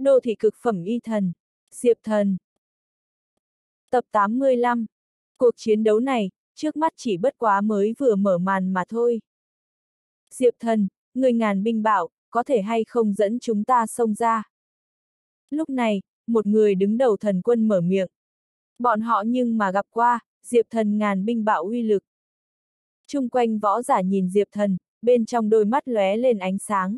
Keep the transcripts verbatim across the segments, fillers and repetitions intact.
Đô thị cực phẩm y thần, Diệp Thần. Tập tám mươi lăm. Cuộc chiến đấu này, trước mắt chỉ bất quá mới vừa mở màn mà thôi. Diệp Thần, người ngàn binh bảo, có thể hay không dẫn chúng ta xông ra. Lúc này, một người đứng đầu thần quân mở miệng. Bọn họ nhưng mà gặp qua, Diệp Thần ngàn binh bạo uy lực. Chung quanh võ giả nhìn Diệp Thần, bên trong đôi mắt lóe lên ánh sáng.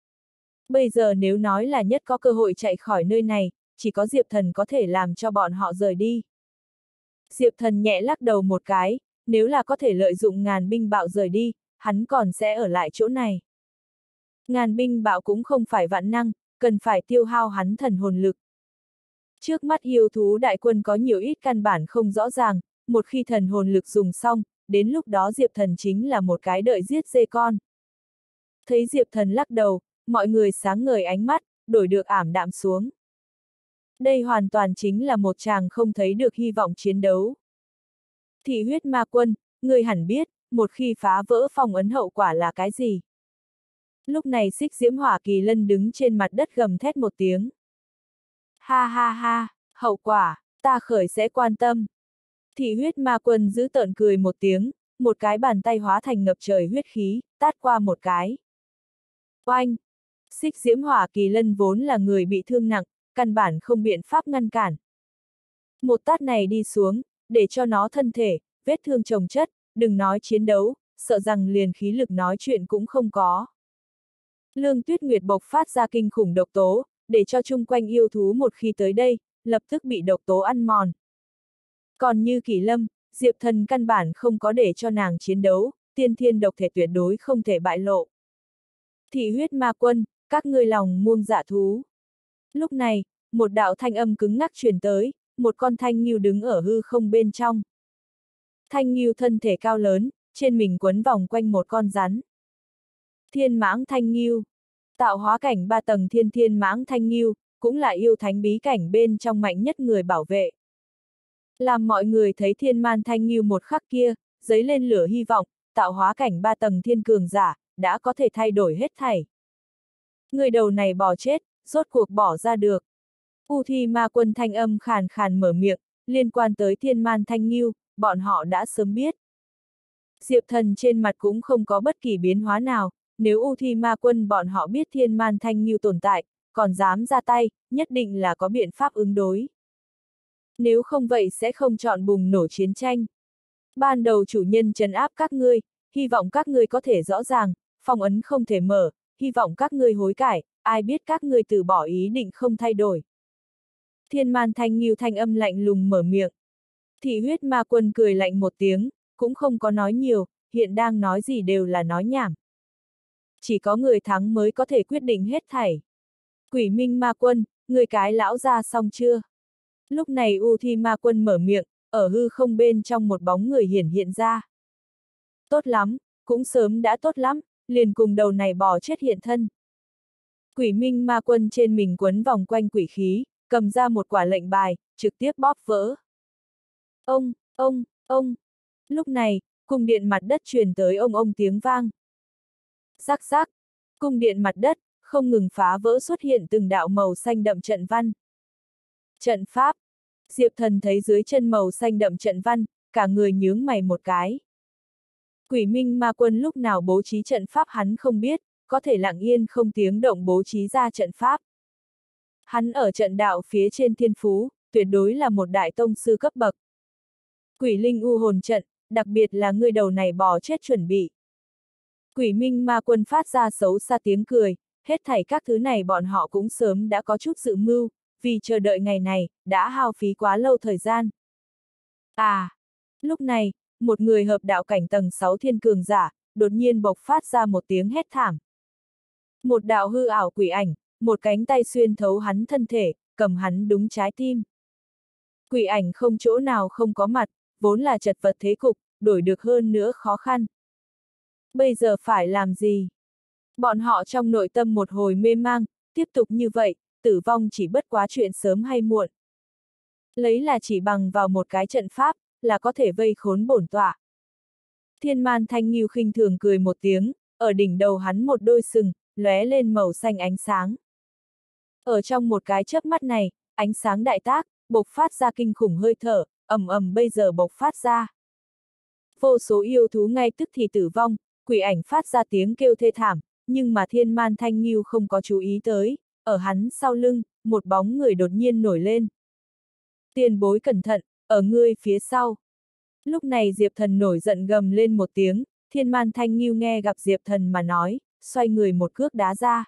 Bây giờ nếu nói là nhất có cơ hội chạy khỏi nơi này, chỉ có Diệp Thần có thể làm cho bọn họ rời đi. Diệp Thần nhẹ lắc đầu một cái, nếu là có thể lợi dụng ngàn binh bạo rời đi, hắn còn sẽ ở lại chỗ này. Ngàn binh bạo cũng không phải vạn năng, cần phải tiêu hao hắn thần hồn lực. Trước mắt yêu thú đại quân có nhiều ít căn bản không rõ ràng, một khi thần hồn lực dùng xong, đến lúc đó Diệp Thần chính là một cái đợi giết dê con. Thấy Diệp Thần lắc đầu, mọi người sáng ngời ánh mắt, đổi được ảm đạm xuống. Đây hoàn toàn chính là một chàng không thấy được hy vọng chiến đấu. Thị huyết ma quân, người hẳn biết, một khi phá vỡ phong ấn hậu quả là cái gì. Lúc này Xích Diễm Hỏa Kỳ Lân đứng trên mặt đất gầm thét một tiếng. Ha ha ha, hậu quả, ta khởi sẽ quan tâm. Thị huyết ma quân giữ tợn cười một tiếng, một cái bàn tay hóa thành ngập trời huyết khí, tát qua một cái. Oanh! Xích Diễm Hỏa Kỳ Lân vốn là người bị thương nặng, căn bản không biện pháp ngăn cản. Một tát này đi xuống, để cho nó thân thể, vết thương chồng chất, đừng nói chiến đấu, sợ rằng liền khí lực nói chuyện cũng không có. Lương Tuyết Nguyệt bộc phát ra kinh khủng độc tố, để cho chung quanh yêu thú một khi tới đây, lập tức bị độc tố ăn mòn. Còn như Kỷ Lâm, Diệp Thần căn bản không có để cho nàng chiến đấu, tiên thiên độc thể tuyệt đối không thể bại lộ. Thị huyết ma quân, các ngươi lòng muông dạ thú. Lúc này, một đạo thanh âm cứng ngắc truyền tới, một con thanh ngưu đứng ở hư không bên trong. Thanh ngưu thân thể cao lớn, trên mình quấn vòng quanh một con rắn. Thiên mãng thanh ngưu. Tạo hóa cảnh ba tầng thiên thiên mãng thanh ngưu, cũng là yêu thánh bí cảnh bên trong mạnh nhất người bảo vệ. Làm mọi người thấy thiên man thanh ngưu một khắc kia, dấy lên lửa hy vọng, tạo hóa cảnh ba tầng thiên cường giả, đã có thể thay đổi hết thảy. Người đầu này bỏ chết, rốt cuộc bỏ ra được. U Thi Ma Quân thanh âm khàn khàn mở miệng, liên quan tới thiên man thanh ngưu, bọn họ đã sớm biết. Diệp Thần trên mặt cũng không có bất kỳ biến hóa nào, nếu U Thi Ma Quân bọn họ biết thiên man thanh ngưu tồn tại, còn dám ra tay, nhất định là có biện pháp ứng đối. Nếu không vậy sẽ không chọn bùng nổ chiến tranh. Ban đầu chủ nhân trấn áp các ngươi, hy vọng các ngươi có thể rõ ràng, phong ấn không thể mở, hy vọng các ngươi hối cải, ai biết các ngươi từ bỏ ý định không thay đổi. Thiên man thanh ngưu thanh âm lạnh lùng mở miệng. Thị huyết ma quân cười lạnh một tiếng, cũng không có nói nhiều, hiện đang nói gì đều là nói nhảm. Chỉ có người thắng mới có thể quyết định hết thảy. Quỷ minh ma quân, người cái lão ra xong chưa? Lúc này U Thi ma quân mở miệng, ở hư không bên trong một bóng người hiển hiện ra. Tốt lắm, cũng sớm đã tốt lắm, liền cùng đầu này bò chết hiện thân. Quỷ minh ma quân trên mình quấn vòng quanh quỷ khí, cầm ra một quả lệnh bài, trực tiếp bóp vỡ. Ông, ông, ông. Lúc này, cung điện mặt đất truyền tới ông ông tiếng vang. Rắc rắc, cung điện mặt đất, không ngừng phá vỡ xuất hiện từng đạo màu xanh đậm trận văn. Trận pháp. Diệp Thần thấy dưới chân màu xanh đậm trận văn, cả người nhướng mày một cái. Quỷ minh ma quân lúc nào bố trí trận pháp hắn không biết, có thể lặng yên không tiếng động bố trí ra trận pháp. Hắn ở trận đạo phía trên thiên phú, tuyệt đối là một đại tông sư cấp bậc. Quỷ linh u hồn trận, đặc biệt là người đầu này bò chết chuẩn bị. Quỷ minh ma quân phát ra xấu xa tiếng cười, hết thảy các thứ này bọn họ cũng sớm đã có chút dự mưu, vì chờ đợi ngày này, đã hao phí quá lâu thời gian. À! Lúc này, một người hợp đạo cảnh tầng sáu thiên cường giả, đột nhiên bộc phát ra một tiếng hét thảm. Một đạo hư ảo quỷ ảnh, một cánh tay xuyên thấu hắn thân thể, cầm hắn đúng trái tim. Quỷ ảnh không chỗ nào không có mặt, vốn là chật vật thế cục, đổi được hơn nữa khó khăn. Bây giờ phải làm gì? Bọn họ trong nội tâm một hồi mê mang, tiếp tục như vậy, tử vong chỉ bất quá chuyện sớm hay muộn. Lấy là chỉ bằng vào một cái trận pháp, là có thể vây khốn bổn tọa. Thiên man thanh ngưu khinh thường cười một tiếng, ở đỉnh đầu hắn một đôi sừng, lóe lên màu xanh ánh sáng. Ở trong một cái chớp mắt này, ánh sáng đại tác, bộc phát ra kinh khủng hơi thở, ầm ầm bây giờ bộc phát ra. Vô số yêu thú ngay tức thì tử vong, quỷ ảnh phát ra tiếng kêu thê thảm, nhưng mà Thiên Man Thanh Nghiêu không có chú ý tới, ở hắn sau lưng, một bóng người đột nhiên nổi lên. Tiền bối cẩn thận, ở ngươi phía sau. Lúc này Diệp Thần nổi giận gầm lên một tiếng, Thiên Man Thanh Nghiêu nghe gặp Diệp Thần mà nói, xoay người một cước đá ra.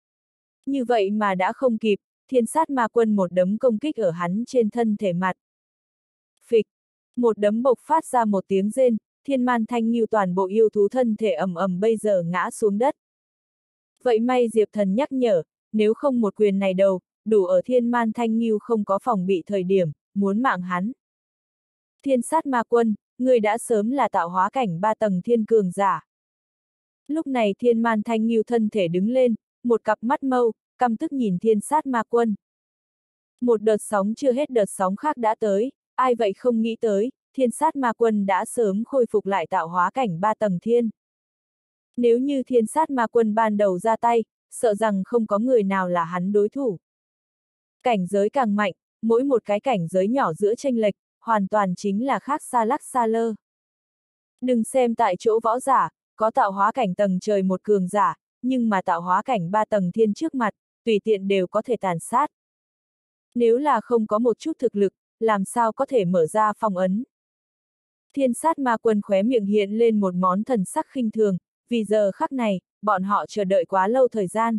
Như vậy mà đã không kịp, Thiên Sát Ma Quân một đấm công kích ở hắn trên thân thể mặt. Phịch, một đấm bộc phát ra một tiếng rên, Thiên Man Thanh Nghiêu toàn bộ yêu thú thân thể ầm ầm bây giờ ngã xuống đất. Vậy may Diệp Thần nhắc nhở, nếu không một quyền này đầu, đủ ở Thiên Man Thanh Nghiêu không có phòng bị thời điểm, muốn mạng hắn. Thiên Sát Ma Quân, người đã sớm là tạo hóa cảnh ba tầng thiên cường giả. Lúc này Thiên Man Thanh Nghiêu thân thể đứng lên, một cặp mắt mâu, căm tức nhìn Thiên Sát Ma Quân. Một đợt sóng chưa hết đợt sóng khác đã tới, ai vậy không nghĩ tới, Thiên Sát Ma Quân đã sớm khôi phục lại tạo hóa cảnh ba tầng thiên. Nếu như Thiên Sát Ma Quân ban đầu ra tay, sợ rằng không có người nào là hắn đối thủ. Cảnh giới càng mạnh, mỗi một cái cảnh giới nhỏ giữa chênh lệch, hoàn toàn chính là khác xa lắc xa lơ. Đừng xem tại chỗ võ giả, có tạo hóa cảnh tầng trời một cường giả, nhưng mà tạo hóa cảnh ba tầng thiên trước mặt, tùy tiện đều có thể tàn sát. Nếu là không có một chút thực lực, làm sao có thể mở ra phong ấn. Thiên Sát Ma Quân khóe miệng hiện lên một món thần sắc khinh thường, vì giờ khắc này, bọn họ chờ đợi quá lâu thời gian.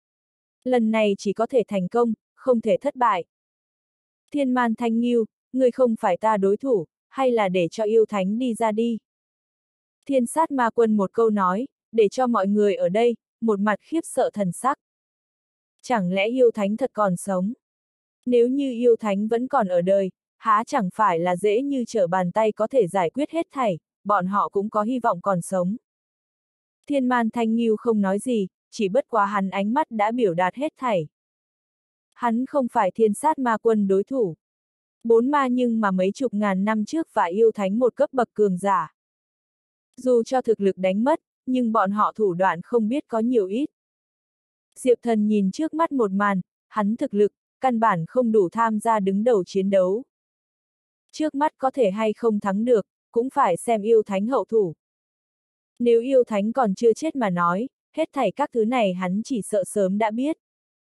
Lần này chỉ có thể thành công, không thể thất bại. Thiên Man Thanh Nghiêu, ngươi không phải ta đối thủ, hay là để cho yêu thánh đi ra đi. Thiên Sát Ma Quân một câu nói, để cho mọi người ở đây, một mặt khiếp sợ thần sắc. Chẳng lẽ yêu thánh thật còn sống? Nếu như yêu thánh vẫn còn ở đời, há chẳng phải là dễ như trở bàn tay có thể giải quyết hết thảy, bọn họ cũng có hy vọng còn sống. Thiên Man Thanh Nghiêu không nói gì, chỉ bất quá hắn ánh mắt đã biểu đạt hết thảy. Hắn không phải Thiên Sát Ma Quân đối thủ. Bốn ma nhưng mà mấy chục ngàn năm trước và yêu thánh một cấp bậc cường giả. Dù cho thực lực đánh mất, nhưng bọn họ thủ đoạn không biết có nhiều ít. Diệp Thần nhìn trước mắt một màn, hắn thực lực, căn bản không đủ tham gia đứng đầu chiến đấu. Trước mắt có thể hay không thắng được, cũng phải xem yêu thánh hậu thủ. Nếu yêu thánh còn chưa chết mà nói, hết thảy các thứ này hắn chỉ sợ sớm đã biết.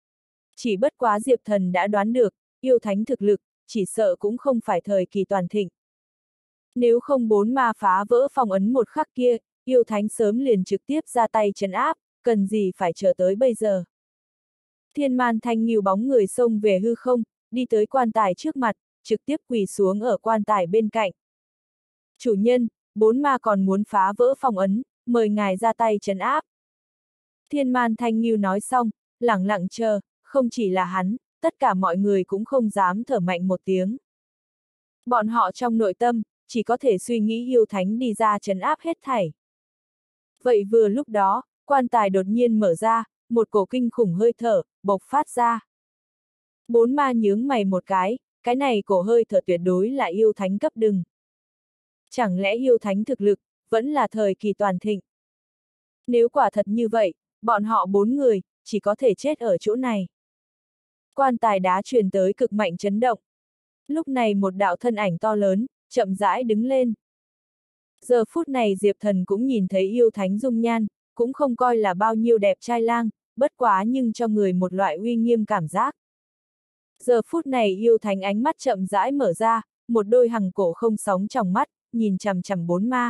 Chỉ bất quá Diệp Thần đã đoán được, yêu thánh thực lực, chỉ sợ cũng không phải thời kỳ toàn thịnh. Nếu không bốn ma phá vỡ phong ấn một khắc kia, yêu thánh sớm liền trực tiếp ra tay trấn áp, cần gì phải chờ tới bây giờ. Thiên Man Thanh Nghiêu bóng người xông về hư không, đi tới quan tài trước mặt, trực tiếp quỳ xuống ở quan tài bên cạnh. Chủ nhân, bốn ma còn muốn phá vỡ phong ấn, mời ngài ra tay trấn áp. Thiên Man Thanh Nghiêu nói xong, lẳng lặng chờ, không chỉ là hắn, tất cả mọi người cũng không dám thở mạnh một tiếng. Bọn họ trong nội tâm, chỉ có thể suy nghĩ yêu thánh đi ra trấn áp hết thảy. Vậy vừa lúc đó, quan tài đột nhiên mở ra, một cổ kinh khủng hơi thở, bộc phát ra. Bốn ma nhướng mày một cái, cái này cổ hơi thở tuyệt đối là yêu thánh cấp đừng. Chẳng lẽ yêu thánh thực lực, vẫn là thời kỳ toàn thịnh? Nếu quả thật như vậy, bọn họ bốn người, chỉ có thể chết ở chỗ này. Quan tài đá truyền tới cực mạnh chấn động. Lúc này một đạo thân ảnh to lớn, chậm rãi đứng lên. Giờ phút này Diệp Thần cũng nhìn thấy yêu thánh dung nhan, cũng không coi là bao nhiêu đẹp trai lang, bất quá nhưng cho người một loại uy nghiêm cảm giác. Giờ phút này yêu thánh ánh mắt chậm rãi mở ra, một đôi hằng cổ không sóng trong mắt, nhìn chằm chằm bốn ma.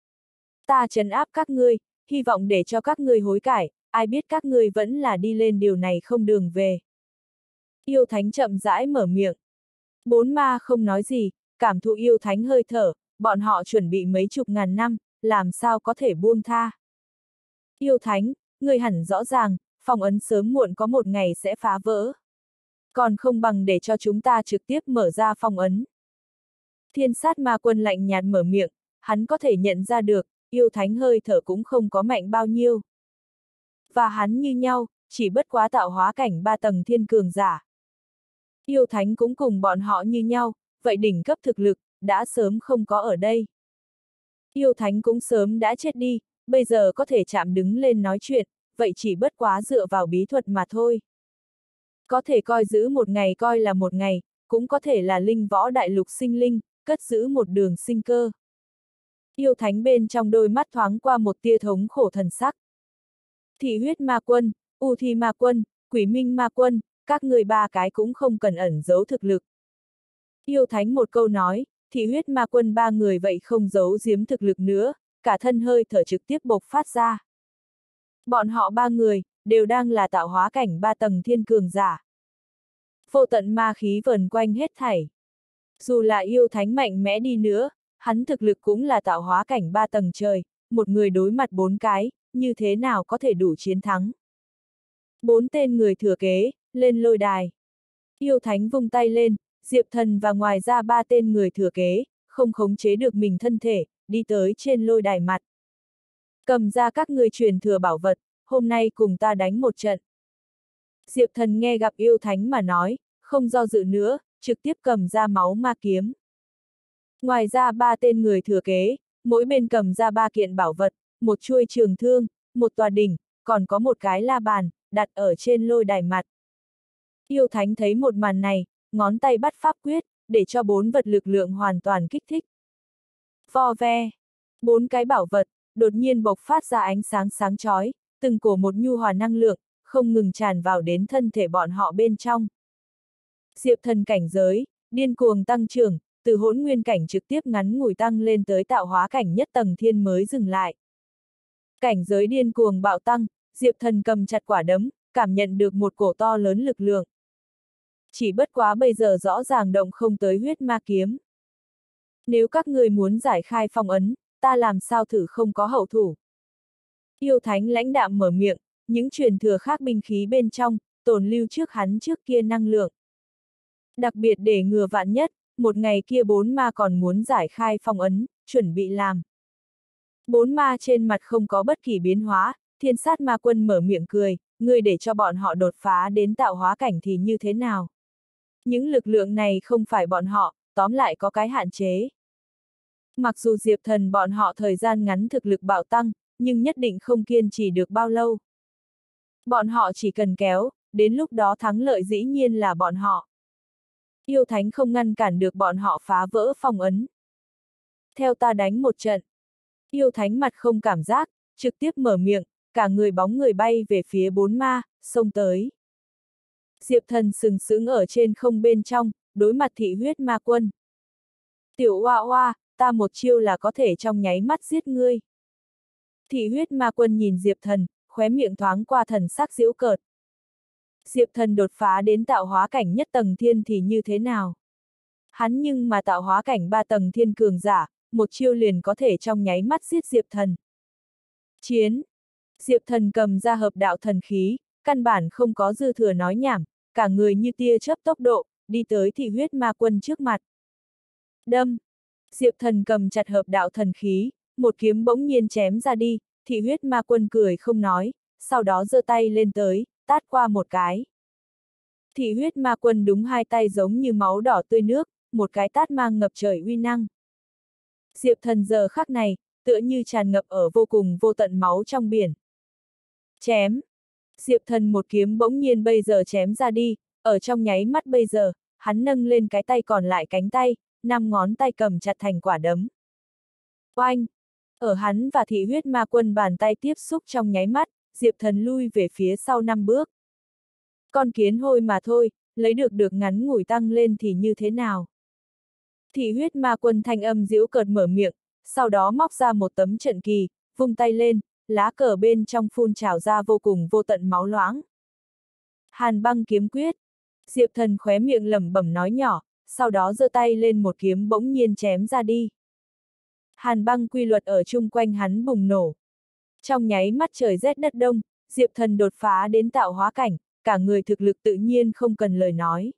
Ta trấn áp các ngươi, hy vọng để cho các ngươi hối cải, ai biết các ngươi vẫn là đi lên điều này không đường về. Yêu thánh chậm rãi mở miệng. Bốn ma không nói gì, cảm thụ yêu thánh hơi thở, bọn họ chuẩn bị mấy chục ngàn năm, làm sao có thể buông tha. Yêu thánh, ngươi hẳn rõ ràng, phong ấn sớm muộn có một ngày sẽ phá vỡ. Còn không bằng để cho chúng ta trực tiếp mở ra phong ấn. Thiên Sát Ma Quân lạnh nhạt mở miệng, hắn có thể nhận ra được, yêu thánh hơi thở cũng không có mạnh bao nhiêu. Và hắn như nhau, chỉ bất quá tạo hóa cảnh ba tầng thiên cường giả. Yêu thánh cũng cùng bọn họ như nhau, vậy đỉnh cấp thực lực, đã sớm không có ở đây. Yêu thánh cũng sớm đã chết đi, bây giờ có thể chạm đứng lên nói chuyện, vậy chỉ bất quá dựa vào bí thuật mà thôi. Có thể coi giữ một ngày coi là một ngày, cũng có thể là linh võ đại lục sinh linh, cất giữ một đường sinh cơ. Yêu thánh bên trong đôi mắt thoáng qua một tia thống khổ thần sắc. Thị huyết ma quân, U thi ma quân, quỷ minh ma quân, các người ba cái cũng không cần ẩn giấu thực lực. Yêu thánh một câu nói, thị huyết ma quân ba người vậy không giấu giếm thực lực nữa, cả thân hơi thở trực tiếp bộc phát ra. Bọn họ ba người, đều đang là tạo hóa cảnh ba tầng thiên cường giả. Vô tận ma khí vờn quanh hết thảy. Dù là yêu thánh mạnh mẽ đi nữa, hắn thực lực cũng là tạo hóa cảnh ba tầng trời, một người đối mặt bốn cái, như thế nào có thể đủ chiến thắng. Bốn tên người thừa kế, lên lôi đài. Yêu thánh vung tay lên, Diệp Thần và ngoài ra ba tên người thừa kế, không khống chế được mình thân thể, đi tới trên lôi đài mặt. Cầm ra các người truyền thừa bảo vật, hôm nay cùng ta đánh một trận. Diệp Thần nghe gặp yêu thánh mà nói, không do dự nữa, trực tiếp cầm ra máu ma kiếm. Ngoài ra ba tên người thừa kế, mỗi bên cầm ra ba kiện bảo vật, một chuôi trường thương, một tòa đỉnh, còn có một cái la bàn, đặt ở trên lôi đài mặt. Yêu thánh thấy một màn này, ngón tay bắt pháp quyết, để cho bốn vật lực lượng hoàn toàn kích thích. Vo ve, bốn cái bảo vật, đột nhiên bộc phát ra ánh sáng sáng chói, từng cổ một nhu hòa năng lượng, không ngừng tràn vào đến thân thể bọn họ bên trong. Diệp Thần cảnh giới, điên cuồng tăng trưởng, từ hỗn nguyên cảnh trực tiếp ngắn ngủi tăng lên tới tạo hóa cảnh nhất tầng thiên mới dừng lại. Cảnh giới điên cuồng bạo tăng, Diệp Thần cầm chặt quả đấm, cảm nhận được một cổ to lớn lực lượng. Chỉ bất quá bây giờ rõ ràng động không tới huyết ma kiếm. Nếu các người muốn giải khai phong ấn, ta làm sao thử không có hậu thủ. Yêu thánh lãnh đạm mở miệng, những truyền thừa khác binh khí bên trong, tồn lưu trước hắn trước kia năng lượng. Đặc biệt để ngừa vạn nhất, một ngày kia bốn ma còn muốn giải khai phong ấn, chuẩn bị làm. Bốn ma trên mặt không có bất kỳ biến hóa, thiên sát ma quân mở miệng cười, ngươi để cho bọn họ đột phá đến tạo hóa cảnh thì như thế nào? Những lực lượng này không phải bọn họ, tóm lại có cái hạn chế. Mặc dù Diệp Thần bọn họ thời gian ngắn thực lực bạo tăng, nhưng nhất định không kiên trì được bao lâu. Bọn họ chỉ cần kéo, đến lúc đó thắng lợi dĩ nhiên là bọn họ. Yêu thánh không ngăn cản được bọn họ phá vỡ phong ấn. Theo ta đánh một trận. Yêu thánh mặt không cảm giác, trực tiếp mở miệng, cả người bóng người bay về phía bốn ma, xông tới. Diệp Thần sừng sững ở trên không bên trong, đối mặt thị huyết ma quân. Tiểu oa oa, ta một chiêu là có thể trong nháy mắt giết ngươi. Thị huyết ma quân nhìn Diệp Thần, khóe miệng thoáng qua thần sắc giễu cợt. Diệp Thần đột phá đến tạo hóa cảnh nhất tầng thiên thì như thế nào? Hắn nhưng mà tạo hóa cảnh ba tầng thiên cường giả, một chiêu liền có thể trong nháy mắt giết Diệp Thần. Chiến! Diệp Thần cầm ra hợp đạo thần khí, căn bản không có dư thừa nói nhảm, cả người như tia chớp tốc độ, đi tới thị huyết ma quân trước mặt. Đâm! Diệp Thần cầm chặt hợp đạo thần khí, một kiếm bỗng nhiên chém ra đi, thị huyết ma quân cười không nói, sau đó giơ tay lên tới, tát qua một cái. Thị huyết ma quân đúng hai tay giống như máu đỏ tươi nước, một cái tát mang ngập trời uy năng. Diệp Thần giờ khắc này, tựa như tràn ngập ở vô cùng vô tận máu trong biển. Chém! Diệp Thần một kiếm bỗng nhiên bây giờ chém ra đi, ở trong nháy mắt bây giờ, hắn nâng lên cái tay còn lại cánh tay, năm ngón tay cầm chặt thành quả đấm. Oanh! Ở hắn và thị huyết ma quân bàn tay tiếp xúc trong nháy mắt, Diệp Thần lui về phía sau năm bước. Con kiến hôi mà thôi, lấy được được ngắn ngủi tăng lên thì như thế nào? Thị huyết ma quân thanh âm giễu cợt mở miệng, sau đó móc ra một tấm trận kỳ, vung tay lên, lá cờ bên trong phun trào ra vô cùng vô tận máu loãng. Hàn băng kiếm quyết. Diệp Thần khóe miệng lẩm bẩm nói nhỏ, sau đó giơ tay lên một kiếm bỗng nhiên chém ra đi. Hàn băng quy luật ở chung quanh hắn bùng nổ. Trong nháy mắt trời rét đất đông, Diệp Thần đột phá đến tạo hóa cảnh, cả người thực lực tự nhiên không cần lời nói.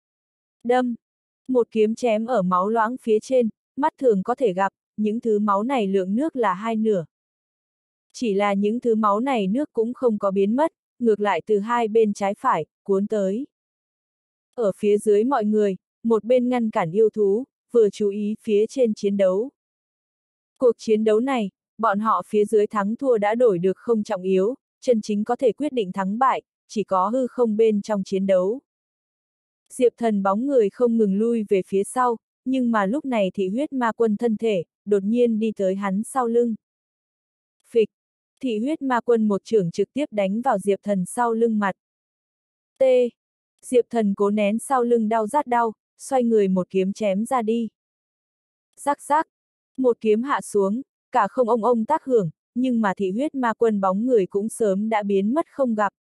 Đâm! Một kiếm chém ở máu loãng phía trên, mắt thường có thể gặp, những thứ máu này lượng nước là hai nửa. Chỉ là những thứ máu này nước cũng không có biến mất, ngược lại từ hai bên trái phải, cuốn tới. Ở phía dưới mọi người, một bên ngăn cản yêu thú, vừa chú ý phía trên chiến đấu. Cuộc chiến đấu này, bọn họ phía dưới thắng thua đã đổi được không trọng yếu, chân chính có thể quyết định thắng bại, chỉ có hư không bên trong chiến đấu. Diệp Thần bóng người không ngừng lui về phía sau, nhưng mà lúc này thị huyết ma quân thân thể, đột nhiên đi tới hắn sau lưng. Phịch! Thị huyết ma quân một chưởng trực tiếp đánh vào Diệp Thần sau lưng mặt. T! Diệp Thần cố nén sau lưng đau rát đau, xoay người một kiếm chém ra đi. Rắc rắc! Một kiếm hạ xuống, cả không ông ông tác hưởng, nhưng mà thị huyết ma quân bóng người cũng sớm đã biến mất không gặp.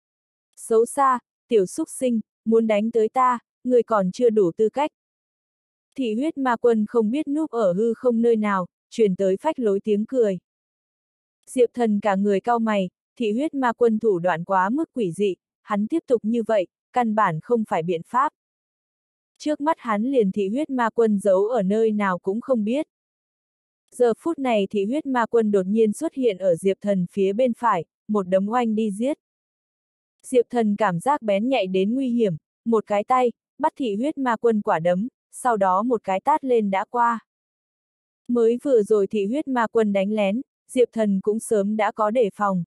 Xấu xa, tiểu súc sinh, muốn đánh tới ta, người còn chưa đủ tư cách. Thị huyết ma quân không biết núp ở hư không nơi nào, truyền tới phách lối tiếng cười. Diệp Thần cả người cau mày, thị huyết ma quân thủ đoạn quá mức quỷ dị, hắn tiếp tục như vậy, căn bản không phải biện pháp. Trước mắt hắn liền thị huyết ma quân giấu ở nơi nào cũng không biết. Giờ phút này thị huyết ma quân đột nhiên xuất hiện ở Diệp Thần phía bên phải, một đấm oanh đi giết. Diệp Thần cảm giác bén nhạy đến nguy hiểm, một cái tay, bắt thị huyết ma quân quả đấm, sau đó một cái tát lên đã qua. Mới vừa rồi thị huyết ma quân đánh lén, Diệp Thần cũng sớm đã có đề phòng.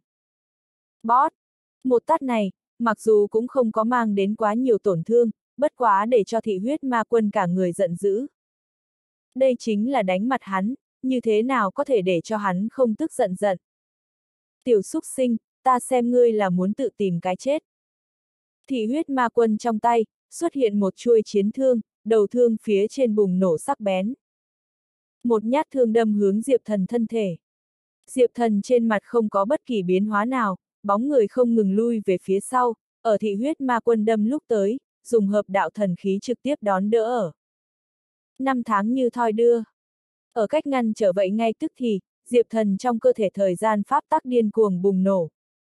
Bót! Một tát này, mặc dù cũng không có mang đến quá nhiều tổn thương, bất quá để cho thị huyết ma quân cả người giận dữ. Đây chính là đánh mặt hắn, như thế nào có thể để cho hắn không tức giận giận. Tiểu súc sinh, ta xem ngươi là muốn tự tìm cái chết. Thị huyết ma quân trong tay, xuất hiện một chuôi chiến thương, đầu thương phía trên bùng nổ sắc bén. Một nhát thương đâm hướng Diệp Thần thân thể. Diệp Thần trên mặt không có bất kỳ biến hóa nào, bóng người không ngừng lui về phía sau, ở thị huyết ma quân đâm lúc tới, dùng hợp đạo thần khí trực tiếp đón đỡ ở. Năm tháng như thoi đưa. Ở cách ngăn trở vậy ngay tức thì, Diệp Thần trong cơ thể thời gian pháp tắc điên cuồng bùng nổ.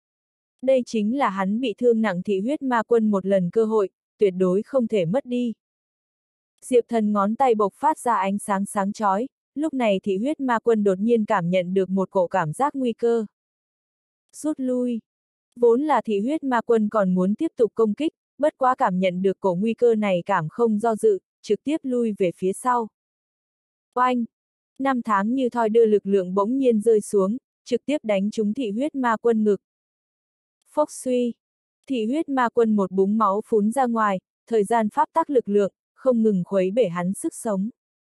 Đây chính là hắn bị thương nặng thị huyết ma quân một lần cơ hội, tuyệt đối không thể mất đi. Diệp Thần ngón tay bộc phát ra ánh sáng sáng chói, lúc này thị huyết ma quân đột nhiên cảm nhận được một cổ cảm giác nguy cơ. Rút lui. Vốn là thị huyết ma quân còn muốn tiếp tục công kích, bất quá cảm nhận được cổ nguy cơ này cảm không do dự, trực tiếp lui về phía sau. Oanh! Năm tháng như thoi đưa lực lượng bỗng nhiên rơi xuống, trực tiếp đánh trúng thị huyết ma quân ngực. Phốc suy! Thị huyết ma quân một búng máu phún ra ngoài, thời gian pháp tắc lực lượng, không ngừng khuấy bể hắn sức sống.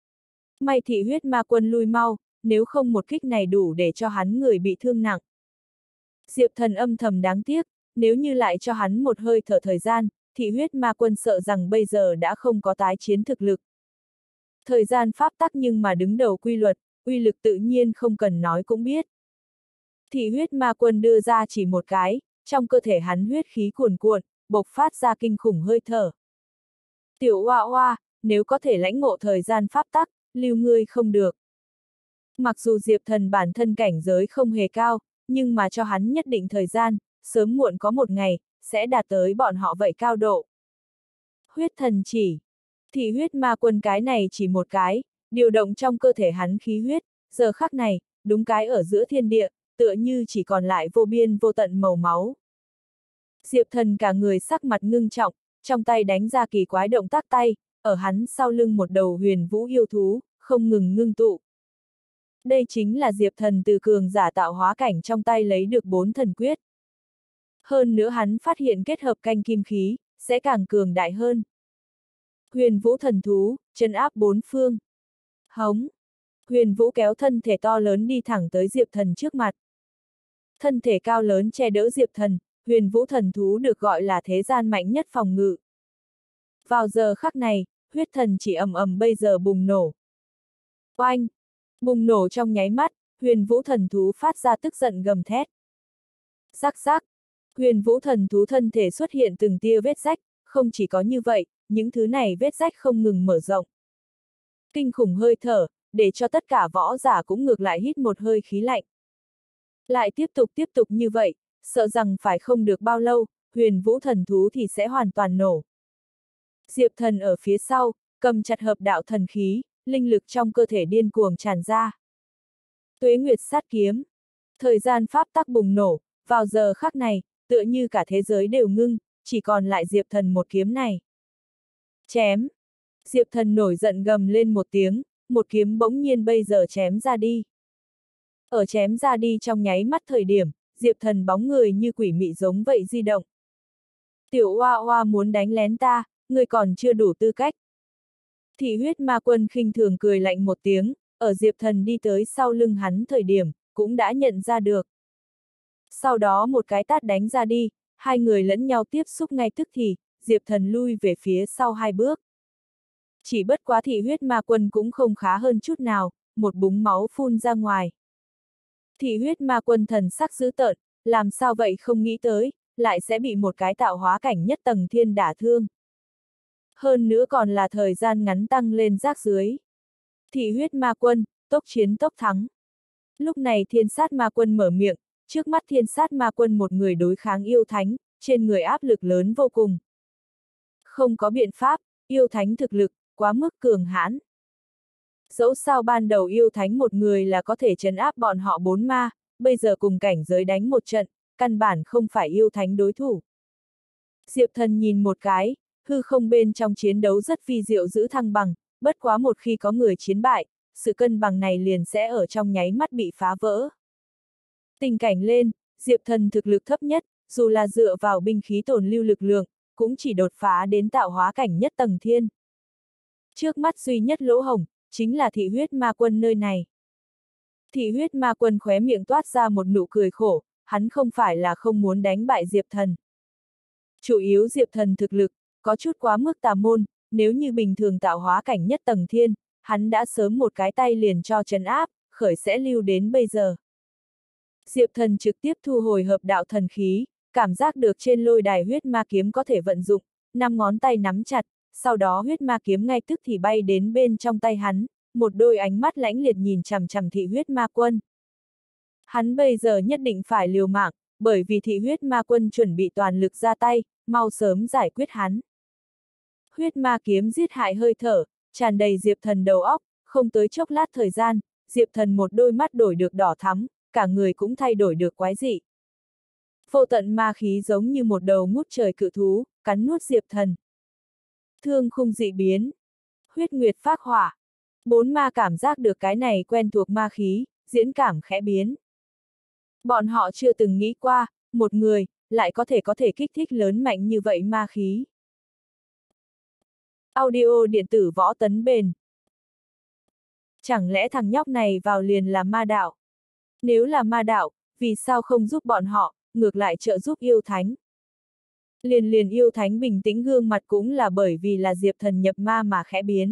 May thị huyết ma quân lui mau, nếu không một kích này đủ để cho hắn người bị thương nặng. Diệp Thần âm thầm đáng tiếc, nếu như lại cho hắn một hơi thở thời gian, thị huyết ma quân sợ rằng bây giờ đã không có tái chiến thực lực. Thời gian pháp tắc nhưng mà đứng đầu quy luật, uy lực tự nhiên không cần nói cũng biết. Thị huyết ma quân đưa ra chỉ một cái, trong cơ thể hắn huyết khí cuồn cuộn, bộc phát ra kinh khủng hơi thở. Tiểu Oa Oa, nếu có thể lãnh ngộ thời gian pháp tắc, lưu ngươi không được. Mặc dù Diệp Thần bản thân cảnh giới không hề cao, nhưng mà cho hắn nhất định thời gian, sớm muộn có một ngày, sẽ đạt tới bọn họ vậy cao độ. Huyết thần chỉ. Thị huyết ma quân cái này chỉ một cái, điều động trong cơ thể hắn khí huyết, giờ khắc này, đúng cái ở giữa thiên địa, tựa như chỉ còn lại vô biên vô tận màu máu. Diệp Thần cả người sắc mặt ngưng trọng, trong tay đánh ra kỳ quái động tác tay, ở hắn sau lưng một đầu huyền vũ yêu thú, không ngừng ngưng tụ. Đây chính là Diệp Thần từ cường giả tạo hóa cảnh trong tay lấy được bốn thần quyết. Hơn nữa hắn phát hiện kết hợp canh kim khí, sẽ càng cường đại hơn. Huyền vũ thần thú, trấn áp bốn phương. Hống! Huyền vũ kéo thân thể to lớn đi thẳng tới Diệp Thần trước mặt. Thân thể cao lớn che đỡ Diệp Thần, huyền vũ thần thú được gọi là thế gian mạnh nhất phòng ngự. Vào giờ khắc này, huyết thần chỉ ầm ầm bây giờ bùng nổ. Oanh! Bùng nổ trong nháy mắt, huyền vũ thần thú phát ra tức giận gầm thét. Rắc rắc! Huyền vũ thần thú thân thể xuất hiện từng tia vết rách, không chỉ có như vậy, những thứ này vết rách không ngừng mở rộng. Kinh khủng hơi thở, để cho tất cả võ giả cũng ngược lại hít một hơi khí lạnh. Lại tiếp tục tiếp tục như vậy, sợ rằng phải không được bao lâu, huyền vũ thần thú thì sẽ hoàn toàn nổ. Diệp Thần ở phía sau, cầm chặt hợp đạo thần khí, linh lực trong cơ thể điên cuồng tràn ra. Tuế Nguyệt sát kiếm. Thời gian pháp tắc bùng nổ, vào giờ khắc này, tựa như cả thế giới đều ngưng, chỉ còn lại Diệp Thần một kiếm này. Chém! Diệp Thần nổi giận gầm lên một tiếng, một kiếm bỗng nhiên bây giờ chém ra đi. Ở chém ra đi trong nháy mắt thời điểm, Diệp Thần bóng người như quỷ mị giống vậy di động. Tiểu Oa Oa muốn đánh lén ta, ngươi còn chưa đủ tư cách. Thị huyết ma quân khinh thường cười lạnh một tiếng, ở Diệp Thần đi tới sau lưng hắn thời điểm, cũng đã nhận ra được. Sau đó một cái tát đánh ra đi, hai người lẫn nhau tiếp xúc ngay tức thì, Diệp Thần lui về phía sau hai bước. Chỉ bất quá thị huyết ma quân cũng không khá hơn chút nào, một búng máu phun ra ngoài. Thị huyết ma quân thần sắc dữ tợn, làm sao vậy không nghĩ tới, lại sẽ bị một cái tạo hóa cảnh nhất tầng thiên đả thương. Hơn nữa còn là thời gian ngắn tăng lên rác dưới. Thị huyết ma quân, tốc chiến tốc thắng. Lúc này thiên sát ma quân mở miệng, trước mắt thiên sát ma quân một người đối kháng yêu thánh, trên người áp lực lớn vô cùng. Không có biện pháp, yêu thánh thực lực, quá mức cường hãn. Dẫu sao ban đầu yêu thánh một người là có thể trấn áp bọn họ bốn ma, bây giờ cùng cảnh giới đánh một trận, căn bản không phải yêu thánh đối thủ. Diệp Thần nhìn một cái, hư không bên trong chiến đấu rất vi diệu giữ thăng bằng, bất quá một khi có người chiến bại, sự cân bằng này liền sẽ ở trong nháy mắt bị phá vỡ. Tình cảnh lên, Diệp Thần thực lực thấp nhất, dù là dựa vào binh khí tồn lưu lực lượng, cũng chỉ đột phá đến tạo hóa cảnh nhất tầng thiên. Trước mắt duy nhất lỗ hổng, chính là thị huyết ma quân nơi này. Thị huyết ma quân khóe miệng toát ra một nụ cười khổ, hắn không phải là không muốn đánh bại Diệp Thần. Chủ yếu Diệp Thần thực lực, có chút quá mức tà môn, nếu như bình thường tạo hóa cảnh nhất tầng thiên, hắn đã sớm một cái tay liền cho trấn áp, khởi sẽ lưu đến bây giờ. Diệp Thần trực tiếp thu hồi hợp đạo thần khí, cảm giác được trên lôi đài huyết ma kiếm có thể vận dụng, năm ngón tay nắm chặt, sau đó huyết ma kiếm ngay tức thì bay đến bên trong tay hắn, một đôi ánh mắt lãnh liệt nhìn chằm chằm thị huyết ma quân. Hắn bây giờ nhất định phải liều mạng, bởi vì thị huyết ma quân chuẩn bị toàn lực ra tay, mau sớm giải quyết hắn. Huyết ma kiếm giết hại hơi thở, tràn đầy Diệp Thần đầu óc, không tới chốc lát thời gian, Diệp Thần một đôi mắt đổi được đỏ thắm, cả người cũng thay đổi được quái dị. Vô tận ma khí giống như một đầu ngút trời cự thú, cắn nuốt Diệp Thần. Thương khung dị biến. Huyết nguyệt phác hỏa. Bốn ma cảm giác được cái này quen thuộc ma khí, diễn cảm khẽ biến. Bọn họ chưa từng nghĩ qua, một người, lại có thể có thể kích thích lớn mạnh như vậy ma khí. Audio điện tử võ tấn bền. Chẳng lẽ thằng nhóc này vào liền là ma đạo? Nếu là ma đạo, vì sao không giúp bọn họ, ngược lại trợ giúp yêu thánh? Liền liền yêu thánh bình tĩnh gương mặt cũng là bởi vì là Diệp Thần nhập ma mà khẽ biến.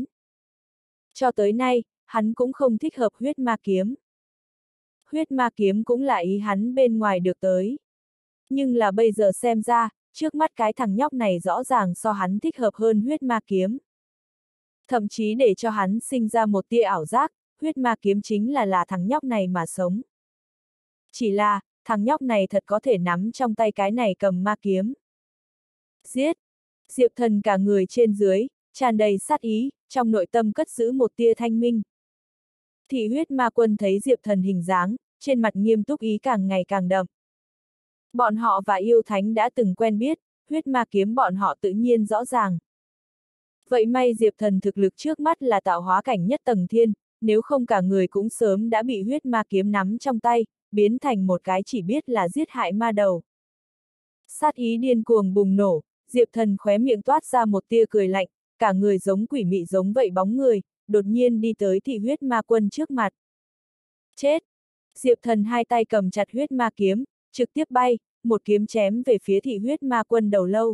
Cho tới nay, hắn cũng không thích hợp huyết ma kiếm. Huyết ma kiếm cũng là ý hắn bên ngoài được tới. Nhưng là bây giờ xem ra, trước mắt cái thằng nhóc này rõ ràng so hắn thích hợp hơn huyết ma kiếm. Thậm chí để cho hắn sinh ra một tia ảo giác, huyết ma kiếm chính là là thằng nhóc này mà sống. Chỉ là, thằng nhóc này thật có thể nắm trong tay cái này cầm ma kiếm. Giết! Diệp Thần cả người trên dưới, tràn đầy sát ý, trong nội tâm cất giữ một tia thanh minh. Thị huyết ma quân thấy Diệp Thần hình dáng, trên mặt nghiêm túc ý càng ngày càng đậm. Bọn họ và yêu thánh đã từng quen biết, huyết ma kiếm bọn họ tự nhiên rõ ràng. Vậy may Diệp Thần thực lực trước mắt là tạo hóa cảnh nhất tầng thiên, nếu không cả người cũng sớm đã bị huyết ma kiếm nắm trong tay, biến thành một cái chỉ biết là giết hại ma đầu. Sát ý điên cuồng bùng nổ, Diệp Thần khóe miệng toát ra một tia cười lạnh, cả người giống quỷ mị giống vậy bóng người, đột nhiên đi tới thị huyết ma quân trước mặt. Chết! Diệp Thần hai tay cầm chặt huyết ma kiếm, trực tiếp bay, một kiếm chém về phía thị huyết ma quân đầu lâu.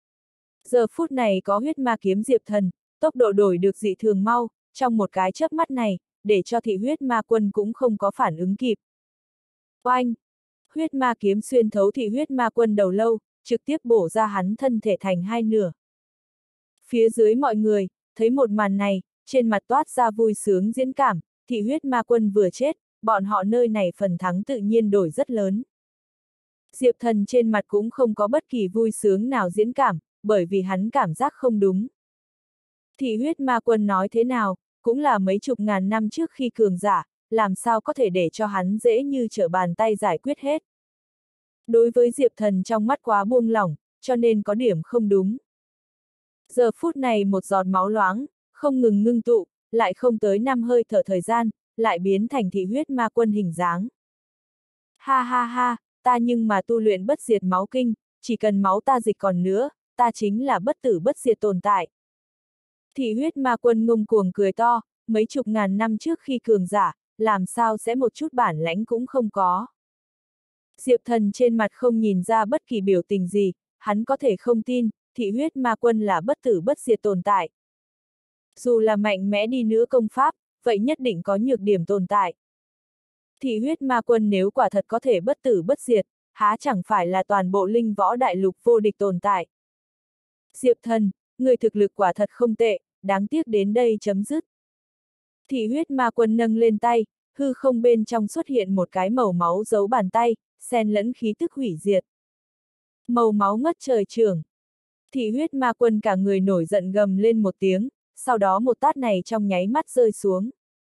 Giờ phút này có huyết ma kiếm Diệp Thần, tốc độ đổi được dị thường mau, trong một cái chớp mắt này, để cho thị huyết ma quân cũng không có phản ứng kịp. Oanh! Huyết ma kiếm xuyên thấu thị huyết ma quân đầu lâu, trực tiếp bổ ra hắn thân thể thành hai nửa. Phía dưới mọi người, thấy một màn này, trên mặt toát ra vui sướng diễn cảm, thị huyết ma quân vừa chết, bọn họ nơi này phần thắng tự nhiên đổi rất lớn. Diệp Thần trên mặt cũng không có bất kỳ vui sướng nào diễn cảm, bởi vì hắn cảm giác không đúng. Thị huyết ma quân nói thế nào, cũng là mấy chục ngàn năm trước khi cường giả, làm sao có thể để cho hắn dễ như trở bàn tay giải quyết hết. Đối với Diệp Thần trong mắt quá buông lỏng, cho nên có điểm không đúng. Giờ phút này một giọt máu loáng, không ngừng ngưng tụ, lại không tới năm hơi thở thời gian, lại biến thành thị huyết ma quân hình dáng. Ha ha ha, ta nhưng mà tu luyện bất diệt máu kinh, chỉ cần máu ta dịch còn nữa, ta chính là bất tử bất diệt tồn tại. Thị huyết ma quân ngông cuồng cười to, mấy chục ngàn năm trước khi cường giả, làm sao sẽ một chút bản lãnh cũng không có. Diệp Thần trên mặt không nhìn ra bất kỳ biểu tình gì, hắn có thể không tin, thị huyết ma quân là bất tử bất diệt tồn tại. Dù là mạnh mẽ đi nữa công pháp, vậy nhất định có nhược điểm tồn tại. Thị huyết ma quân nếu quả thật có thể bất tử bất diệt, há chẳng phải là toàn bộ linh võ đại lục vô địch tồn tại. Diệp Thần, người thực lực quả thật không tệ, đáng tiếc đến đây chấm dứt. Thị huyết ma quân nâng lên tay, hư không bên trong xuất hiện một cái màu máu dấu bàn tay, xen lẫn khí tức hủy diệt. Màu máu ngất trời trưởng. Thị huyết ma quân cả người nổi giận gầm lên một tiếng, sau đó một tát này trong nháy mắt rơi xuống.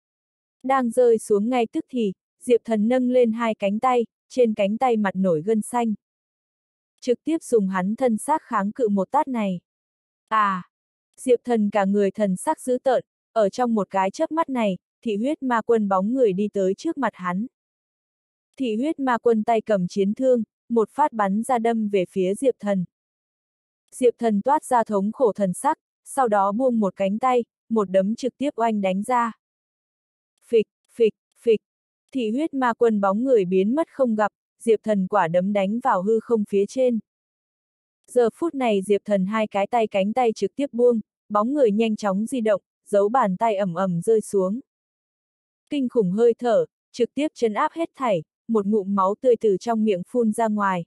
Đang rơi xuống ngay tức thì, Diệp Thần nâng lên hai cánh tay, trên cánh tay mặt nổi gân xanh. Trực tiếp dùng hắn thân xác kháng cự một tát này. À! Diệp Thần cả người thần sắc dữ tợn, ở trong một cái chớp mắt này, thị huyết ma quân bóng người đi tới trước mặt hắn. Thị huyết ma quân tay cầm chiến thương, một phát bắn ra đâm về phía Diệp Thần. Diệp Thần toát ra thống khổ thần sắc, sau đó buông một cánh tay, một đấm trực tiếp oanh đánh ra. Phịch, phịch, phịch, thị huyết ma quân bóng người biến mất không gặp, Diệp Thần quả đấm đánh vào hư không phía trên. Giờ phút này Diệp Thần hai cái tay cánh tay trực tiếp buông, bóng người nhanh chóng di động, dấu bàn tay ẩm ẩm rơi xuống. Kinh khủng hơi thở, trực tiếp trấn áp hết thảy, một ngụm máu tươi từ trong miệng phun ra ngoài.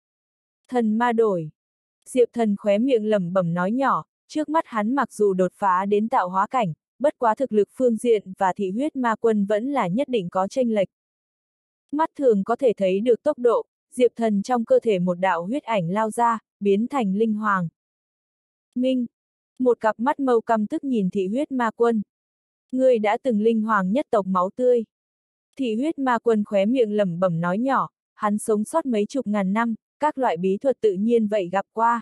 Thần ma đổi. Diệp Thần khóe miệng lẩm bẩm nói nhỏ, trước mắt hắn mặc dù đột phá đến tạo hóa cảnh, bất quá thực lực phương diện và thị huyết ma quân vẫn là nhất định có chênh lệch. Mắt thường có thể thấy được tốc độ, Diệp Thần trong cơ thể một đạo huyết ảnh lao ra, biến thành linh hoàng. Minh! Một cặp mắt mâu căm tức nhìn thị huyết ma quân. Ngươi đã từng linh hoàng nhất tộc máu tươi. Thị huyết ma quân khóe miệng lẩm bẩm nói nhỏ, hắn sống sót mấy chục ngàn năm, các loại bí thuật tự nhiên vậy gặp qua.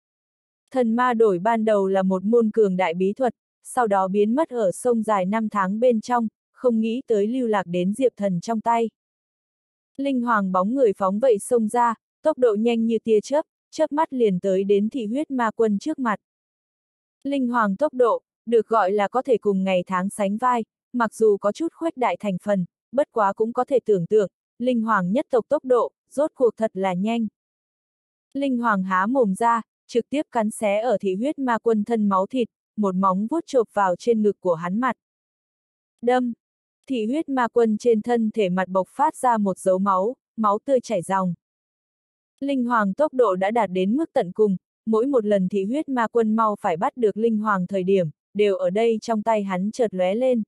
Thần ma đổi ban đầu là một môn cường đại bí thuật, sau đó biến mất ở sông dài năm tháng bên trong, không nghĩ tới lưu lạc đến Diệp Thần trong tay. Linh hoàng bóng người phóng vậy xông ra, tốc độ nhanh như tia chớp, chớp mắt liền tới đến thị huyết ma quân trước mặt. Linh hoàng tốc độ, được gọi là có thể cùng ngày tháng sánh vai, mặc dù có chút khuếch đại thành phần, bất quá cũng có thể tưởng tượng, linh hoàng nhất tộc tốc độ, rốt cuộc thật là nhanh. Linh hoàng há mồm ra, trực tiếp cắn xé ở thị huyết ma quân thân máu thịt, một móng vuốt chộp vào trên ngực của hắn mặt. Đâm! Thị huyết ma quân trên thân thể mặt bộc phát ra một dấu máu, máu tươi chảy ròng. Linh hoàng tốc độ đã đạt đến mức tận cùng, mỗi một lần thị huyết ma quân mau phải bắt được linh hoàng thời điểm, đều ở đây trong tay hắn chợt lóe lên.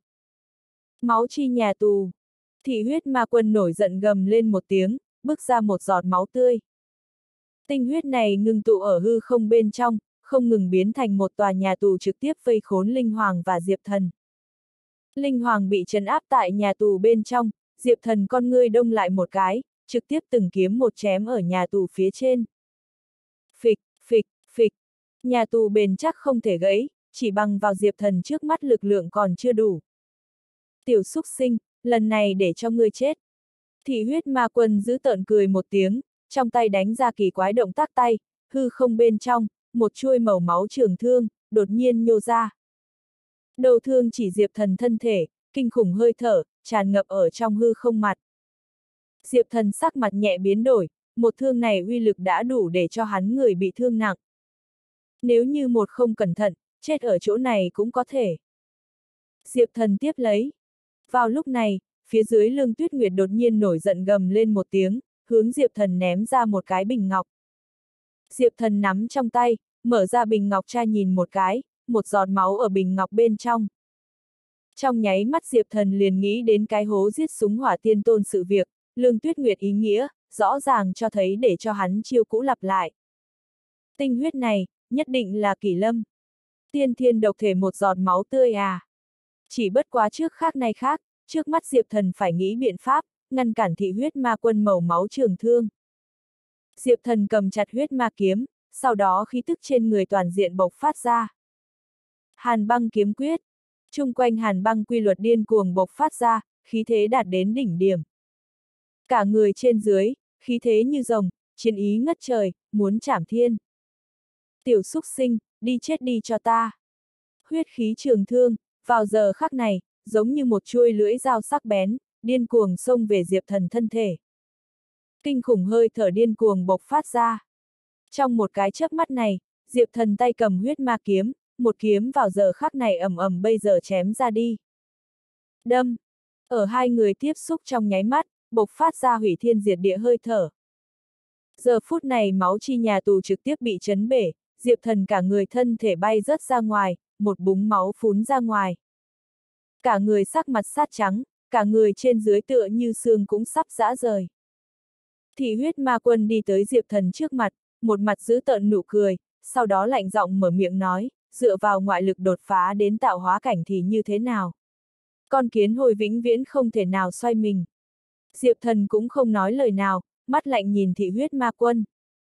Máu chi nhà tù. Thị huyết ma quân nổi giận gầm lên một tiếng, bức ra một giọt máu tươi. Tinh huyết này ngưng tụ ở hư không bên trong, không ngừng biến thành một tòa nhà tù trực tiếp vây khốn Linh Hoàng và Diệp Thần. Linh Hoàng bị trấn áp tại nhà tù bên trong, Diệp Thần con ngươi đông lại một cái, trực tiếp từng kiếm một chém ở nhà tù phía trên. Phịch, phịch, phịch, nhà tù bền chắc không thể gãy, chỉ bằng vào Diệp Thần trước mắt lực lượng còn chưa đủ. Tiểu xúc sinh, lần này để cho ngươi chết. Thị huyết ma quân giữ tợn cười một tiếng, trong tay đánh ra kỳ quái động tác tay, hư không bên trong, một chuôi màu máu trường thương, đột nhiên nhô ra. Đầu thương chỉ Diệp Thần thân thể, kinh khủng hơi thở, tràn ngập ở trong hư không mặt. Diệp Thần sắc mặt nhẹ biến đổi, một thương này uy lực đã đủ để cho hắn người bị thương nặng. Nếu như một không cẩn thận, chết ở chỗ này cũng có thể. Diệp Thần tiếp lấy. Vào lúc này, phía dưới Lương Tuyết Nguyệt đột nhiên nổi giận gầm lên một tiếng, hướng Diệp Thần ném ra một cái bình ngọc. Diệp Thần nắm trong tay, mở ra bình ngọc tra nhìn một cái, một giọt máu ở bình ngọc bên trong. Trong nháy mắt Diệp Thần liền nghĩ đến cái hố giết súng hỏa tiên tôn sự việc, Lương Tuyết Nguyệt ý nghĩa, rõ ràng cho thấy để cho hắn chiêu cũ lặp lại. Tinh huyết này, nhất định là Kỷ Lâm. Tiên thiên độc thể một giọt máu tươi à. Chỉ bất quá trước khác nay khác, trước mắt Diệp Thần phải nghĩ biện pháp, ngăn cản thị huyết ma quân màu máu trường thương. Diệp Thần cầm chặt huyết ma kiếm, sau đó khí tức trên người toàn diện bộc phát ra. Hàn băng kiếm quyết. Chung quanh hàn băng quy luật điên cuồng bộc phát ra, khí thế đạt đến đỉnh điểm. Cả người trên dưới, khí thế như rồng, chiến ý ngất trời, muốn trảm thiên. Tiểu xúc sinh, đi chết đi cho ta. Huyết khí trường thương, vào giờ khắc này, giống như một chuôi lưỡi dao sắc bén, điên cuồng xông về Diệp Thần thân thể. Kinh khủng hơi thở điên cuồng bộc phát ra. Trong một cái chớp mắt này, Diệp Thần tay cầm huyết ma kiếm, một kiếm vào giờ khắc này ầm ầm bây giờ chém ra đi. Đâm! Ở hai người tiếp xúc trong nháy mắt, bộc phát ra hủy thiên diệt địa hơi thở. Giờ phút này máu chi nhà tù trực tiếp bị chấn bể, Diệp Thần cả người thân thể bay rớt ra ngoài, một búng máu phún ra ngoài. Cả người sắc mặt sát trắng, cả người trên dưới tựa như xương cũng sắp giã rời. Thị huyết ma quân đi tới Diệp Thần trước mặt, một mặt giữ tợn nụ cười, sau đó lạnh giọng mở miệng nói, dựa vào ngoại lực đột phá đến tạo hóa cảnh thì như thế nào? Con kiến hồi vĩnh viễn không thể nào xoay mình. Diệp Thần cũng không nói lời nào, mắt lạnh nhìn thị huyết ma quân.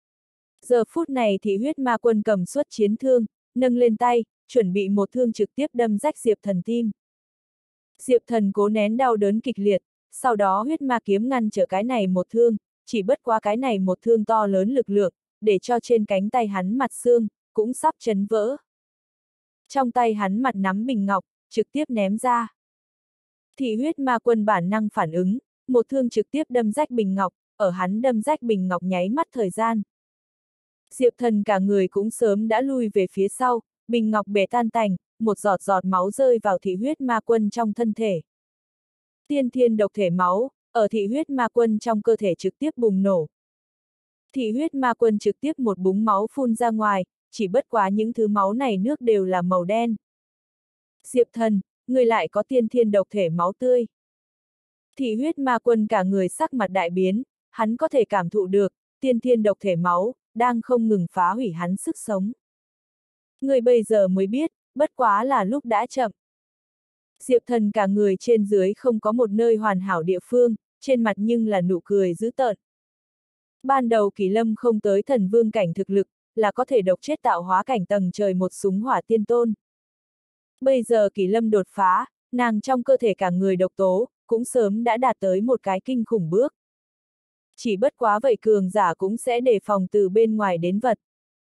Giờ phút này thị huyết ma quân cầm suất chiến thương, nâng lên tay, chuẩn bị một thương trực tiếp đâm rách Diệp Thần tim. Diệp Thần cố nén đau đớn kịch liệt, sau đó huyết ma kiếm ngăn trở cái này một thương, chỉ bất quá cái này một thương to lớn lực lượng, để cho trên cánh tay hắn mặt xương, cũng sắp chấn vỡ. Trong tay hắn mặt nắm bình ngọc, trực tiếp ném ra. Thị huyết ma quân bản năng phản ứng, một thương trực tiếp đâm rách bình ngọc, ở hắn đâm rách bình ngọc nháy mắt thời gian. Diệp Thần cả người cũng sớm đã lui về phía sau, bình ngọc bể tan tành, một giọt giọt máu rơi vào thị huyết ma quân trong thân thể. Tiên thiên độc thể máu, ở thị huyết ma quân trong cơ thể trực tiếp bùng nổ. Thị huyết ma quân trực tiếp một búng máu phun ra ngoài, chỉ bất quá những thứ máu này nước đều là màu đen. Diệp Thần, người lại có tiên thiên độc thể máu tươi. Thị huyết ma quân cả người sắc mặt đại biến, hắn có thể cảm thụ được, tiên thiên độc thể máu, đang không ngừng phá hủy hắn sức sống. Người bây giờ mới biết, bất quá là lúc đã chậm. Diệp Thần cả người trên dưới không có một nơi hoàn hảo địa phương, trên mặt nhưng là nụ cười dữ tợn. Ban đầu Kỳ Lâm không tới thần vương cảnh thực lực, là có thể độc chết tạo hóa cảnh tầng trời một súng hỏa tiên tôn. Bây giờ Kỳ Lâm đột phá, nàng trong cơ thể cả người độc tố, cũng sớm đã đạt tới một cái kinh khủng bước. Chỉ bất quá vậy cường giả cũng sẽ đề phòng từ bên ngoài đến vật.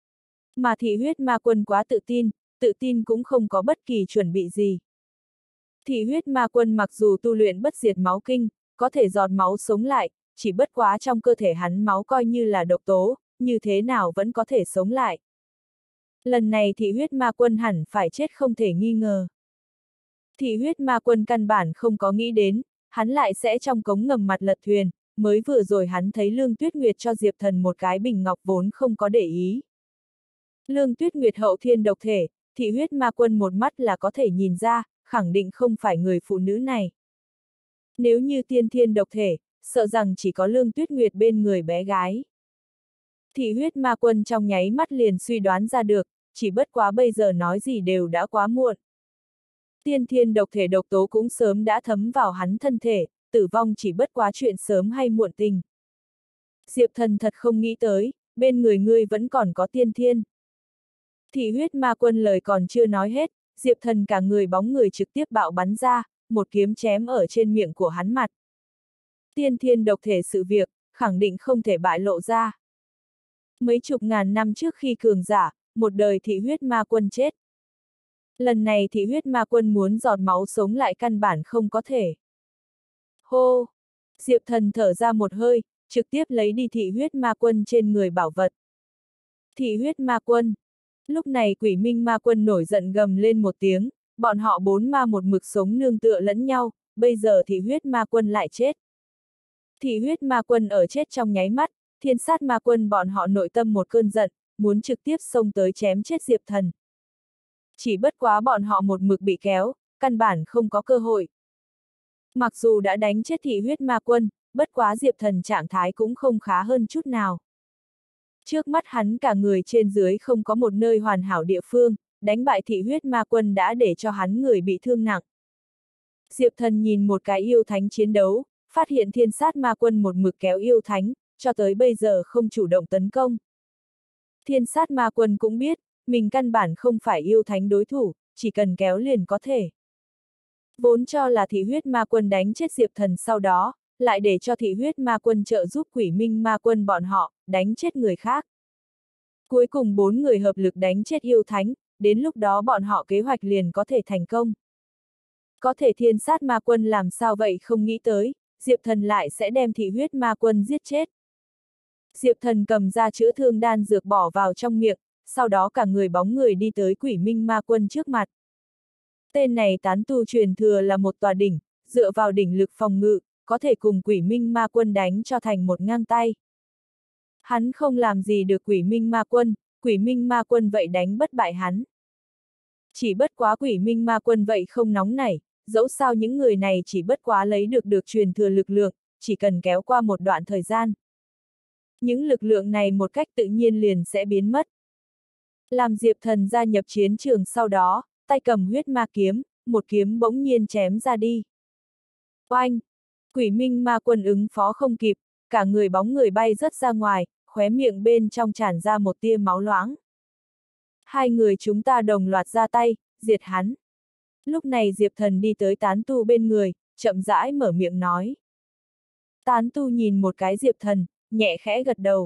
Mà thị huyết ma quân quá tự tin, tự tin cũng không có bất kỳ chuẩn bị gì. Thị huyết ma quân mặc dù tu luyện bất diệt máu kinh, có thể giọt máu sống lại, chỉ bất quá trong cơ thể hắn máu coi như là độc tố, như thế nào vẫn có thể sống lại. Lần này thị huyết ma quân hẳn phải chết không thể nghi ngờ. Thị huyết ma quân căn bản không có nghĩ đến, hắn lại sẽ trong cống ngầm mặt lật thuyền, mới vừa rồi hắn thấy Lương Tuyết Nguyệt cho Diệp Thần một cái bình ngọc vốn không có để ý. Lương Tuyết Nguyệt hậu thiên độc thể, thị huyết ma quân một mắt là có thể nhìn ra, khẳng định không phải người phụ nữ này. Nếu như tiên thiên độc thể, sợ rằng chỉ có Lương Tuyết Nguyệt bên người bé gái. Thị huyết ma quân trong nháy mắt liền suy đoán ra được, chỉ bất quá bây giờ nói gì đều đã quá muộn. Tiên thiên độc thể độc tố cũng sớm đã thấm vào hắn thân thể, tử vong chỉ bất quá chuyện sớm hay muộn tình. Diệp Thần thật không nghĩ tới, bên người ngươi vẫn còn có tiên thiên. Thị huyết ma quân lời còn chưa nói hết, Diệp Thần cả người bóng người trực tiếp bạo bắn ra, một kiếm chém ở trên miệng của hắn mặt. Tiên thiên độc thể sự việc, khẳng định không thể bại lộ ra. Mấy chục ngàn năm trước khi cường giả, một đời thị huyết ma quân chết. Lần này thị huyết ma quân muốn giọt máu sống lại căn bản không có thể. Hô! Diệp Thần thở ra một hơi, trực tiếp lấy đi thị huyết ma quân trên người bảo vật. Thị huyết ma quân. Lúc này quỷ minh ma quân nổi giận gầm lên một tiếng, bọn họ bốn ma một mực sống nương tựa lẫn nhau, bây giờ thị huyết ma quân lại chết. Thị huyết ma quân ở chết trong nháy mắt, thiên sát ma quân bọn họ nội tâm một cơn giận, muốn trực tiếp xông tới chém chết Diệp Thần. Chỉ bất quá bọn họ một mực bị kéo, căn bản không có cơ hội. Mặc dù đã đánh chết thị huyết ma quân, bất quá Diệp Thần trạng thái cũng không khá hơn chút nào. Trước mắt hắn cả người trên dưới không có một nơi hoàn hảo địa phương, đánh bại thị huyết ma quân đã để cho hắn người bị thương nặng. Diệp Thần nhìn một cái yêu thánh chiến đấu, phát hiện thiên sát ma quân một mực kéo yêu thánh, cho tới bây giờ không chủ động tấn công. Thiên sát ma quân cũng biết, mình căn bản không phải yêu thánh đối thủ, chỉ cần kéo liền có thể. Vốn cho là thị huyết ma quân đánh chết Diệp Thần sau đó, lại để cho thị huyết ma quân trợ giúp quỷ minh ma quân bọn họ, đánh chết người khác. Cuối cùng bốn người hợp lực đánh chết yêu thánh, đến lúc đó bọn họ kế hoạch liền có thể thành công. Có thể thiên sát ma quân làm sao vậy không nghĩ tới, Diệp Thần lại sẽ đem thị huyết ma quân giết chết. Diệp Thần cầm ra chữa thương đan dược bỏ vào trong miệng, sau đó cả người bóng người đi tới quỷ minh ma quân trước mặt. Tên này tán tu truyền thừa là một tòa đỉnh, dựa vào đỉnh lực phòng ngự, có thể cùng quỷ minh ma quân đánh cho thành một ngang tay. Hắn không làm gì được quỷ minh ma quân, quỷ minh ma quân vậy đánh bất bại hắn. Chỉ bất quá quỷ minh ma quân vậy không nóng nảy, dẫu sao những người này chỉ bất quá lấy được được truyền thừa lực lượng, chỉ cần kéo qua một đoạn thời gian. Những lực lượng này một cách tự nhiên liền sẽ biến mất. Làm Diệp Thần gia nhập chiến trường sau đó, tay cầm huyết ma kiếm, một kiếm bỗng nhiên chém ra đi. Oanh! Quỷ minh ma quân ứng phó không kịp, cả người bóng người bay rớt ra ngoài, khóe miệng bên trong tràn ra một tia máu loãng. Hai người chúng ta đồng loạt ra tay, diệt hắn. Lúc này Diệp Thần đi tới tán tu bên người, chậm rãi mở miệng nói. Tán tu nhìn một cái Diệp Thần, nhẹ khẽ gật đầu.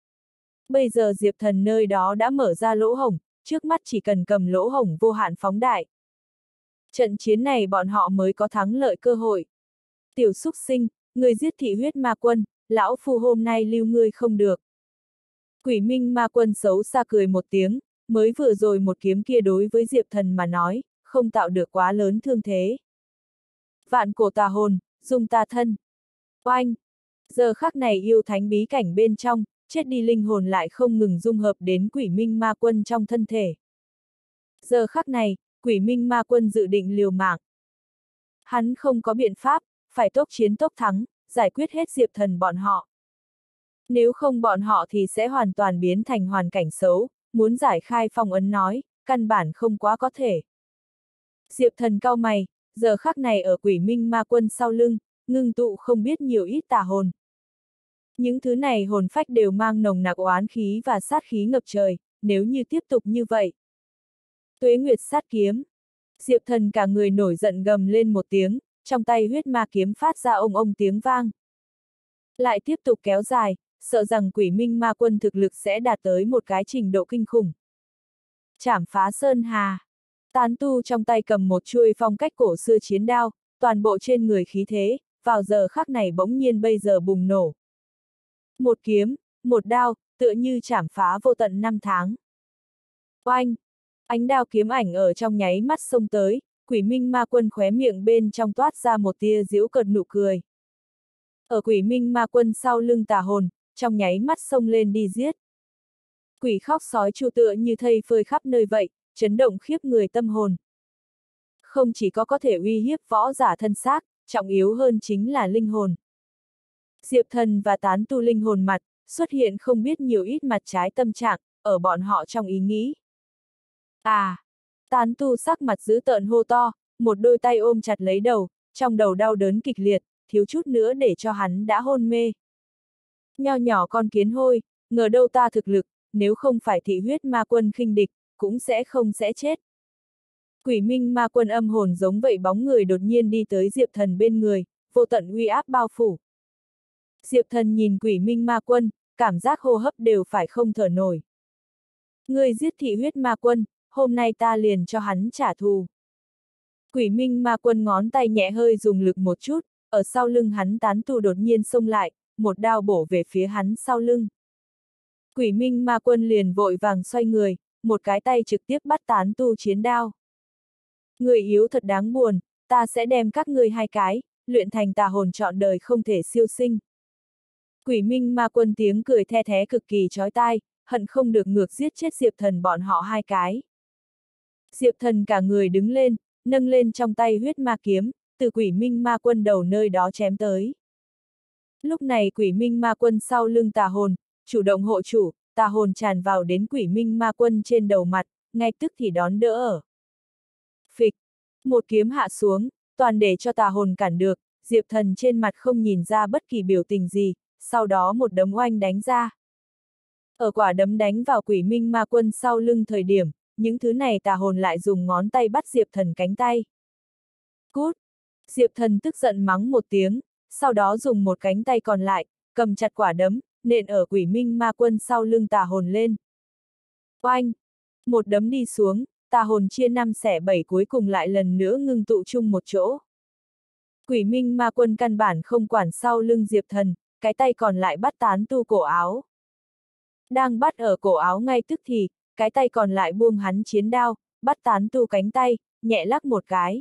Bây giờ Diệp Thần nơi đó đã mở ra lỗ hổng, trước mắt chỉ cần cầm lỗ hổng vô hạn phóng đại. Trận chiến này bọn họ mới có thắng lợi cơ hội. Tiểu xúc sinh, người giết thị huyết ma quân, lão phu hôm nay lưu ngươi không được. Quỷ minh ma quân xấu xa cười một tiếng, mới vừa rồi một kiếm kia đối với Diệp Thần mà nói, không tạo được quá lớn thương thế. Vạn cổ tà hồn, dung ta thân. Oanh! Giờ khắc này yêu thánh bí cảnh bên trong, chết đi linh hồn lại không ngừng dung hợp đến quỷ minh ma quân trong thân thể. Giờ khắc này, quỷ minh ma quân dự định liều mạng. Hắn không có biện pháp, phải tốc chiến tốc thắng, giải quyết hết Diệp Thần bọn họ. Nếu không bọn họ thì sẽ hoàn toàn biến thành hoàn cảnh xấu, muốn giải khai phong ấn nói, căn bản không quá có thể. Diệp Thần cau mày, giờ khắc này ở quỷ minh ma quân sau lưng, ngưng tụ không biết nhiều ít tà hồn. Những thứ này hồn phách đều mang nồng nặc oán khí và sát khí ngập trời, nếu như tiếp tục như vậy. Tuế Nguyệt sát kiếm. Diệp Thần cả người nổi giận gầm lên một tiếng, trong tay huyết ma kiếm phát ra ông ông tiếng vang. Lại tiếp tục kéo dài, sợ rằng quỷ minh ma quân thực lực sẽ đạt tới một cái trình độ kinh khủng. Chảm phá sơn hà. Tán tu trong tay cầm một chuôi phong cách cổ xưa chiến đao, toàn bộ trên người khí thế, vào giờ khắc này bỗng nhiên bây giờ bùng nổ. Một kiếm, một đao, tựa như chảm phá vô tận năm tháng. Oanh! Ánh đao kiếm ảnh ở trong nháy mắt xông tới, quỷ minh ma quân khóe miệng bên trong toát ra một tia giễu cợt nụ cười. Ở quỷ minh ma quân sau lưng tà hồn, trong nháy mắt xông lên đi giết. Quỷ khóc sói chu tựa như thây phơi khắp nơi vậy, chấn động khiếp người tâm hồn. Không chỉ có có thể uy hiếp võ giả thân xác, trọng yếu hơn chính là linh hồn. Diệp Thần và tán tu linh hồn mặt, xuất hiện không biết nhiều ít mặt trái tâm trạng, ở bọn họ trong ý nghĩ. À! Tán tu sắc mặt dữ tợn hô to, một đôi tay ôm chặt lấy đầu, trong đầu đau đớn kịch liệt, thiếu chút nữa để cho hắn đã hôn mê. Nho nhỏ con kiến hôi, ngờ đâu ta thực lực, nếu không phải thị huyết ma quân khinh địch, cũng sẽ không sẽ chết. Quỷ minh ma quân âm hồn giống vậy bóng người đột nhiên đi tới Diệp Thần bên người, vô tận uy áp bao phủ. Diệp Thần nhìn quỷ minh ma quân, cảm giác hô hấp đều phải không thở nổi. Người giết thị huyết ma quân, hôm nay ta liền cho hắn trả thù. Quỷ minh ma quân ngón tay nhẹ hơi dùng lực một chút, ở sau lưng hắn tán tu đột nhiên xông lại, một đao bổ về phía hắn sau lưng. Quỷ minh ma quân liền vội vàng xoay người, một cái tay trực tiếp bắt tán tu chiến đao. Người yếu thật đáng buồn, ta sẽ đem các ngươi hai cái, luyện thành tà hồn trọn đời không thể siêu sinh. Quỷ minh ma quân tiếng cười the thé cực kỳ chói tai, hận không được ngược giết chết Diệp Thần bọn họ hai cái. Diệp Thần cả người đứng lên, nâng lên trong tay huyết ma kiếm, từ quỷ minh ma quân đầu nơi đó chém tới. Lúc này quỷ minh ma quân sau lưng tà hồn, chủ động hộ chủ, tà hồn tràn vào đến quỷ minh ma quân trên đầu mặt, ngay tức thì đón đỡ ở. Phịch! Một kiếm hạ xuống, toàn để cho tà hồn cản được, Diệp Thần trên mặt không nhìn ra bất kỳ biểu tình gì, sau đó một đấm oanh đánh ra. Ở quả đấm đánh vào quỷ minh ma quân sau lưng thời điểm, những thứ này tà hồn lại dùng ngón tay bắt Diệp Thần cánh tay. Cút! Diệp Thần tức giận mắng một tiếng, sau đó dùng một cánh tay còn lại, cầm chặt quả đấm, nện ở quỷ minh ma quân sau lưng tà hồn lên. Oanh! Một đấm đi xuống, tà hồn chia năm xẻ bảy cuối cùng lại lần nữa ngưng tụ chung một chỗ. Quỷ minh ma quân căn bản không quản sau lưng Diệp Thần, cái tay còn lại bắt tán tu cổ áo. Đang bắt ở cổ áo ngay tức thì, cái tay còn lại buông hắn chiến đao, bắt tán tu cánh tay, nhẹ lắc một cái.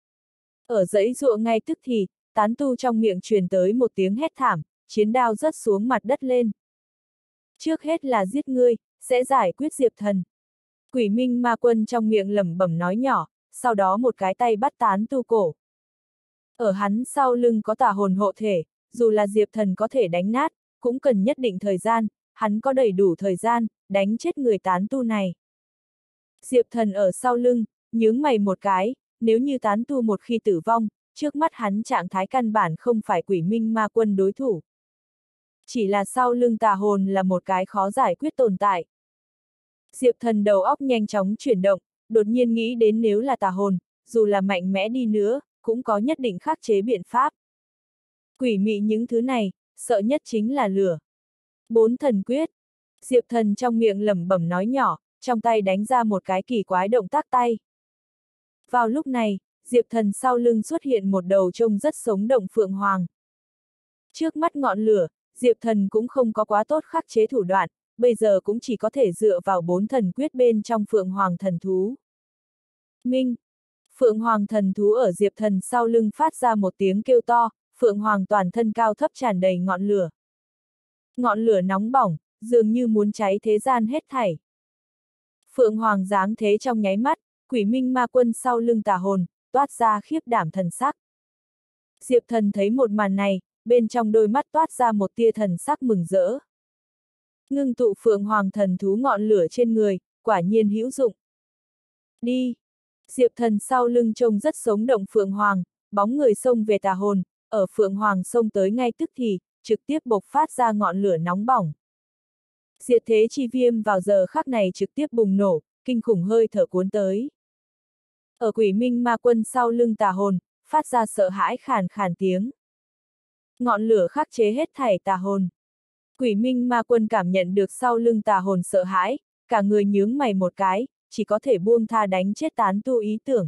Ở dãy dụa ngay tức thì, tán tu trong miệng truyền tới một tiếng hét thảm, chiến đao rớt xuống mặt đất lên. Trước hết là giết ngươi, sẽ giải quyết Diệp Thần. Quỷ minh ma quân trong miệng lẩm bẩm nói nhỏ, sau đó một cái tay bắt tán tu cổ. Ở hắn sau lưng có tà hồn hộ thể, dù là Diệp Thần có thể đánh nát, cũng cần nhất định thời gian, hắn có đầy đủ thời gian, đánh chết người tán tu này. Diệp Thần ở sau lưng, nhướng mày một cái, nếu như tán tu một khi tử vong, trước mắt hắn trạng thái căn bản không phải quỷ minh ma quân đối thủ. Chỉ là sau lưng tà hồn là một cái khó giải quyết tồn tại. Diệp Thần đầu óc nhanh chóng chuyển động, đột nhiên nghĩ đến nếu là tà hồn, dù là mạnh mẽ đi nữa, cũng có nhất định khắc chế biện pháp. Quỷ mị những thứ này, sợ nhất chính là lửa. Bốn thần quyết. Diệp Thần trong miệng lẩm bẩm nói nhỏ, trong tay đánh ra một cái kỳ quái động tác tay. Vào lúc này, Diệp Thần sau lưng xuất hiện một đầu trông rất sống động phượng hoàng. Trước mắt ngọn lửa, Diệp Thần cũng không có quá tốt khắc chế thủ đoạn, bây giờ cũng chỉ có thể dựa vào bốn thần quyết bên trong phượng hoàng thần thú. Minh! Phượng hoàng thần thú ở Diệp Thần sau lưng phát ra một tiếng kêu to, phượng hoàng toàn thân cao thấp tràn đầy ngọn lửa. Ngọn lửa nóng bỏng, dường như muốn cháy thế gian hết thảy. Phượng hoàng giáng thế trong nháy mắt, quỷ minh ma quân sau lưng tà hồn, toát ra khiếp đảm thần sắc. Diệp Thần thấy một màn này, bên trong đôi mắt toát ra một tia thần sắc mừng rỡ. Ngưng tụ phượng hoàng thần thú ngọn lửa trên người, quả nhiên hữu dụng. Đi! Diệp Thần sau lưng trông rất sống động phượng hoàng, bóng người xông về tà hồn, ở phượng hoàng xông tới ngay tức thì, trực tiếp bộc phát ra ngọn lửa nóng bỏng. Diệt thế chi viêm vào giờ khắc này trực tiếp bùng nổ, kinh khủng hơi thở cuốn tới. Ở quỷ minh ma quân sau lưng tà hồn, phát ra sợ hãi khàn khàn tiếng. Ngọn lửa khắc chế hết thảy tà hồn. Quỷ minh ma quân cảm nhận được sau lưng tà hồn sợ hãi, cả người nhướng mày một cái, chỉ có thể buông tha đánh chết tán tu ý tưởng.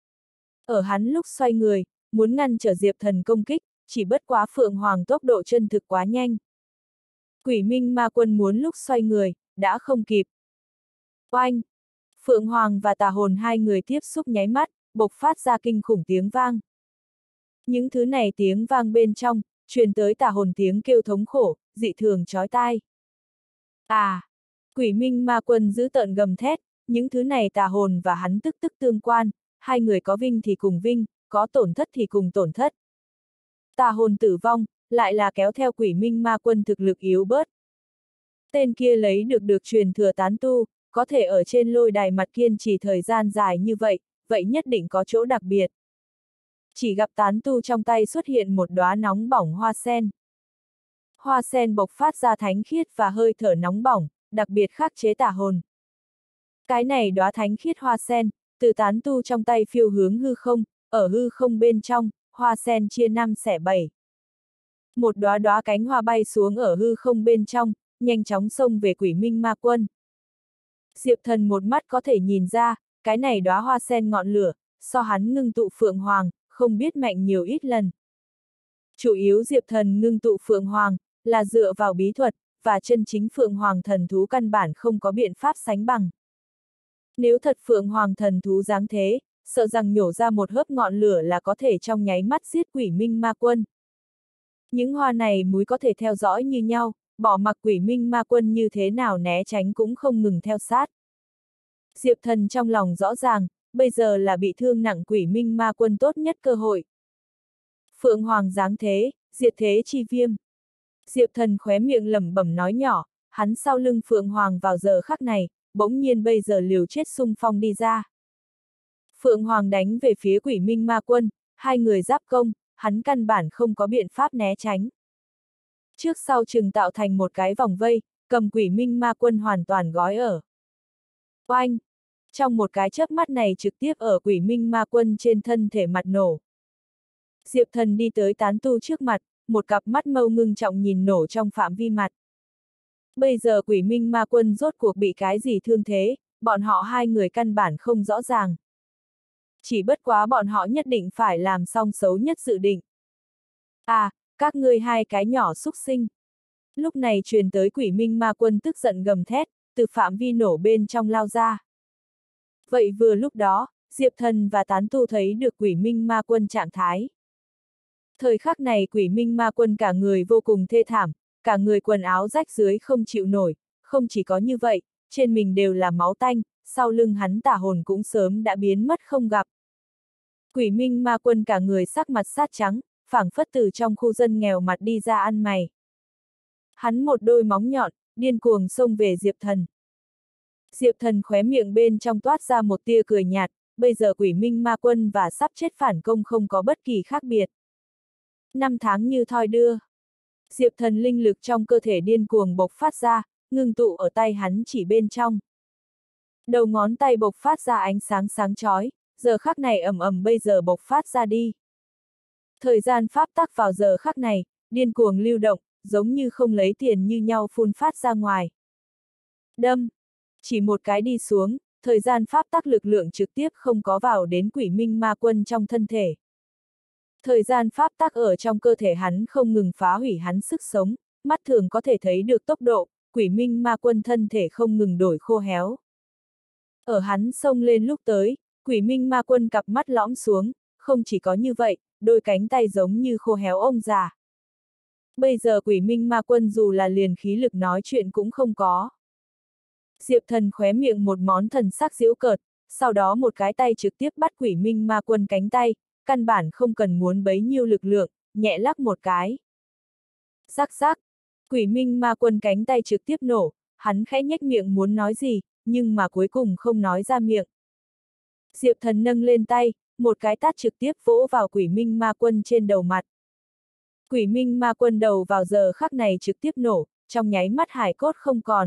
Ở hắn lúc xoay người, muốn ngăn trở Diệp Thần công kích, chỉ bất quá phượng hoàng tốc độ chân thực quá nhanh. Quỷ minh ma quân muốn lúc xoay người, đã không kịp. Oanh! Phượng hoàng và tà hồn hai người tiếp xúc nháy mắt, bộc phát ra kinh khủng tiếng vang. Những thứ này tiếng vang bên trong, truyền tới tà hồn tiếng kêu thống khổ, dị thường chói tai. À! Quỷ minh ma quân giữ tợn gầm thét, những thứ này tà hồn và hắn tức tức tương quan, hai người có vinh thì cùng vinh, có tổn thất thì cùng tổn thất. Tà hồn tử vong, lại là kéo theo quỷ minh ma quân thực lực yếu bớt. Tên kia lấy được được truyền thừa tán tu, có thể ở trên lôi đài mặt kiên trì thời gian dài như vậy, vậy nhất định có chỗ đặc biệt. Chỉ gặp tán tu trong tay xuất hiện một đóa nóng bỏng hoa sen. Hoa sen bộc phát ra thánh khiết và hơi thở nóng bỏng, đặc biệt khắc chế tà hồn. Cái này đóa thánh khiết hoa sen, từ tán tu trong tay phiêu hướng hư không, ở hư không bên trong, hoa sen chia năm xẻ bảy. Một đóa đóa cánh hoa bay xuống ở hư không bên trong, nhanh chóng xông về quỷ minh ma quân. Diệp Thần một mắt có thể nhìn ra, cái này đóa hoa sen ngọn lửa, so hắn ngưng tụ phượng hoàng, không biết mạnh nhiều ít lần. Chủ yếu Diệp Thần ngưng tụ phượng hoàng, là dựa vào bí thuật, và chân chính phượng hoàng thần thú căn bản không có biện pháp sánh bằng. Nếu thật phượng hoàng thần thú dáng thế, sợ rằng nhổ ra một hớp ngọn lửa là có thể trong nháy mắt giết quỷ minh ma quân. Những hoa này múi có thể theo dõi như nhau, bỏ mặc quỷ minh ma quân như thế nào né tránh cũng không ngừng theo sát. Diệp Thần trong lòng rõ ràng, bây giờ là bị thương nặng quỷ minh ma quân tốt nhất cơ hội. Phượng hoàng giáng thế, diệt thế chi viêm. Diệp Thần khóe miệng lẩm bẩm nói nhỏ, hắn sau lưng phượng hoàng vào giờ khắc này, bỗng nhiên bây giờ liều chết xung phong đi ra. Phượng hoàng đánh về phía quỷ minh ma quân, hai người giáp công, hắn căn bản không có biện pháp né tránh. Trước sau chừng tạo thành một cái vòng vây, cầm quỷ minh ma quân hoàn toàn gói ở. Oanh! Trong một cái chớp mắt này trực tiếp ở quỷ minh ma quân trên thân thể mặt nổ. Diệp Thần đi tới tán tu trước mặt, một cặp mắt mâu ngưng trọng nhìn nổ trong phạm vi mặt. Bây giờ Quỷ Minh Ma Quân rốt cuộc bị cái gì thương thế, bọn họ hai người căn bản không rõ ràng. Chỉ bất quá bọn họ nhất định phải làm xong xấu nhất dự định. À, các ngươi hai cái nhỏ xúc sinh. Lúc này truyền tới Quỷ Minh Ma Quân tức giận gầm thét, từ phạm vi nổ bên trong lao ra. Vậy vừa lúc đó, Diệp Thần và tán tu thấy được Quỷ Minh Ma Quân trạng thái. Thời khắc này Quỷ Minh Ma Quân cả người vô cùng thê thảm, cả người quần áo rách dưới không chịu nổi, không chỉ có như vậy, trên mình đều là máu tanh, sau lưng hắn tà hồn cũng sớm đã biến mất không gặp. Quỷ Minh Ma Quân cả người sắc mặt sát trắng, phảng phất từ trong khu dân nghèo mặt đi ra ăn mày. Hắn một đôi móng nhọn, điên cuồng xông về Diệp Thần. Diệp Thần khóe miệng bên trong toát ra một tia cười nhạt, bây giờ Quỷ Minh Ma Quân và sắp chết phản công không có bất kỳ khác biệt. Năm tháng như thoi đưa. Diệp Thần linh lực trong cơ thể điên cuồng bộc phát ra, ngưng tụ ở tay hắn chỉ bên trong. Đầu ngón tay bộc phát ra ánh sáng sáng chói, giờ khắc này ầm ầm bây giờ bộc phát ra đi. Thời gian pháp tắc vào giờ khắc này, điên cuồng lưu động, giống như không lấy tiền như nhau phun phát ra ngoài. Đâm! Chỉ một cái đi xuống, thời gian pháp tắc lực lượng trực tiếp không có vào đến Quỷ Minh Ma Quân trong thân thể. Thời gian pháp tắc ở trong cơ thể hắn không ngừng phá hủy hắn sức sống, mắt thường có thể thấy được tốc độ, Quỷ Minh Ma Quân thân thể không ngừng đổi khô héo. Ở hắn xông lên lúc tới, Quỷ Minh Ma Quân cặp mắt lõm xuống, không chỉ có như vậy, đôi cánh tay giống như khô héo ông già. Bây giờ Quỷ Minh Ma Quân dù là liền khí lực nói chuyện cũng không có. Diệp Thần khóe miệng một món thần sắc giễu cợt, sau đó một cái tay trực tiếp bắt Quỷ Minh Ma Quân cánh tay, căn bản không cần muốn bấy nhiêu lực lượng, nhẹ lắc một cái. Rắc rắc, Quỷ Minh Ma Quân cánh tay trực tiếp nổ, hắn khẽ nhếch miệng muốn nói gì, nhưng mà cuối cùng không nói ra miệng. Diệp Thần nâng lên tay, một cái tát trực tiếp vỗ vào Quỷ Minh Ma Quân trên đầu mặt. Quỷ Minh Ma Quân đầu vào giờ khắc này trực tiếp nổ, trong nháy mắt hải cốt không còn.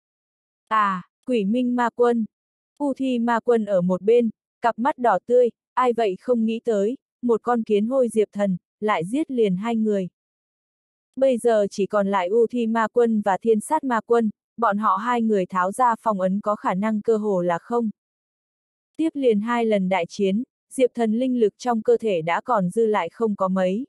À, Quỷ Minh Ma Quân. U Thi Ma Quân ở một bên, cặp mắt đỏ tươi, ai vậy không nghĩ tới, một con kiến hôi Diệp Thần, lại giết liền hai người. Bây giờ chỉ còn lại U Thi Ma Quân và Thiên Sát Ma Quân, bọn họ hai người tháo ra phong ấn có khả năng cơ hồ là không. Tiếp liền hai lần đại chiến, Diệp Thần linh lực trong cơ thể đã còn dư lại không có mấy.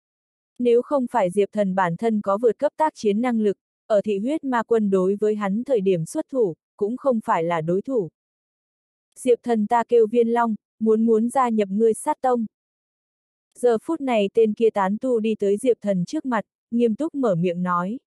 Nếu không phải Diệp Thần bản thân có vượt cấp tác chiến năng lực, ở Thị Huyết Ma Quân đối với hắn thời điểm xuất thủ, cũng không phải là đối thủ. Diệp Thần ta kêu Viên Long, muốn muốn gia nhập ngươi sát tông. Giờ phút này tên kia tán tu đi tới Diệp Thần trước mặt, nghiêm túc mở miệng nói.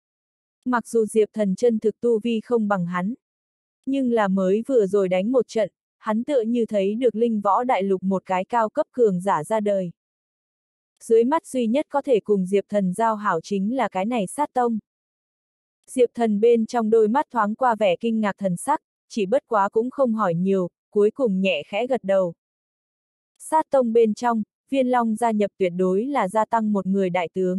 Mặc dù Diệp Thần chân thực tu vi không bằng hắn, nhưng là mới vừa rồi đánh một trận, hắn tựa như thấy được linh võ đại lục một cái cao cấp cường giả ra đời. Dưới mắt duy nhất có thể cùng Diệp Thần giao hảo chính là cái này sát tông. Diệp Thần bên trong đôi mắt thoáng qua vẻ kinh ngạc thần sắc, chỉ bất quá cũng không hỏi nhiều, cuối cùng nhẹ khẽ gật đầu. Sát tông bên trong, Viên Long gia nhập tuyệt đối là gia tăng một người đại tướng.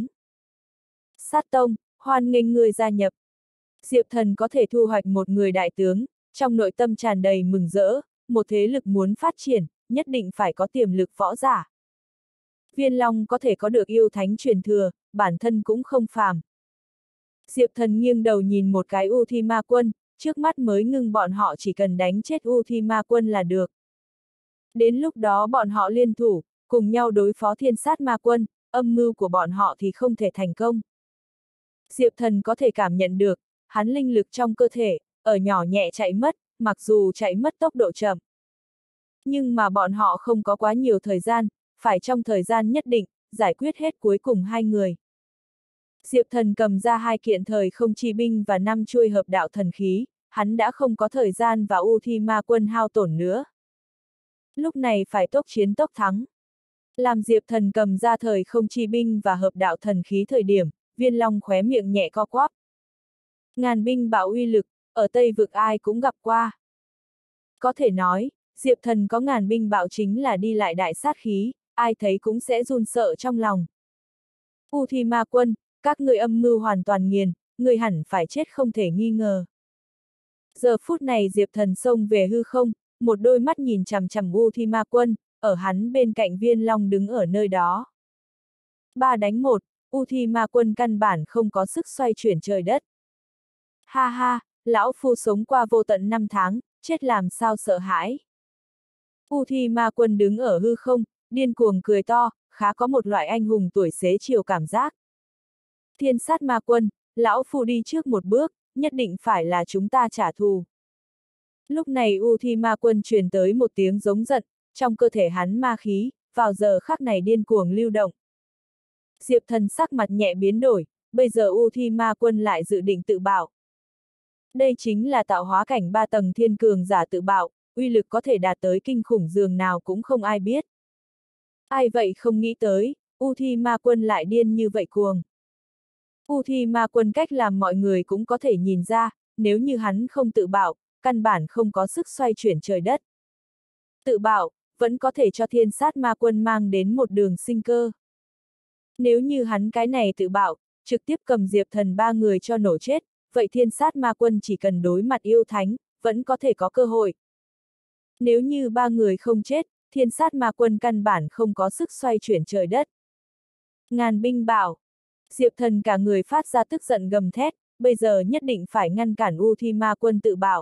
Sát tông, hoan nghênh người gia nhập. Diệp Thần có thể thu hoạch một người đại tướng, trong nội tâm tràn đầy mừng rỡ, một thế lực muốn phát triển, nhất định phải có tiềm lực võ giả. Viên Long có thể có được yêu thánh truyền thừa, bản thân cũng không phàm. Diệp Thần nghiêng đầu nhìn một cái U Thi Ma Quân, trước mắt mới ngưng bọn họ chỉ cần đánh chết U Thi Ma Quân là được. Đến lúc đó bọn họ liên thủ, cùng nhau đối phó Thiên Sát Ma Quân, âm mưu của bọn họ thì không thể thành công. Diệp Thần có thể cảm nhận được, hắn linh lực trong cơ thể, ở nhỏ nhẹ chạy mất, mặc dù chạy mất tốc độ chậm. Nhưng mà bọn họ không có quá nhiều thời gian, phải trong thời gian nhất định, giải quyết hết cuối cùng hai người. Diệp Thần cầm ra hai kiện thời không chi binh và năm chuôi hợp đạo thần khí, hắn đã không có thời gian và U Thi Ma Quân hao tổn nữa. Lúc này phải tốc chiến tốc thắng. Làm Diệp Thần cầm ra thời không chi binh và hợp đạo thần khí thời điểm, Viên Long khóe miệng nhẹ co quắp. Ngàn binh bạo uy lực, ở Tây Vực ai cũng gặp qua. Có thể nói, Diệp Thần có ngàn binh bạo chính là đi lại đại sát khí, ai thấy cũng sẽ run sợ trong lòng. U Thi Ma Quân, các ngươi âm mưu hoàn toàn nghiền, ngươi hẳn phải chết không thể nghi ngờ. Giờ phút này Diệp Thần xông về hư không, một đôi mắt nhìn chằm chằm U Thi Ma Quân, ở hắn bên cạnh Viên Long đứng ở nơi đó. Ba đánh một, U Thi Ma Quân căn bản không có sức xoay chuyển trời đất. Ha ha, lão phu sống qua vô tận năm tháng, chết làm sao sợ hãi. U Thi Ma Quân đứng ở hư không, điên cuồng cười to, khá có một loại anh hùng tuổi xế chiều cảm giác. Thiên sát ma quân, lão phu đi trước một bước, nhất định phải là chúng ta trả thù. Lúc này U Thi Ma Quân truyền tới một tiếng giống giận, trong cơ thể hắn ma khí, vào giờ khắc này điên cuồng lưu động. Diệp Thần sắc mặt nhẹ biến đổi, bây giờ U Thi Ma Quân lại dự định tự bạo. Đây chính là tạo hóa cảnh ba tầng thiên cường giả tự bạo, uy lực có thể đạt tới kinh khủng dường nào cũng không ai biết. Ai vậy không nghĩ tới, U Thi Ma Quân lại điên như vậy cuồng. U Thi Ma Quân cách làm mọi người cũng có thể nhìn ra, nếu như hắn không tự bạo, căn bản không có sức xoay chuyển trời đất. Tự bạo, vẫn có thể cho thiên sát ma quân mang đến một đường sinh cơ. Nếu như hắn cái này tự bạo, trực tiếp cầm Diệp Thần ba người cho nổ chết, vậy thiên sát ma quân chỉ cần đối mặt yêu thánh, vẫn có thể có cơ hội. Nếu như ba người không chết, thiên sát ma quân căn bản không có sức xoay chuyển trời đất. Ngàn binh bảo, Diệp Thần cả người phát ra tức giận gầm thét, bây giờ nhất định phải ngăn cản U Thi Ma Quân tự bạo.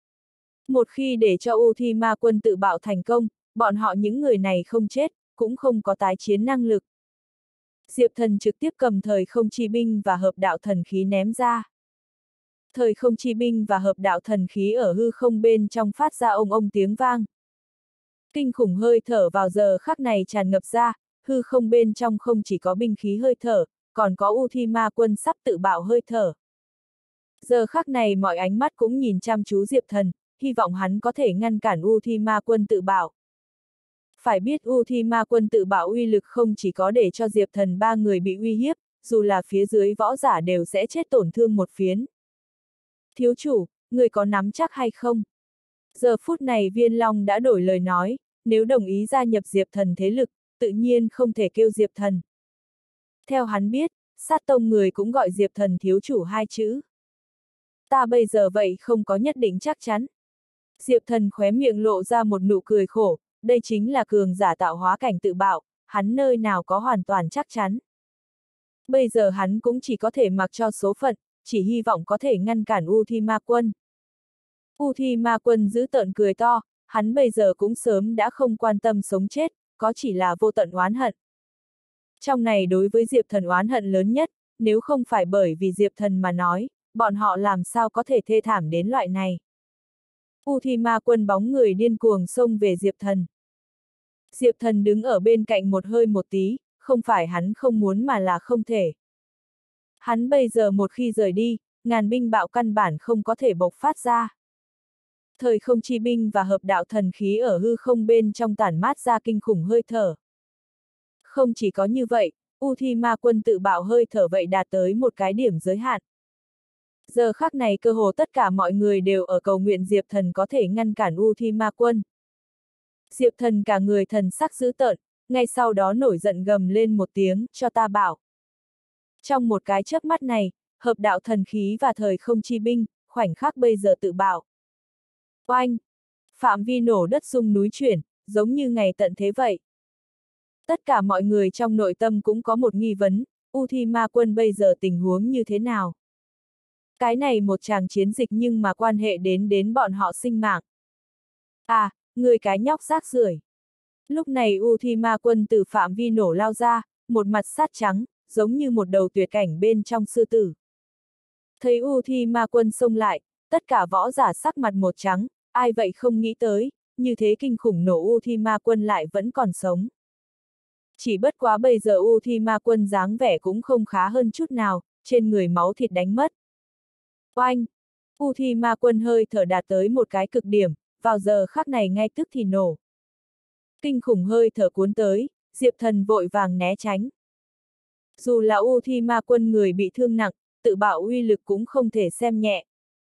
Một khi để cho U Thi Ma Quân tự bạo thành công, bọn họ những người này không chết, cũng không có tái chiến năng lực. Diệp Thần trực tiếp cầm thời không chi binh và hợp đạo thần khí ném ra. Thời không chi binh và hợp đạo thần khí ở hư không bên trong phát ra ông ông tiếng vang. Kinh khủng hơi thở vào giờ khắc này tràn ngập ra, hư không bên trong không chỉ có binh khí hơi thở, còn có U Thi Ma Quân sắp tự bạo hơi thở. Giờ khắc này mọi ánh mắt cũng nhìn chăm chú Diệp Thần, hy vọng hắn có thể ngăn cản U Thi Ma Quân tự bạo. Phải biết U Thi Ma Quân tự bạo uy lực không chỉ có để cho Diệp Thần ba người bị uy hiếp, dù là phía dưới võ giả đều sẽ chết tổn thương một phiến. Thiếu chủ, người có nắm chắc hay không? Giờ phút này Viên Long đã đổi lời nói, nếu đồng ý gia nhập Diệp Thần thế lực, tự nhiên không thể kêu Diệp Thần. Theo hắn biết, sát tông người cũng gọi Diệp Thần thiếu chủ hai chữ. Ta bây giờ vậy không có nhất định chắc chắn. Diệp Thần khóe miệng lộ ra một nụ cười khổ, đây chính là cường giả tạo hóa cảnh tự bạo, hắn nơi nào có hoàn toàn chắc chắn. Bây giờ hắn cũng chỉ có thể mặc cho số phận, chỉ hy vọng có thể ngăn cản U Thi Ma Quân. U Thi Ma Quân giữ tợn cười to, hắn bây giờ cũng sớm đã không quan tâm sống chết, có chỉ là vô tận oán hận. Trong này đối với Diệp Thần oán hận lớn nhất, nếu không phải bởi vì Diệp Thần mà nói, bọn họ làm sao có thể thê thảm đến loại này. U Thi Ma Quân bóng người điên cuồng xông về Diệp Thần. Diệp Thần đứng ở bên cạnh một hơi một tí, không phải hắn không muốn mà là không thể. Hắn bây giờ một khi rời đi, ngàn binh bạo căn bản không có thể bộc phát ra. Thời không chi binh và hợp đạo thần khí ở hư không bên trong tản mát ra kinh khủng hơi thở. Không chỉ có như vậy, U Thi Ma Quân tự bạo hơi thở vậy đạt tới một cái điểm giới hạn. Giờ khắc này cơ hồ tất cả mọi người đều ở cầu nguyện Diệp Thần có thể ngăn cản U Thi Ma Quân. Diệp Thần cả người thần sắc dữ tợn, ngay sau đó nổi giận gầm lên một tiếng, cho ta bảo. Trong một cái chớp mắt này, hợp đạo thần khí và thời không chi binh, khoảnh khắc bây giờ tự bạo. Oanh! Phạm vi nổ đất rung núi chuyển, giống như ngày tận thế vậy. Tất cả mọi người trong nội tâm cũng có một nghi vấn, U Thi Ma Quân bây giờ tình huống như thế nào? Cái này một tràng chiến dịch nhưng mà quan hệ đến đến bọn họ sinh mạng. À, người cái nhóc rác rưởi. Lúc này U Thi Ma Quân từ phạm vi nổ lao ra, một mặt sắt trắng, giống như một đầu tuyệt cảnh bên trong sư tử. Thấy U Thi Ma Quân xông lại, tất cả võ giả sắc mặt một trắng, ai vậy không nghĩ tới, như thế kinh khủng nổ U Thi Ma Quân lại vẫn còn sống. Chỉ bất quá bây giờ U Thi Ma Quân dáng vẻ cũng không khá hơn chút nào, trên người máu thịt đánh mất. Oanh! U Thi Ma Quân hơi thở đạt tới một cái cực điểm, vào giờ khắc này ngay tức thì nổ. Kinh khủng hơi thở cuốn tới, Diệp Thần vội vàng né tránh. Dù là U Thi Ma Quân người bị thương nặng, tự bạo uy lực cũng không thể xem nhẹ.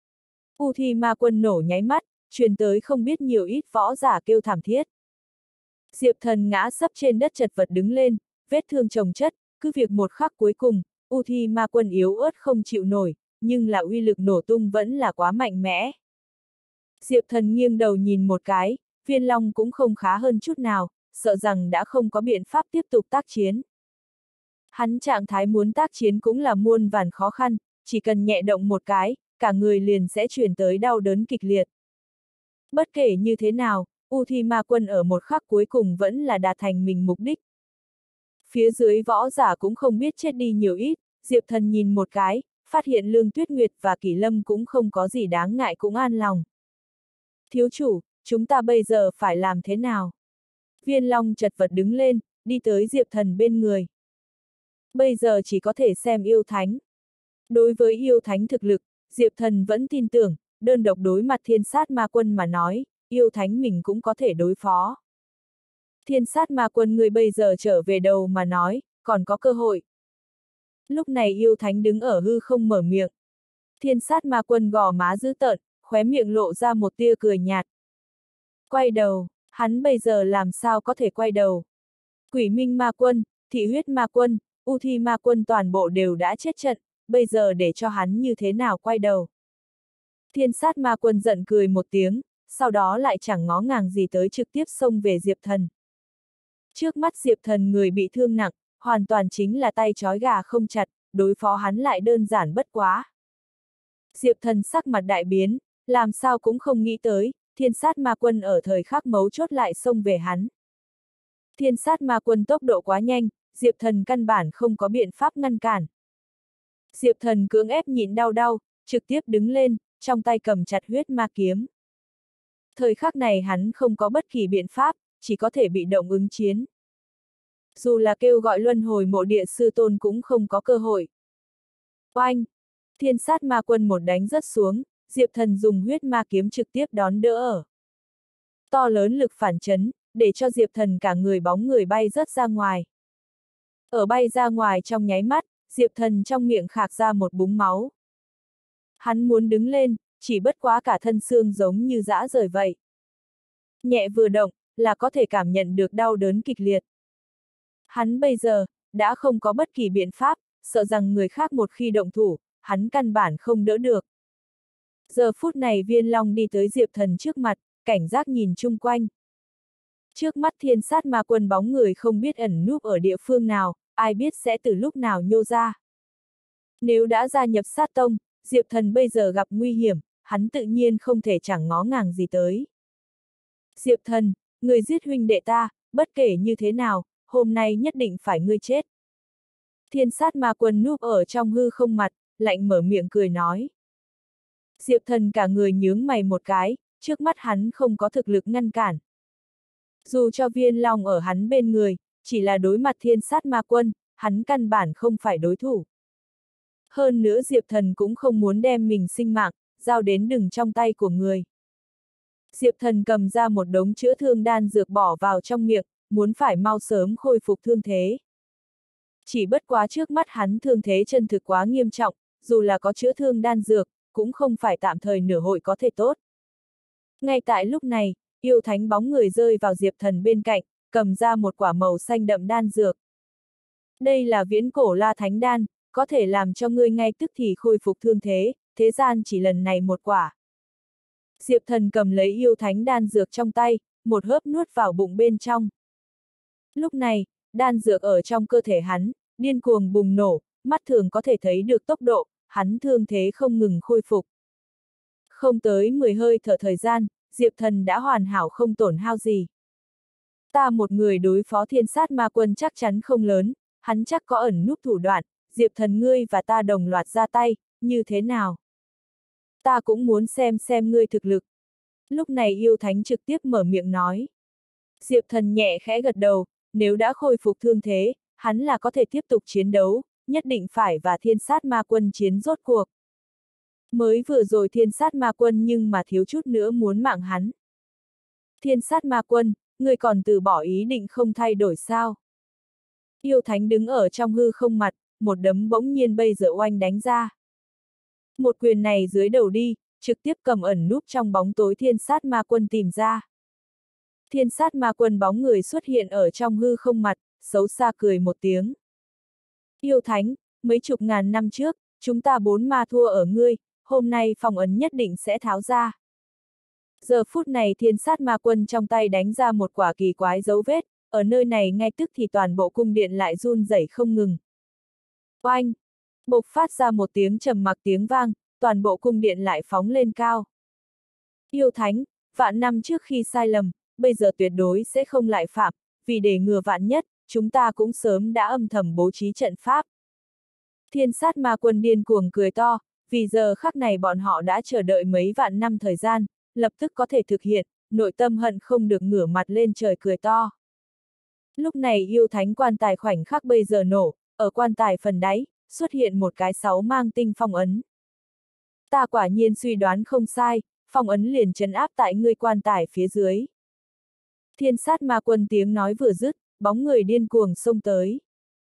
U Thi Ma Quân nổ nháy mắt, truyền tới không biết nhiều ít võ giả kêu thảm thiết. Diệp Thần ngã sấp trên đất chật vật đứng lên, vết thương chồng chất, cứ việc một khắc cuối cùng, U Thi Ma Quân yếu ớt không chịu nổi, nhưng là uy lực nổ tung vẫn là quá mạnh mẽ. Diệp Thần nghiêng đầu nhìn một cái, Viên Long cũng không khá hơn chút nào, sợ rằng đã không có biện pháp tiếp tục tác chiến. Hắn trạng thái muốn tác chiến cũng là muôn vàn khó khăn, chỉ cần nhẹ động một cái, cả người liền sẽ chuyển tới đau đớn kịch liệt. Bất kể như thế nào, U Thi Ma Quân ở một khắc cuối cùng vẫn là đạt thành mình mục đích. Phía dưới võ giả cũng không biết chết đi nhiều ít, Diệp Thần nhìn một cái, phát hiện Lương Tuyết Nguyệt và Kỷ Lâm cũng không có gì đáng ngại cũng an lòng. Thiếu chủ, chúng ta bây giờ phải làm thế nào? Viên Long chật vật đứng lên, đi tới Diệp Thần bên người. Bây giờ chỉ có thể xem yêu thánh. Đối với yêu thánh thực lực, Diệp Thần vẫn tin tưởng, đơn độc đối mặt thiên sát ma quân mà nói, yêu thánh mình cũng có thể đối phó. Thiên sát ma quân người bây giờ trở về đầu mà nói, còn có cơ hội. Lúc này yêu thánh đứng ở hư không mở miệng. Thiên sát ma quân gò má dữ tợn, khóe miệng lộ ra một tia cười nhạt. Quay đầu, hắn bây giờ làm sao có thể quay đầu. Quỷ minh ma quân, thị huyết ma quân, U Thi ma quân toàn bộ đều đã chết trận, bây giờ để cho hắn như thế nào quay đầu. Thiên sát ma quân giận cười một tiếng, sau đó lại chẳng ngó ngàng gì tới trực tiếp xông về Diệp Thần. Trước mắt Diệp Thần người bị thương nặng, hoàn toàn chính là tay trói gà không chặt, đối phó hắn lại đơn giản bất quá. Diệp Thần sắc mặt đại biến, làm sao cũng không nghĩ tới, thiên sát ma quân ở thời khắc mấu chốt lại xông về hắn. Thiên sát ma quân tốc độ quá nhanh, Diệp Thần căn bản không có biện pháp ngăn cản. Diệp Thần cưỡng ép nhịn đau đau, trực tiếp đứng lên, trong tay cầm chặt huyết ma kiếm. Thời khắc này hắn không có bất kỳ biện pháp, chỉ có thể bị động ứng chiến. Dù là kêu gọi luân hồi mộ địa sư tôn cũng không có cơ hội. Oanh! Thiên sát ma quân một đánh rớt xuống, Diệp Thần dùng huyết ma kiếm trực tiếp đón đỡ ở. To lớn lực phản chấn, để cho Diệp Thần cả người bóng người bay rớt ra ngoài. Ở bay ra ngoài trong nháy mắt, Diệp Thần trong miệng khạc ra một búng máu. Hắn muốn đứng lên, chỉ bất quá cả thân xương giống như giã rời vậy. Nhẹ vừa động, là có thể cảm nhận được đau đớn kịch liệt. Hắn bây giờ, đã không có bất kỳ biện pháp, sợ rằng người khác một khi động thủ, hắn căn bản không đỡ được. Giờ phút này Viên Long đi tới Diệp Thần trước mặt, cảnh giác nhìn chung quanh. Trước mắt thiên sát ma quân bóng người không biết ẩn núp ở địa phương nào, ai biết sẽ từ lúc nào nhô ra. Nếu đã gia nhập sát tông, Diệp Thần bây giờ gặp nguy hiểm, hắn tự nhiên không thể chẳng ngó ngàng gì tới. Diệp Thần, người giết huynh đệ ta, bất kể như thế nào, hôm nay nhất định phải ngươi chết. Thiên sát ma quân núp ở trong hư không mặt, lạnh mở miệng cười nói. Diệp Thần cả người nhướng mày một cái, trước mắt hắn không có thực lực ngăn cản. Dù cho Viên Long ở hắn bên người, chỉ là đối mặt thiên sát ma quân, hắn căn bản không phải đối thủ. Hơn nữa Diệp Thần cũng không muốn đem mình sinh mạng, giao đến đừng trong tay của người. Diệp Thần cầm ra một đống chữa thương đan dược bỏ vào trong miệng, muốn phải mau sớm khôi phục thương thế. Chỉ bất quá trước mắt hắn thương thế chân thực quá nghiêm trọng, dù là có chữa thương đan dược, cũng không phải tạm thời nửa hội có thể tốt. Ngay tại lúc này, yêu thánh bóng người rơi vào Diệp Thần bên cạnh, cầm ra một quả màu xanh đậm đan dược. Đây là viễn cổ la thánh đan, có thể làm cho ngươi ngay tức thì khôi phục thương thế, thế gian chỉ lần này một quả. Diệp Thần cầm lấy yêu thánh đan dược trong tay, một hớp nuốt vào bụng bên trong. Lúc này, đan dược ở trong cơ thể hắn, điên cuồng bùng nổ, mắt thường có thể thấy được tốc độ, hắn thương thế không ngừng khôi phục. Không tới mười hơi thở thời gian, Diệp Thần đã hoàn hảo không tổn hao gì. Ta một người đối phó thiên sát ma quân chắc chắn không lớn, hắn chắc có ẩn núp thủ đoạn, Diệp Thần ngươi và ta đồng loạt ra tay, như thế nào? Ta cũng muốn xem xem ngươi thực lực. Lúc này yêu thánh trực tiếp mở miệng nói. Diệp Thần nhẹ khẽ gật đầu, nếu đã khôi phục thương thế, hắn là có thể tiếp tục chiến đấu, nhất định phải và thiên sát ma quân chiến rốt cuộc. Mới vừa rồi thiên sát ma quân nhưng mà thiếu chút nữa muốn mạng hắn. Thiên sát ma quân, người còn từ bỏ ý định không thay đổi sao? Yêu thánh đứng ở trong hư không mặt, một đấm bỗng nhiên bây giờ oanh đánh ra. Một quyền này dưới đầu đi, trực tiếp cầm ẩn núp trong bóng tối thiên sát ma quân tìm ra. Thiên sát ma quân bóng người xuất hiện ở trong hư không mặt, xấu xa cười một tiếng. Yêu thánh, mấy chục ngàn năm trước, chúng ta bốn ma thua ở ngươi, hôm nay phong ấn nhất định sẽ tháo ra. Giờ phút này thiên sát ma quân trong tay đánh ra một quả kỳ quái dấu vết, ở nơi này ngay tức thì toàn bộ cung điện lại run rẩy không ngừng. Oanh! Bộc phát ra một tiếng trầm mặc tiếng vang, toàn bộ cung điện lại phóng lên cao. Yêu thánh, vạn năm trước khi sai lầm, bây giờ tuyệt đối sẽ không lại phạm, vì để ngừa vạn nhất, chúng ta cũng sớm đã âm thầm bố trí trận pháp. Thiên sát ma quân điên cuồng cười to, vì giờ khắc này bọn họ đã chờ đợi mấy vạn năm thời gian, lập tức có thể thực hiện, nội tâm hận không được ngửa mặt lên trời cười to. Lúc này yêu thánh quan tài khoảnh khắc bây giờ nổ, ở quan tài phần đáy, xuất hiện một cái sáu mang tinh phong ấn. Ta quả nhiên suy đoán không sai, phong ấn liền trấn áp tại ngươi quan tài phía dưới. Thiên sát ma quân tiếng nói vừa dứt, bóng người điên cuồng xông tới.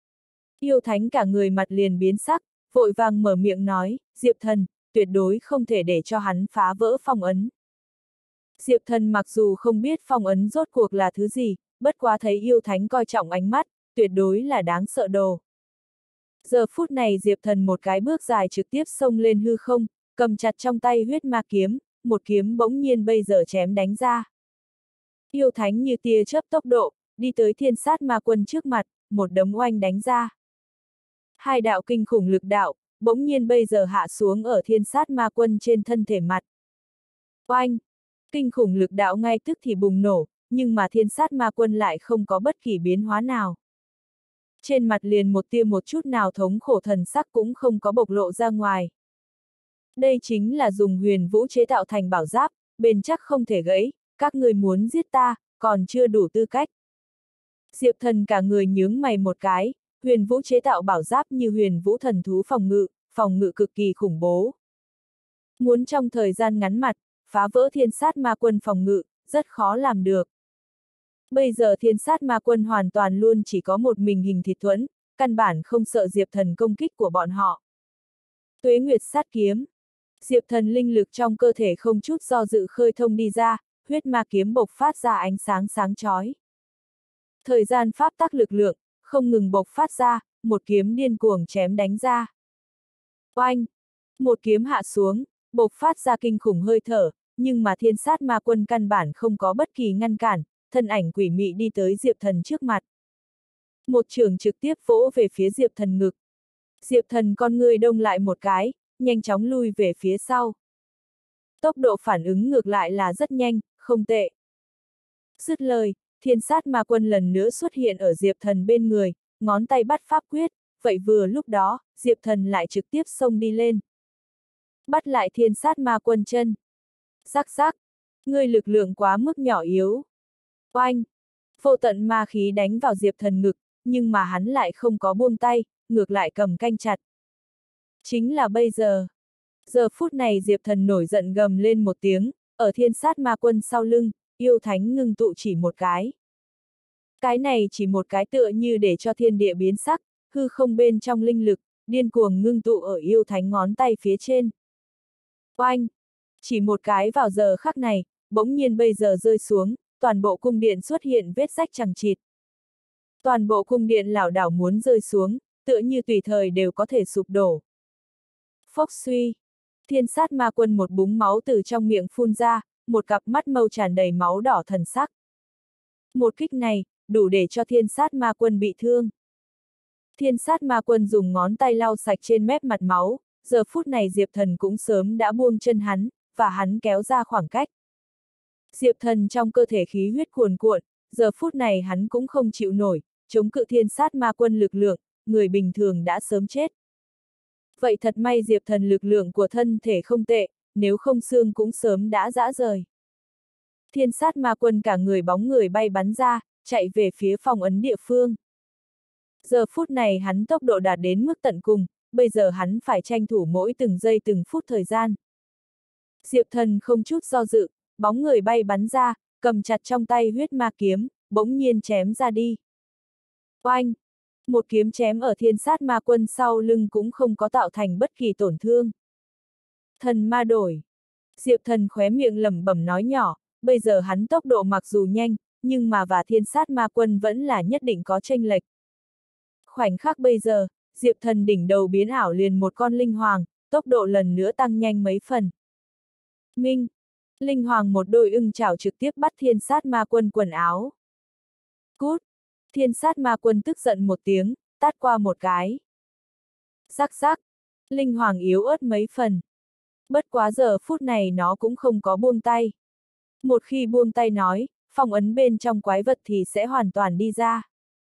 Yêu thánh cả người mặt liền biến sắc, vội vàng mở miệng nói, Diệp Thần, tuyệt đối không thể để cho hắn phá vỡ phong ấn. Diệp Thần mặc dù không biết phong ấn rốt cuộc là thứ gì, bất quá thấy yêu thánh coi trọng ánh mắt, tuyệt đối là đáng sợ đồ. Giờ phút này Diệp Thần một cái bước dài trực tiếp xông lên hư không, cầm chặt trong tay huyết ma kiếm, một kiếm bỗng nhiên bây giờ chém đánh ra. Yêu thánh như tia chớp tốc độ, đi tới thiên sát ma quân trước mặt, một đấm oanh đánh ra. Hai đạo kinh khủng lực đạo, bỗng nhiên bây giờ hạ xuống ở thiên sát ma quân trên thân thể mặt. Oanh! Kinh khủng lực đạo ngay tức thì bùng nổ, nhưng mà thiên sát ma quân lại không có bất kỳ biến hóa nào. Trên mặt liền một tia một chút nào thống khổ thần sắc cũng không có bộc lộ ra ngoài. Đây chính là dùng huyền vũ chế tạo thành bảo giáp, bền chắc không thể gãy, các người muốn giết ta, còn chưa đủ tư cách. Diệp Thần cả người nhướng mày một cái, huyền vũ chế tạo bảo giáp như huyền vũ thần thú phòng ngự, phòng ngự cực kỳ khủng bố. Muốn trong thời gian ngắn mặt, phá vỡ thiên sát ma quân phòng ngự, rất khó làm được. Bây giờ thiên sát ma quân hoàn toàn luôn chỉ có một mình hình thịt thuẫn, căn bản không sợ Diệp Thần công kích của bọn họ. Tuế Nguyệt sát kiếm. Diệp Thần linh lực trong cơ thể không chút do dự khơi thông đi ra, huyết ma kiếm bộc phát ra ánh sáng sáng chói. Thời gian pháp tắc lực lượng, không ngừng bộc phát ra, một kiếm điên cuồng chém đánh ra. Oanh! Một kiếm hạ xuống, bộc phát ra kinh khủng hơi thở, nhưng mà thiên sát ma quân căn bản không có bất kỳ ngăn cản, thân ảnh quỷ mị đi tới Diệp Thần trước mặt. Một chưởng trực tiếp vỗ về phía Diệp Thần ngực. Diệp Thần con người đông lại một cái, nhanh chóng lui về phía sau. Tốc độ phản ứng ngược lại là rất nhanh, không tệ. Dứt lời, thiên sát ma quân lần nữa xuất hiện ở Diệp Thần bên người, ngón tay bắt pháp quyết, vậy vừa lúc đó, Diệp Thần lại trực tiếp xông đi lên. Bắt lại thiên sát ma quân chân. Rắc rắc, ngươi lực lượng quá mức nhỏ yếu. Oanh! Vô tận ma khí đánh vào Diệp Thần ngực, nhưng mà hắn lại không có buông tay, ngược lại cầm canh chặt. Chính là bây giờ. Giờ phút này Diệp Thần nổi giận gầm lên một tiếng, ở thiên sát ma quân sau lưng, yêu thánh ngưng tụ chỉ một cái. Cái này chỉ một cái tựa như để cho thiên địa biến sắc, hư không bên trong linh lực, điên cuồng ngưng tụ ở yêu thánh ngón tay phía trên. Oanh! Chỉ một cái vào giờ khắc này, bỗng nhiên bây giờ rơi xuống, toàn bộ cung điện xuất hiện vết rách chằng chịt. Toàn bộ cung điện lảo đảo muốn rơi xuống, tựa như tùy thời đều có thể sụp đổ. Phốc suy! Thiên sát ma quân một búng máu từ trong miệng phun ra, một cặp mắt mâu tràn đầy máu đỏ thần sắc. Một kích này, đủ để cho thiên sát ma quân bị thương. Thiên sát ma quân dùng ngón tay lau sạch trên mép mặt máu, giờ phút này Diệp Thần cũng sớm đã buông chân hắn, và hắn kéo ra khoảng cách. Diệp Thần trong cơ thể khí huyết cuồn cuộn, giờ phút này hắn cũng không chịu nổi, chống cự thiên sát ma quân lực lượng, người bình thường đã sớm chết. Vậy thật may Diệp Thần lực lượng của thân thể không tệ, nếu không xương cũng sớm đã rã rời. Thiên sát ma quân cả người bóng người bay bắn ra, chạy về phía phong ấn địa phương. Giờ phút này hắn tốc độ đạt đến mức tận cùng, bây giờ hắn phải tranh thủ mỗi từng giây từng phút thời gian. Diệp Thần không chút do dự, bóng người bay bắn ra, cầm chặt trong tay huyết ma kiếm, bỗng nhiên chém ra đi. Oanh! Một kiếm chém ở thiên sát ma quân sau lưng cũng không có tạo thành bất kỳ tổn thương. Thần ma đổi. Diệp Thần khóe miệng lẩm bẩm nói nhỏ, bây giờ hắn tốc độ mặc dù nhanh, nhưng mà và thiên sát ma quân vẫn là nhất định có chênh lệch. Khoảnh khắc bây giờ, Diệp Thần đỉnh đầu biến ảo liền một con linh hoàng, tốc độ lần nữa tăng nhanh mấy phần. Minh! Linh hoàng một đôi ưng chảo trực tiếp bắt thiên sát ma quân quần áo. Cút! Thiên sát ma quân tức giận một tiếng, tát qua một cái. Rắc rắc, linh hoàng yếu ớt mấy phần. Bất quá giờ phút này nó cũng không có buông tay. Một khi buông tay nói, phong ấn bên trong quái vật thì sẽ hoàn toàn đi ra.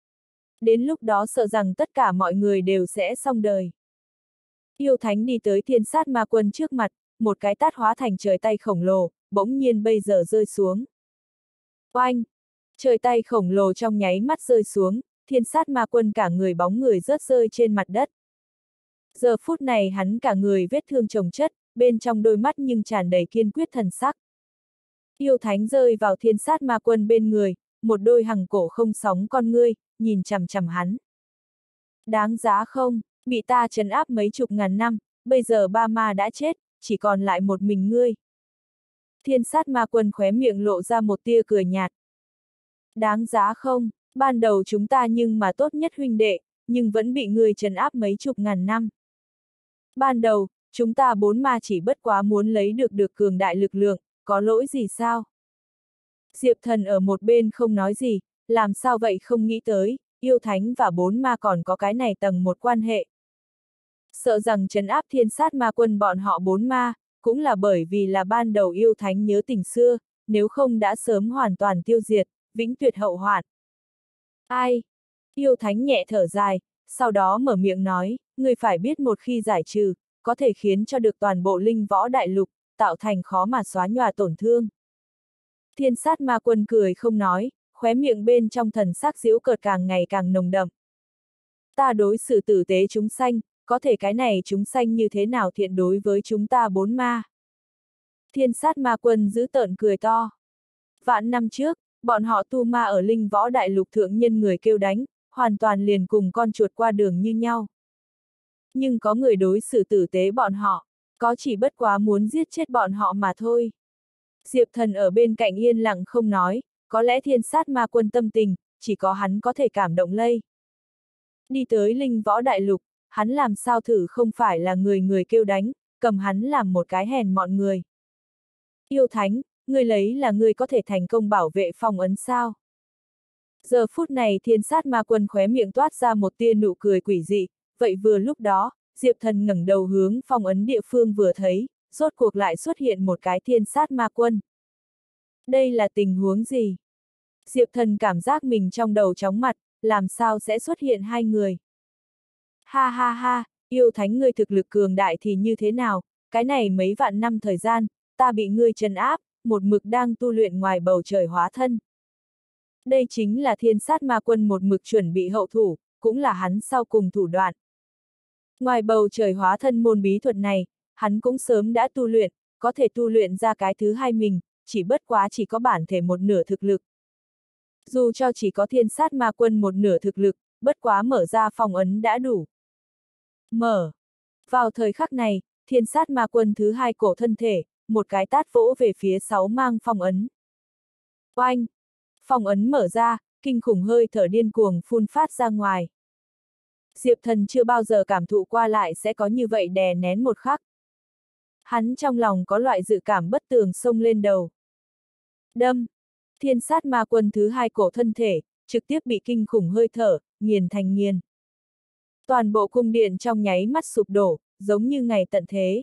Đến lúc đó sợ rằng tất cả mọi người đều sẽ xong đời. Yêu thánh đi tới thiên sát ma quân trước mặt, một cái tát hóa thành trời tay khổng lồ, bỗng nhiên bây giờ rơi xuống. Oanh! Trời tay khổng lồ trong nháy mắt rơi xuống, thiên sát ma quân cả người bóng người rớt rơi trên mặt đất. Giờ phút này hắn cả người vết thương chồng chất, bên trong đôi mắt nhưng tràn đầy kiên quyết thần sắc. Yêu thánh rơi vào thiên sát ma quân bên người, một đôi hằng cổ không sóng con ngươi, nhìn chằm chằm hắn. Đáng giá không, bị ta trấn áp mấy chục ngàn năm, bây giờ ba ma đã chết, chỉ còn lại một mình ngươi. Thiên sát ma quân khóe miệng lộ ra một tia cười nhạt. Đáng giá không, ban đầu chúng ta nhưng mà tốt nhất huynh đệ, nhưng vẫn bị ngươi trấn áp mấy chục ngàn năm. Ban đầu, chúng ta bốn ma chỉ bất quá muốn lấy được được cường đại lực lượng, có lỗi gì sao? Diệp Thần ở một bên không nói gì, làm sao vậy không nghĩ tới, yêu thánh và bốn ma còn có cái này tầng một quan hệ. Sợ rằng trấn áp thiên sát ma quân bọn họ bốn ma, cũng là bởi vì là ban đầu yêu thánh nhớ tình xưa, nếu không đã sớm hoàn toàn tiêu diệt, vĩnh tuyệt hậu hoạn. Ai? Yêu thánh nhẹ thở dài, sau đó mở miệng nói, người phải biết một khi giải trừ, có thể khiến cho được toàn bộ linh võ đại lục, tạo thành khó mà xóa nhòa tổn thương. Thiên sát ma quân cười không nói, khóe miệng bên trong thần sắc giễu cợt càng ngày càng nồng đậm. Ta đối xử tử tế chúng sanh, có thể cái này chúng sanh như thế nào thiện đối với chúng ta bốn ma. Thiên sát ma quân giữ tợn cười to. Vạn năm trước, bọn họ tu ma ở linh võ đại lục thượng nhân người kêu đánh, hoàn toàn liền cùng con chuột qua đường như nhau. Nhưng có người đối xử tử tế bọn họ, có chỉ bất quá muốn giết chết bọn họ mà thôi. Diệp Thần ở bên cạnh yên lặng không nói, có lẽ thiên sát ma quân tâm tình, chỉ có hắn có thể cảm động lây. Đi tới linh võ đại lục, hắn làm sao thử không phải là người người kêu đánh, cầm hắn làm một cái hèn mọn người. Yêu thánh, ngươi lấy là ngươi có thể thành công bảo vệ phong ấn sao? Giờ phút này thiên sát ma quân khóe miệng toát ra một tia nụ cười quỷ dị, vậy vừa lúc đó, Diệp Thần ngẩng đầu hướng phong ấn địa phương vừa thấy, rốt cuộc lại xuất hiện một cái thiên sát ma quân. Đây là tình huống gì? Diệp Thần cảm giác mình trong đầu chóng mặt, làm sao sẽ xuất hiện hai người? Ha ha ha, yêu thánh ngươi thực lực cường đại thì như thế nào, cái này mấy vạn năm thời gian, ta bị ngươi trấn áp, một mực đang tu luyện ngoài bầu trời hóa thân. Đây chính là thiên sát ma quân một mực chuẩn bị hậu thủ, cũng là hắn sau cùng thủ đoạn. Ngoài bầu trời hóa thân môn bí thuật này, hắn cũng sớm đã tu luyện, có thể tu luyện ra cái thứ hai mình, chỉ bất quá chỉ có bản thể một nửa thực lực. Dù cho chỉ có thiên sát ma quân một nửa thực lực, bất quá mở ra phong ấn đã đủ. Mở. Vào thời khắc này, thiên sát ma quân thứ hai cổ thân thể, một cái tát vỗ về phía sáu mang phong ấn. Oanh! Phong ấn mở ra, kinh khủng hơi thở điên cuồng phun phát ra ngoài. Diệp Thần chưa bao giờ cảm thụ qua lại sẽ có như vậy đè nén một khắc. Hắn trong lòng có loại dự cảm bất tường xông lên đầu. Đâm! Thiên sát ma quân thứ hai cổ thân thể, trực tiếp bị kinh khủng hơi thở, nghiền thành nghiền. Toàn bộ cung điện trong nháy mắt sụp đổ, giống như ngày tận thế.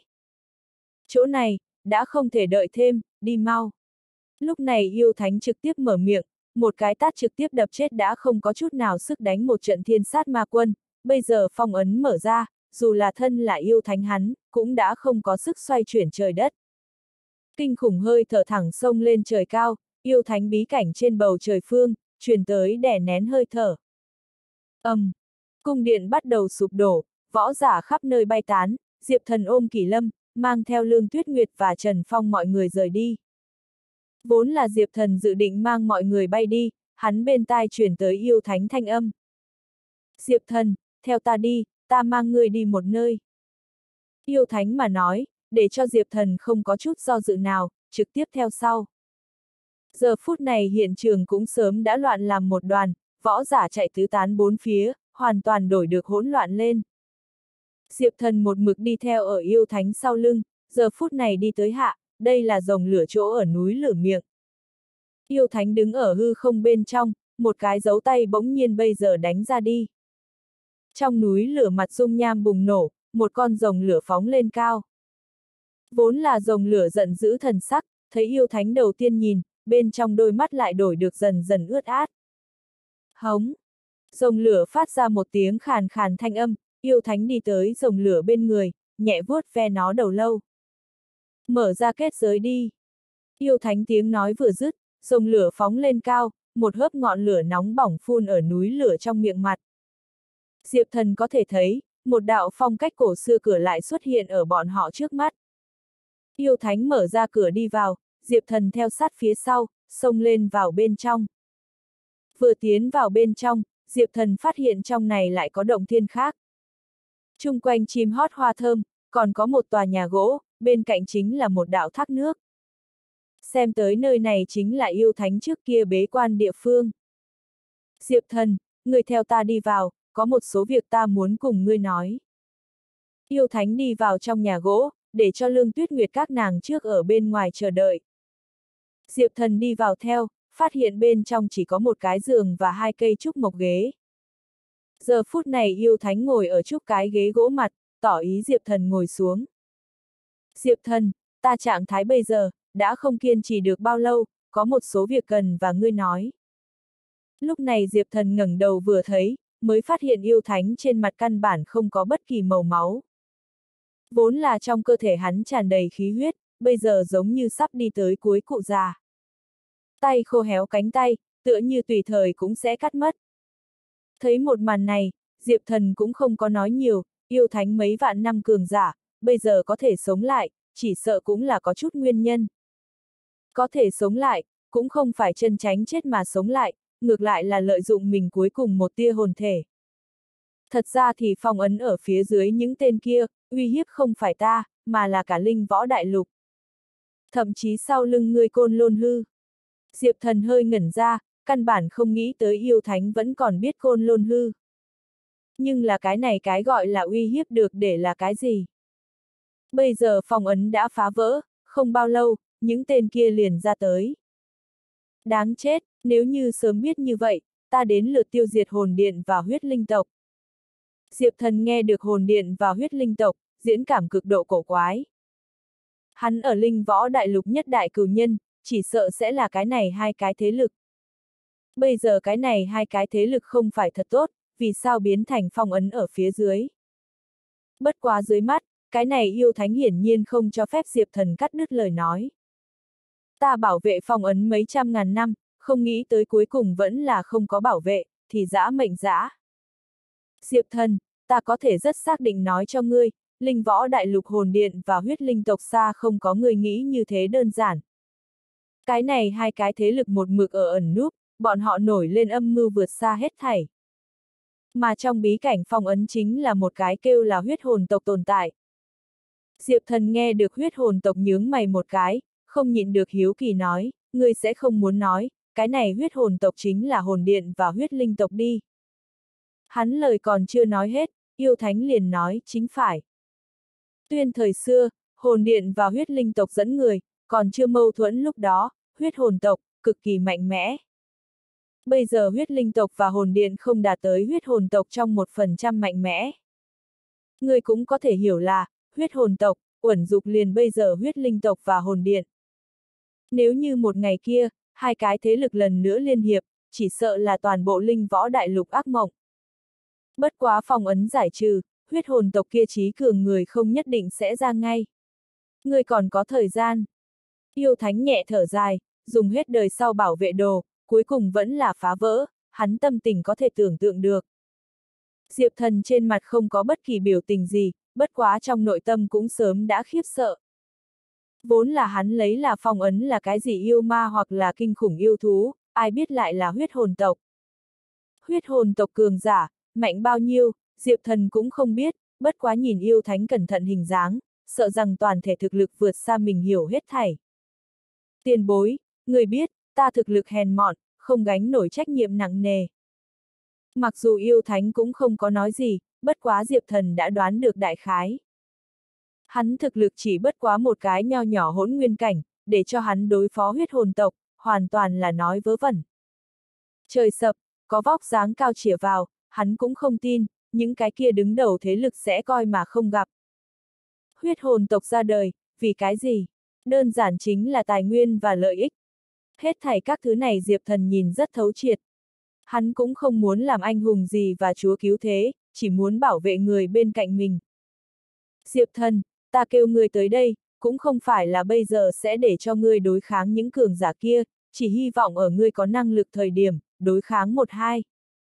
Chỗ này, đã không thể đợi thêm, đi mau. Lúc này yêu thánh trực tiếp mở miệng, một cái tát trực tiếp đập chết đã không có chút nào sức đánh một trận thiên sát ma quân, bây giờ phong ấn mở ra, dù là thân là yêu thánh hắn, cũng đã không có sức xoay chuyển trời đất. Kinh khủng hơi thở thẳng sông lên trời cao, yêu thánh bí cảnh trên bầu trời phương, truyền tới đè nén hơi thở. Ầm, um, cung điện bắt đầu sụp đổ, võ giả khắp nơi bay tán, Diệp Thần ôm Kỷ Lâm, mang theo Lương Tuyết Nguyệt và Trần Phong mọi người rời đi. Vốn là Diệp Thần dự định mang mọi người bay đi, hắn bên tai truyền tới yêu thánh thanh âm. Diệp Thần, theo ta đi, ta mang ngươi đi một nơi. Yêu thánh mà nói, để cho Diệp Thần không có chút do dự nào, trực tiếp theo sau. Giờ phút này hiện trường cũng sớm đã loạn làm một đoàn, võ giả chạy tứ tán bốn phía, hoàn toàn đổi được hỗn loạn lên. Diệp Thần một mực đi theo ở yêu thánh sau lưng, giờ phút này đi tới hạ, đây là rồng lửa chỗ ở núi lửa miệng. Yêu thánh đứng ở hư không bên trong, một cái dấu tay bỗng nhiên bây giờ đánh ra đi. Trong núi lửa mặt dung nham bùng nổ, một con rồng lửa phóng lên cao. Vốn là rồng lửa giận dữ thần sắc, thấy yêu thánh đầu tiên nhìn, bên trong đôi mắt lại đổi được dần dần ướt át. Hống! Rồng lửa phát ra một tiếng khàn khàn thanh âm, yêu thánh đi tới rồng lửa bên người, nhẹ vuốt ve nó đầu lâu. Mở ra kết giới đi. Yêu thánh tiếng nói vừa dứt, rồng lửa phóng lên cao, một hớp ngọn lửa nóng bỏng phun ở núi lửa trong miệng mặt. Diệp Thần có thể thấy, một đạo phong cách cổ xưa cửa lại xuất hiện ở bọn họ trước mắt. Yêu thánh mở ra cửa đi vào, Diệp Thần theo sát phía sau, xông lên vào bên trong. Vừa tiến vào bên trong, Diệp Thần phát hiện trong này lại có động thiên khác. Chung quanh chim hót hoa thơm, còn có một tòa nhà gỗ, bên cạnh chính là một đạo thác nước. Xem tới nơi này chính là yêu thánh trước kia bế quan địa phương. Diệp Thần, ngươi theo ta đi vào, có một số việc ta muốn cùng ngươi nói. Yêu thánh đi vào trong nhà gỗ, để cho Lương Tuyết Nguyệt các nàng trước ở bên ngoài chờ đợi. Diệp Thần đi vào theo, phát hiện bên trong chỉ có một cái giường và hai cây trúc mộc ghế. Giờ phút này yêu thánh ngồi ở trúc cái ghế gỗ mặt, tỏ ý Diệp Thần ngồi xuống. Diệp Thần, ta trạng thái bây giờ, đã không kiên trì được bao lâu, có một số việc cần và ngươi nói. Lúc này Diệp Thần ngẩng đầu vừa thấy, mới phát hiện yêu thánh trên mặt căn bản không có bất kỳ màu máu. Vốn là trong cơ thể hắn tràn đầy khí huyết, bây giờ giống như sắp đi tới cuối cụ già. Tay khô héo cánh tay, tựa như tùy thời cũng sẽ cắt mất. Thấy một màn này, Diệp Thần cũng không có nói nhiều, yêu thánh mấy vạn năm cường giả, bây giờ có thể sống lại, chỉ sợ cũng là có chút nguyên nhân. Có thể sống lại, cũng không phải chân tránh chết mà sống lại, ngược lại là lợi dụng mình cuối cùng một tia hồn thể. Thật ra thì phong ấn ở phía dưới những tên kia, uy hiếp không phải ta, mà là cả linh võ đại lục. Thậm chí sau lưng ngươi Côn Lôn Hư. Diệp Thần hơi ngẩn ra, căn bản không nghĩ tới yêu thánh vẫn còn biết Côn Lôn Hư. Nhưng là cái này cái gọi là uy hiếp được để là cái gì? Bây giờ phong ấn đã phá vỡ, không bao lâu, những tên kia liền ra tới. Đáng chết, nếu như sớm biết như vậy, ta đến lượt tiêu diệt hồn điện và huyết linh tộc. Diệp Thần nghe được hồn điện và huyết linh tộc, diễn cảm cực độ cổ quái. Hắn ở linh võ đại lục nhất đại cửu nhân, chỉ sợ sẽ là cái này hai cái thế lực. Bây giờ cái này hai cái thế lực không phải thật tốt, vì sao biến thành phong ấn ở phía dưới. Bất quá dưới mắt, cái này yêu thánh hiển nhiên không cho phép Diệp Thần cắt đứt lời nói. Ta bảo vệ phong ấn mấy trăm ngàn năm, không nghĩ tới cuối cùng vẫn là không có bảo vệ, thì dã mệnh dã. Diệp Thần, ta có thể rất xác định nói cho ngươi, linh võ đại lục hồn điện và huyết linh tộc xa không có người nghĩ như thế đơn giản. Cái này hai cái thế lực một mực ở ẩn núp, bọn họ nổi lên âm mưu vượt xa hết thảy. Mà trong bí cảnh phong ấn chính là một cái kêu là huyết hồn tộc tồn tại. Diệp Thần nghe được huyết hồn tộc nhướng mày một cái, không nhịn được hiếu kỳ nói, ngươi sẽ không muốn nói, cái này huyết hồn tộc chính là hồn điện và huyết linh tộc đi. Hắn lời còn chưa nói hết, yêu thánh liền nói, chính phải. Tuyên thời xưa, hồn điện và huyết linh tộc dẫn người, còn chưa mâu thuẫn lúc đó, huyết hồn tộc, cực kỳ mạnh mẽ. Bây giờ huyết linh tộc và hồn điện không đạt tới huyết hồn tộc trong một phần trăm mạnh mẽ. Người cũng có thể hiểu là, huyết hồn tộc, uẩn dục liền bây giờ huyết linh tộc và hồn điện. Nếu như một ngày kia, hai cái thế lực lần nữa liên hiệp, chỉ sợ là toàn bộ linh võ đại lục ác mộng. Bất quá phong ấn giải trừ, huyết hồn tộc kia trí cường người không nhất định sẽ ra ngay. Người còn có thời gian. Yêu thánh nhẹ thở dài, dùng hết đời sau bảo vệ đồ, cuối cùng vẫn là phá vỡ, hắn tâm tình có thể tưởng tượng được. Diệp Thần trên mặt không có bất kỳ biểu tình gì, bất quá trong nội tâm cũng sớm đã khiếp sợ. Vốn là hắn lấy là phong ấn là cái gì yêu ma hoặc là kinh khủng yêu thú, ai biết lại là huyết hồn tộc. Huyết hồn tộc cường giả, mạnh bao nhiêu, Diệp Thần cũng không biết, bất quá nhìn yêu thánh cẩn thận hình dáng, sợ rằng toàn thể thực lực vượt xa mình hiểu hết thảy. Tiền bối, người biết, ta thực lực hèn mọn, không gánh nổi trách nhiệm nặng nề. Mặc dù yêu thánh cũng không có nói gì, bất quá Diệp Thần đã đoán được đại khái. Hắn thực lực chỉ bất quá một cái nho nhỏ hỗn nguyên cảnh, để cho hắn đối phó huyết hồn tộc, hoàn toàn là nói vớ vẩn. Trời sập, có vóc dáng cao chĩa vào, hắn cũng không tin, những cái kia đứng đầu thế lực sẽ coi mà không gặp. Huyết hồn tộc ra đời, vì cái gì? Đơn giản chính là tài nguyên và lợi ích. Hết thảy các thứ này Diệp Thần nhìn rất thấu triệt. Hắn cũng không muốn làm anh hùng gì và chúa cứu thế, chỉ muốn bảo vệ người bên cạnh mình. Diệp Thần, ta kêu ngươi tới đây, cũng không phải là bây giờ sẽ để cho ngươi đối kháng những cường giả kia, chỉ hy vọng ở ngươi có năng lực thời điểm, đối kháng một hai.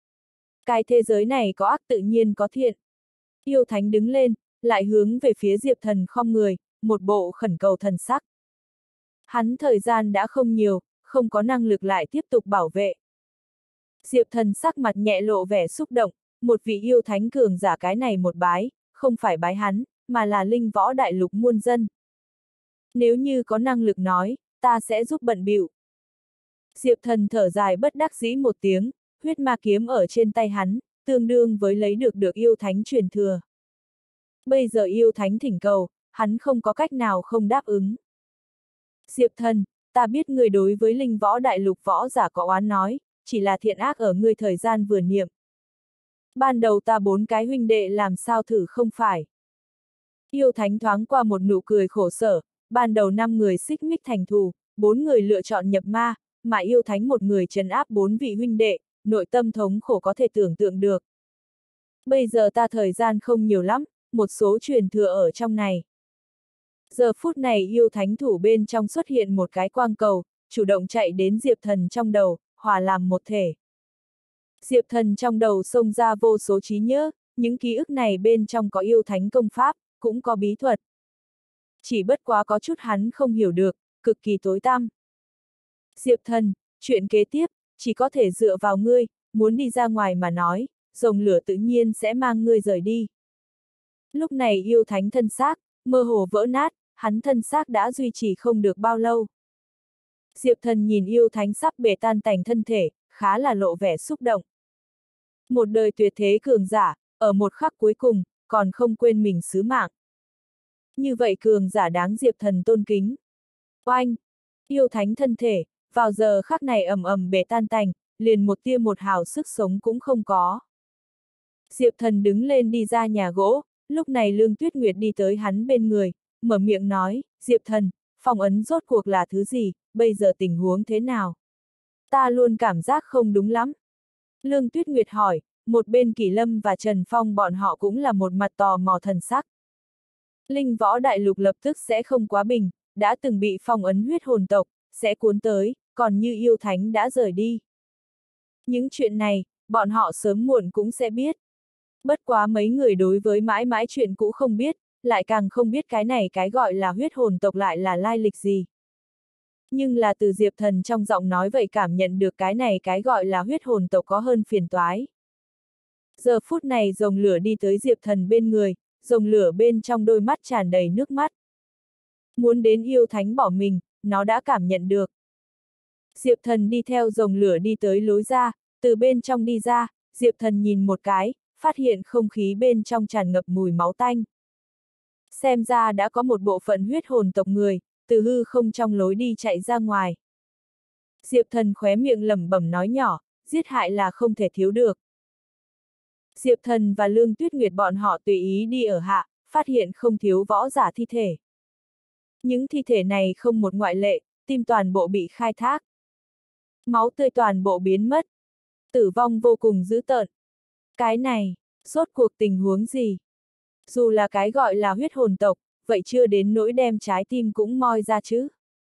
Cái thế giới này có ác tự nhiên có thiện. Yêu Thánh đứng lên, lại hướng về phía Diệp Thần khom người, một bộ khẩn cầu thần sắc. Hắn thời gian đã không nhiều, không có năng lực lại tiếp tục bảo vệ. Diệp Thần sắc mặt nhẹ lộ vẻ xúc động, một vị yêu thánh cường giả cái này một bái, không phải bái hắn, mà là linh võ đại lục muôn dân. Nếu như có năng lực nói, ta sẽ giúp bận bịu. Diệp Thần thở dài bất đắc dĩ một tiếng, huyết ma kiếm ở trên tay hắn, tương đương với lấy được được yêu thánh truyền thừa. Bây giờ yêu thánh thỉnh cầu, hắn không có cách nào không đáp ứng. Diệp Thần, ta biết người đối với linh võ đại lục võ giả có oán nói, chỉ là thiện ác ở ngươi thời gian vừa niệm. Ban đầu ta bốn cái huynh đệ làm sao thử không phải. Yêu thánh thoáng qua một nụ cười khổ sở, ban đầu năm người xích mích thành thù, bốn người lựa chọn nhập ma, mà yêu thánh một người trấn áp bốn vị huynh đệ, nội tâm thống khổ có thể tưởng tượng được. Bây giờ ta thời gian không nhiều lắm, một số truyền thừa ở trong này. Giờ phút này yêu thánh thủ bên trong xuất hiện một cái quang cầu, chủ động chạy đến Diệp Thần trong đầu, hòa làm một thể. Diệp Thần trong đầu xông ra vô số trí nhớ, những ký ức này bên trong có yêu thánh công pháp, cũng có bí thuật. Chỉ bất quá có chút hắn không hiểu được, cực kỳ tối tăm. Diệp Thần, chuyện kế tiếp, chỉ có thể dựa vào ngươi, muốn đi ra ngoài mà nói, rồng lửa tự nhiên sẽ mang ngươi rời đi. Lúc này yêu thánh thân xác, mơ hồ vỡ nát, hắn thân xác đã duy trì không được bao lâu. Diệp Thần nhìn yêu thánh sắp bể tan tành thân thể, khá là lộ vẻ xúc động. Một đời tuyệt thế cường giả, ở một khắc cuối cùng, còn không quên mình sứ mạng. Như vậy cường giả đáng Diệp Thần tôn kính. Oanh! Yêu thánh thân thể, vào giờ khắc này ầm ầm bể tan tành, liền một tia một hào sức sống cũng không có. Diệp Thần đứng lên đi ra nhà gỗ, lúc này Lương Tuyết Nguyệt đi tới hắn bên người, mở miệng nói, Diệp Thần, phong ấn rốt cuộc là thứ gì, bây giờ tình huống thế nào? Ta luôn cảm giác không đúng lắm. Lương Tuyết Nguyệt hỏi, một bên Kỷ Lâm và Trần Phong bọn họ cũng là một mặt tò mò thần sắc. Linh võ đại lục lập tức sẽ không quá bình, đã từng bị phong ấn huyết hồn tộc, sẽ cuốn tới, còn như yêu thánh đã rời đi. Những chuyện này, bọn họ sớm muộn cũng sẽ biết. Bất quá mấy người đối với mãi mãi chuyện cũ không biết, lại càng không biết cái này cái gọi là huyết hồn tộc lại là lai lịch gì. Nhưng là từ Diệp Thần trong giọng nói vậy cảm nhận được cái này cái gọi là huyết hồn tộc có hơn phiền toái. Giờ phút này rồng lửa đi tới Diệp Thần bên người, rồng lửa bên trong đôi mắt tràn đầy nước mắt. Muốn đến yêu thánh bỏ mình, nó đã cảm nhận được. Diệp Thần đi theo rồng lửa đi tới lối ra, từ bên trong đi ra, Diệp Thần nhìn một cái, phát hiện không khí bên trong tràn ngập mùi máu tanh. Xem ra đã có một bộ phận huyết hồn tộc người, từ hư không trong lối đi chạy ra ngoài. Diệp Thần khóe miệng lẩm bẩm nói nhỏ, giết hại là không thể thiếu được. Diệp Thần và Lương Tuyết Nguyệt bọn họ tùy ý đi ở hạ, phát hiện không thiếu võ giả thi thể. Những thi thể này không một ngoại lệ, tim toàn bộ bị khai thác. Máu tươi toàn bộ biến mất. Tử vong vô cùng dữ tợn. Cái này, rốt cuộc tình huống gì? Dù là cái gọi là huyết hồn tộc, vậy chưa đến nỗi đem trái tim cũng moi ra chứ.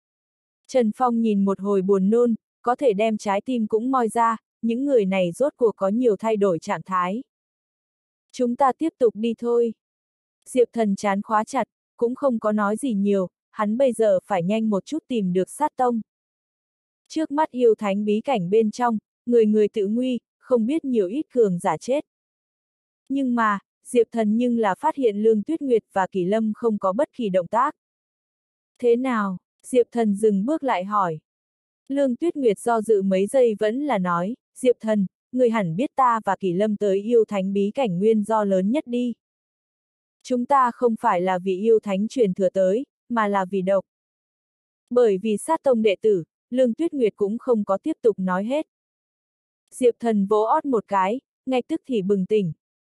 Trần Phong nhìn một hồi buồn nôn, có thể đem trái tim cũng moi ra, những người này rốt cuộc có nhiều thay đổi trạng thái. Chúng ta tiếp tục đi thôi. Diệp Thần chán khóa chặt, cũng không có nói gì nhiều, hắn bây giờ phải nhanh một chút tìm được sát tông. Trước mắt yêu thánh bí cảnh bên trong, người người tự nguy, không biết nhiều ít cường giả chết. Nhưng mà, Diệp Thần nhưng là phát hiện Lương Tuyết Nguyệt và Kỷ Lâm không có bất kỳ động tác. Thế nào? Diệp Thần dừng bước lại hỏi. Lương Tuyết Nguyệt do dự mấy giây vẫn là nói, Diệp Thần, người hẳn biết ta và Kỷ Lâm tới yêu thánh bí cảnh nguyên do lớn nhất đi. Chúng ta không phải là vì yêu thánh truyền thừa tới, mà là vì độc. Bởi vì sát tông đệ tử, Lương Tuyết Nguyệt cũng không có tiếp tục nói hết. Diệp Thần vỗ ót một cái, ngay tức thì bừng tỉnh.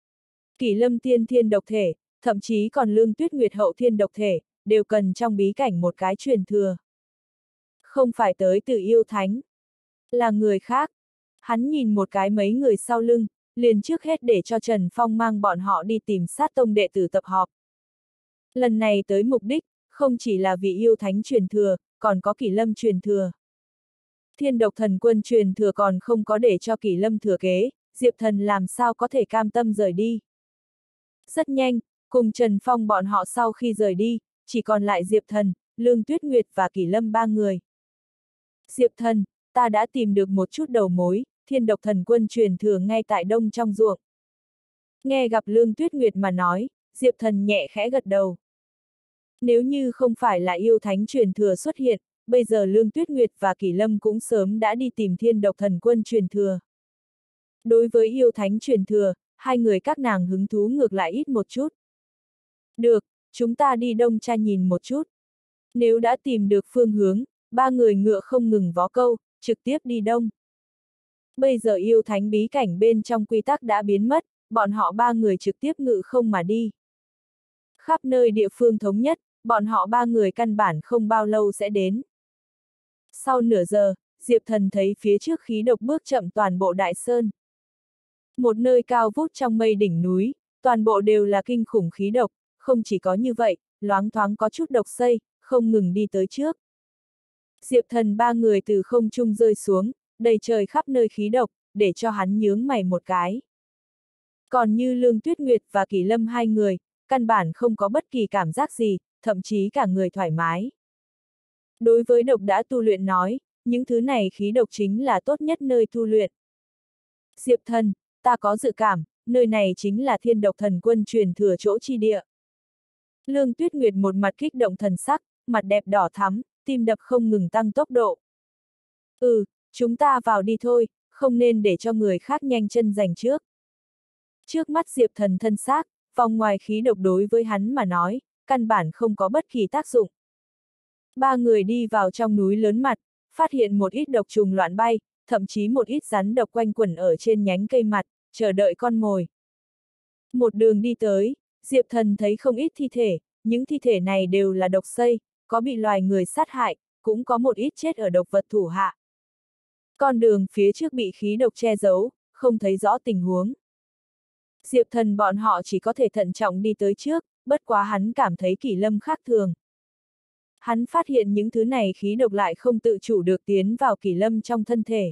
Kỷ Lâm tiên thiên độc thể, thậm chí còn Lương Tuyết Nguyệt hậu thiên độc thể, đều cần trong bí cảnh một cái truyền thừa. Không phải tới từ yêu thánh, là người khác. Hắn nhìn một cái mấy người sau lưng, liền trước hết để cho Trần Phong mang bọn họ đi tìm sát tông đệ tử tập họp. Lần này tới mục đích, không chỉ là vì yêu thánh truyền thừa, còn có Kỷ Lâm truyền thừa. Thiên độc thần quân truyền thừa còn không có để cho Kỷ Lâm thừa kế, Diệp Thần làm sao có thể cam tâm rời đi. Rất nhanh, cùng Trần Phong bọn họ sau khi rời đi, chỉ còn lại Diệp Thần, Lương Tuyết Nguyệt và Kỷ Lâm ba người. Diệp Thần, ta đã tìm được một chút đầu mối, thiên độc thần quân truyền thừa ngay tại đông trong ruộng. Nghe gặp Lương Tuyết Nguyệt mà nói, Diệp Thần nhẹ khẽ gật đầu. Nếu như không phải là yêu thánh truyền thừa xuất hiện, bây giờ Lương Tuyết Nguyệt và Kỷ Lâm cũng sớm đã đi tìm thiên độc thần quân truyền thừa. Đối với yêu thánh truyền thừa, hai người các nàng hứng thú ngược lại ít một chút. Được, chúng ta đi đông tra nhìn một chút. Nếu đã tìm được phương hướng, ba người ngựa không ngừng vó câu, trực tiếp đi đông. Bây giờ yêu thánh bí cảnh bên trong quy tắc đã biến mất, bọn họ ba người trực tiếp ngự không mà đi. Khắp nơi địa phương thống nhất, bọn họ ba người căn bản không bao lâu sẽ đến. Sau nửa giờ, Diệp Thần thấy phía trước khí độc bước chậm toàn bộ đại sơn. Một nơi cao vút trong mây đỉnh núi, toàn bộ đều là kinh khủng khí độc, không chỉ có như vậy, loáng thoáng có chút độc xây, không ngừng đi tới trước. Diệp Thần ba người từ không trung rơi xuống, đầy trời khắp nơi khí độc, để cho hắn nhướng mày một cái. Còn như Lương Tuyết Nguyệt và Kỷ Lâm hai người, căn bản không có bất kỳ cảm giác gì, thậm chí cả người thoải mái. Đối với độc đã tu luyện nói, những thứ này khí độc chính là tốt nhất nơi tu luyện. Diệp Thần, ta có dự cảm, nơi này chính là thiên độc thần quân truyền thừa chỗ chi địa. Lương Tuyết Nguyệt một mặt kích động thần sắc, mặt đẹp đỏ thắm, tim đập không ngừng tăng tốc độ. Ừ, chúng ta vào đi thôi, không nên để cho người khác nhanh chân giành trước. Trước mắt Diệp Thần thân xác, vòng ngoài khí độc đối với hắn mà nói, căn bản không có bất kỳ tác dụng. Ba người đi vào trong núi lớn mặt, phát hiện một ít độc trùng loạn bay, thậm chí một ít rắn độc quanh quẩn ở trên nhánh cây mặt, chờ đợi con mồi. Một đường đi tới, Diệp Thần thấy không ít thi thể, những thi thể này đều là độc xây, có bị loài người sát hại, cũng có một ít chết ở độc vật thủ hạ. Con đường phía trước bị khí độc che giấu, không thấy rõ tình huống. Diệp Thần bọn họ chỉ có thể thận trọng đi tới trước, bất quá hắn cảm thấy Kỷ Lâm khác thường. Hắn phát hiện những thứ này khí độc lại không tự chủ được tiến vào Kỷ Lâm trong thân thể.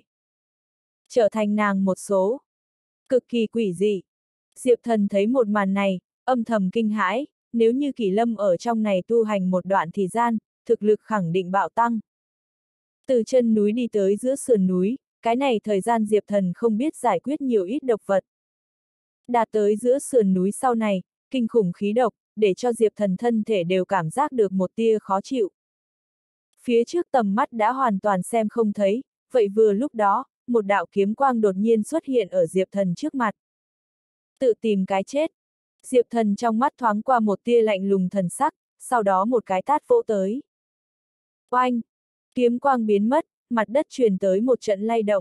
Trở thành nàng một số. Cực kỳ quỷ dị. Diệp Thần thấy một màn này, âm thầm kinh hãi, nếu như Kỷ Lâm ở trong này tu hành một đoạn thời gian, thực lực khẳng định bạo tăng. Từ chân núi đi tới giữa sườn núi, cái này thời gian Diệp Thần không biết giải quyết nhiều ít độc vật. Đạt tới giữa sườn núi sau này, kinh khủng khí độc, để cho Diệp Thần thân thể đều cảm giác được một tia khó chịu. Phía trước tầm mắt đã hoàn toàn xem không thấy, vậy vừa lúc đó, một đạo kiếm quang đột nhiên xuất hiện ở Diệp Thần trước mặt. Tự tìm cái chết. Diệp Thần trong mắt thoáng qua một tia lạnh lùng thần sắc, sau đó một cái tát vỗ tới. Oanh! Kiếm quang biến mất, mặt đất truyền tới một trận lay động.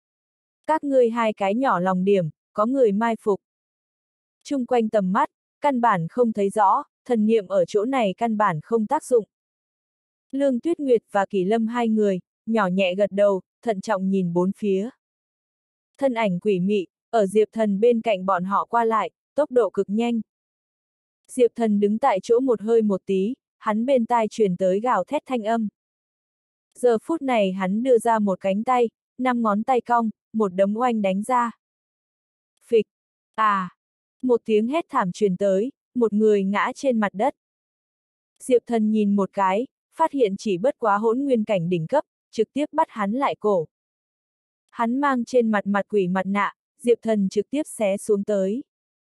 Các ngươi hai cái nhỏ lòng điểm, có người mai phục. Chung quanh tầm mắt, căn bản không thấy rõ, thần niệm ở chỗ này căn bản không tác dụng. Lương Tuyết Nguyệt và Kỷ Lâm hai người, nhỏ nhẹ gật đầu, thận trọng nhìn bốn phía. Thân ảnh quỷ mị, ở Diệp Thần bên cạnh bọn họ qua lại, tốc độ cực nhanh. Diệp Thần đứng tại chỗ một hơi một tí, hắn bên tai truyền tới gào thét thanh âm. Giờ phút này hắn đưa ra một cánh tay, năm ngón tay cong, một đấm oanh đánh ra. Phịch! À! Một tiếng hét thảm truyền tới, một người ngã trên mặt đất. Diệp Thần nhìn một cái, phát hiện chỉ bất quá hỗn nguyên cảnh đỉnh cấp, trực tiếp bắt hắn lại cổ. Hắn mang trên mặt mặt quỷ mặt nạ, Diệp Thần trực tiếp xé xuống tới.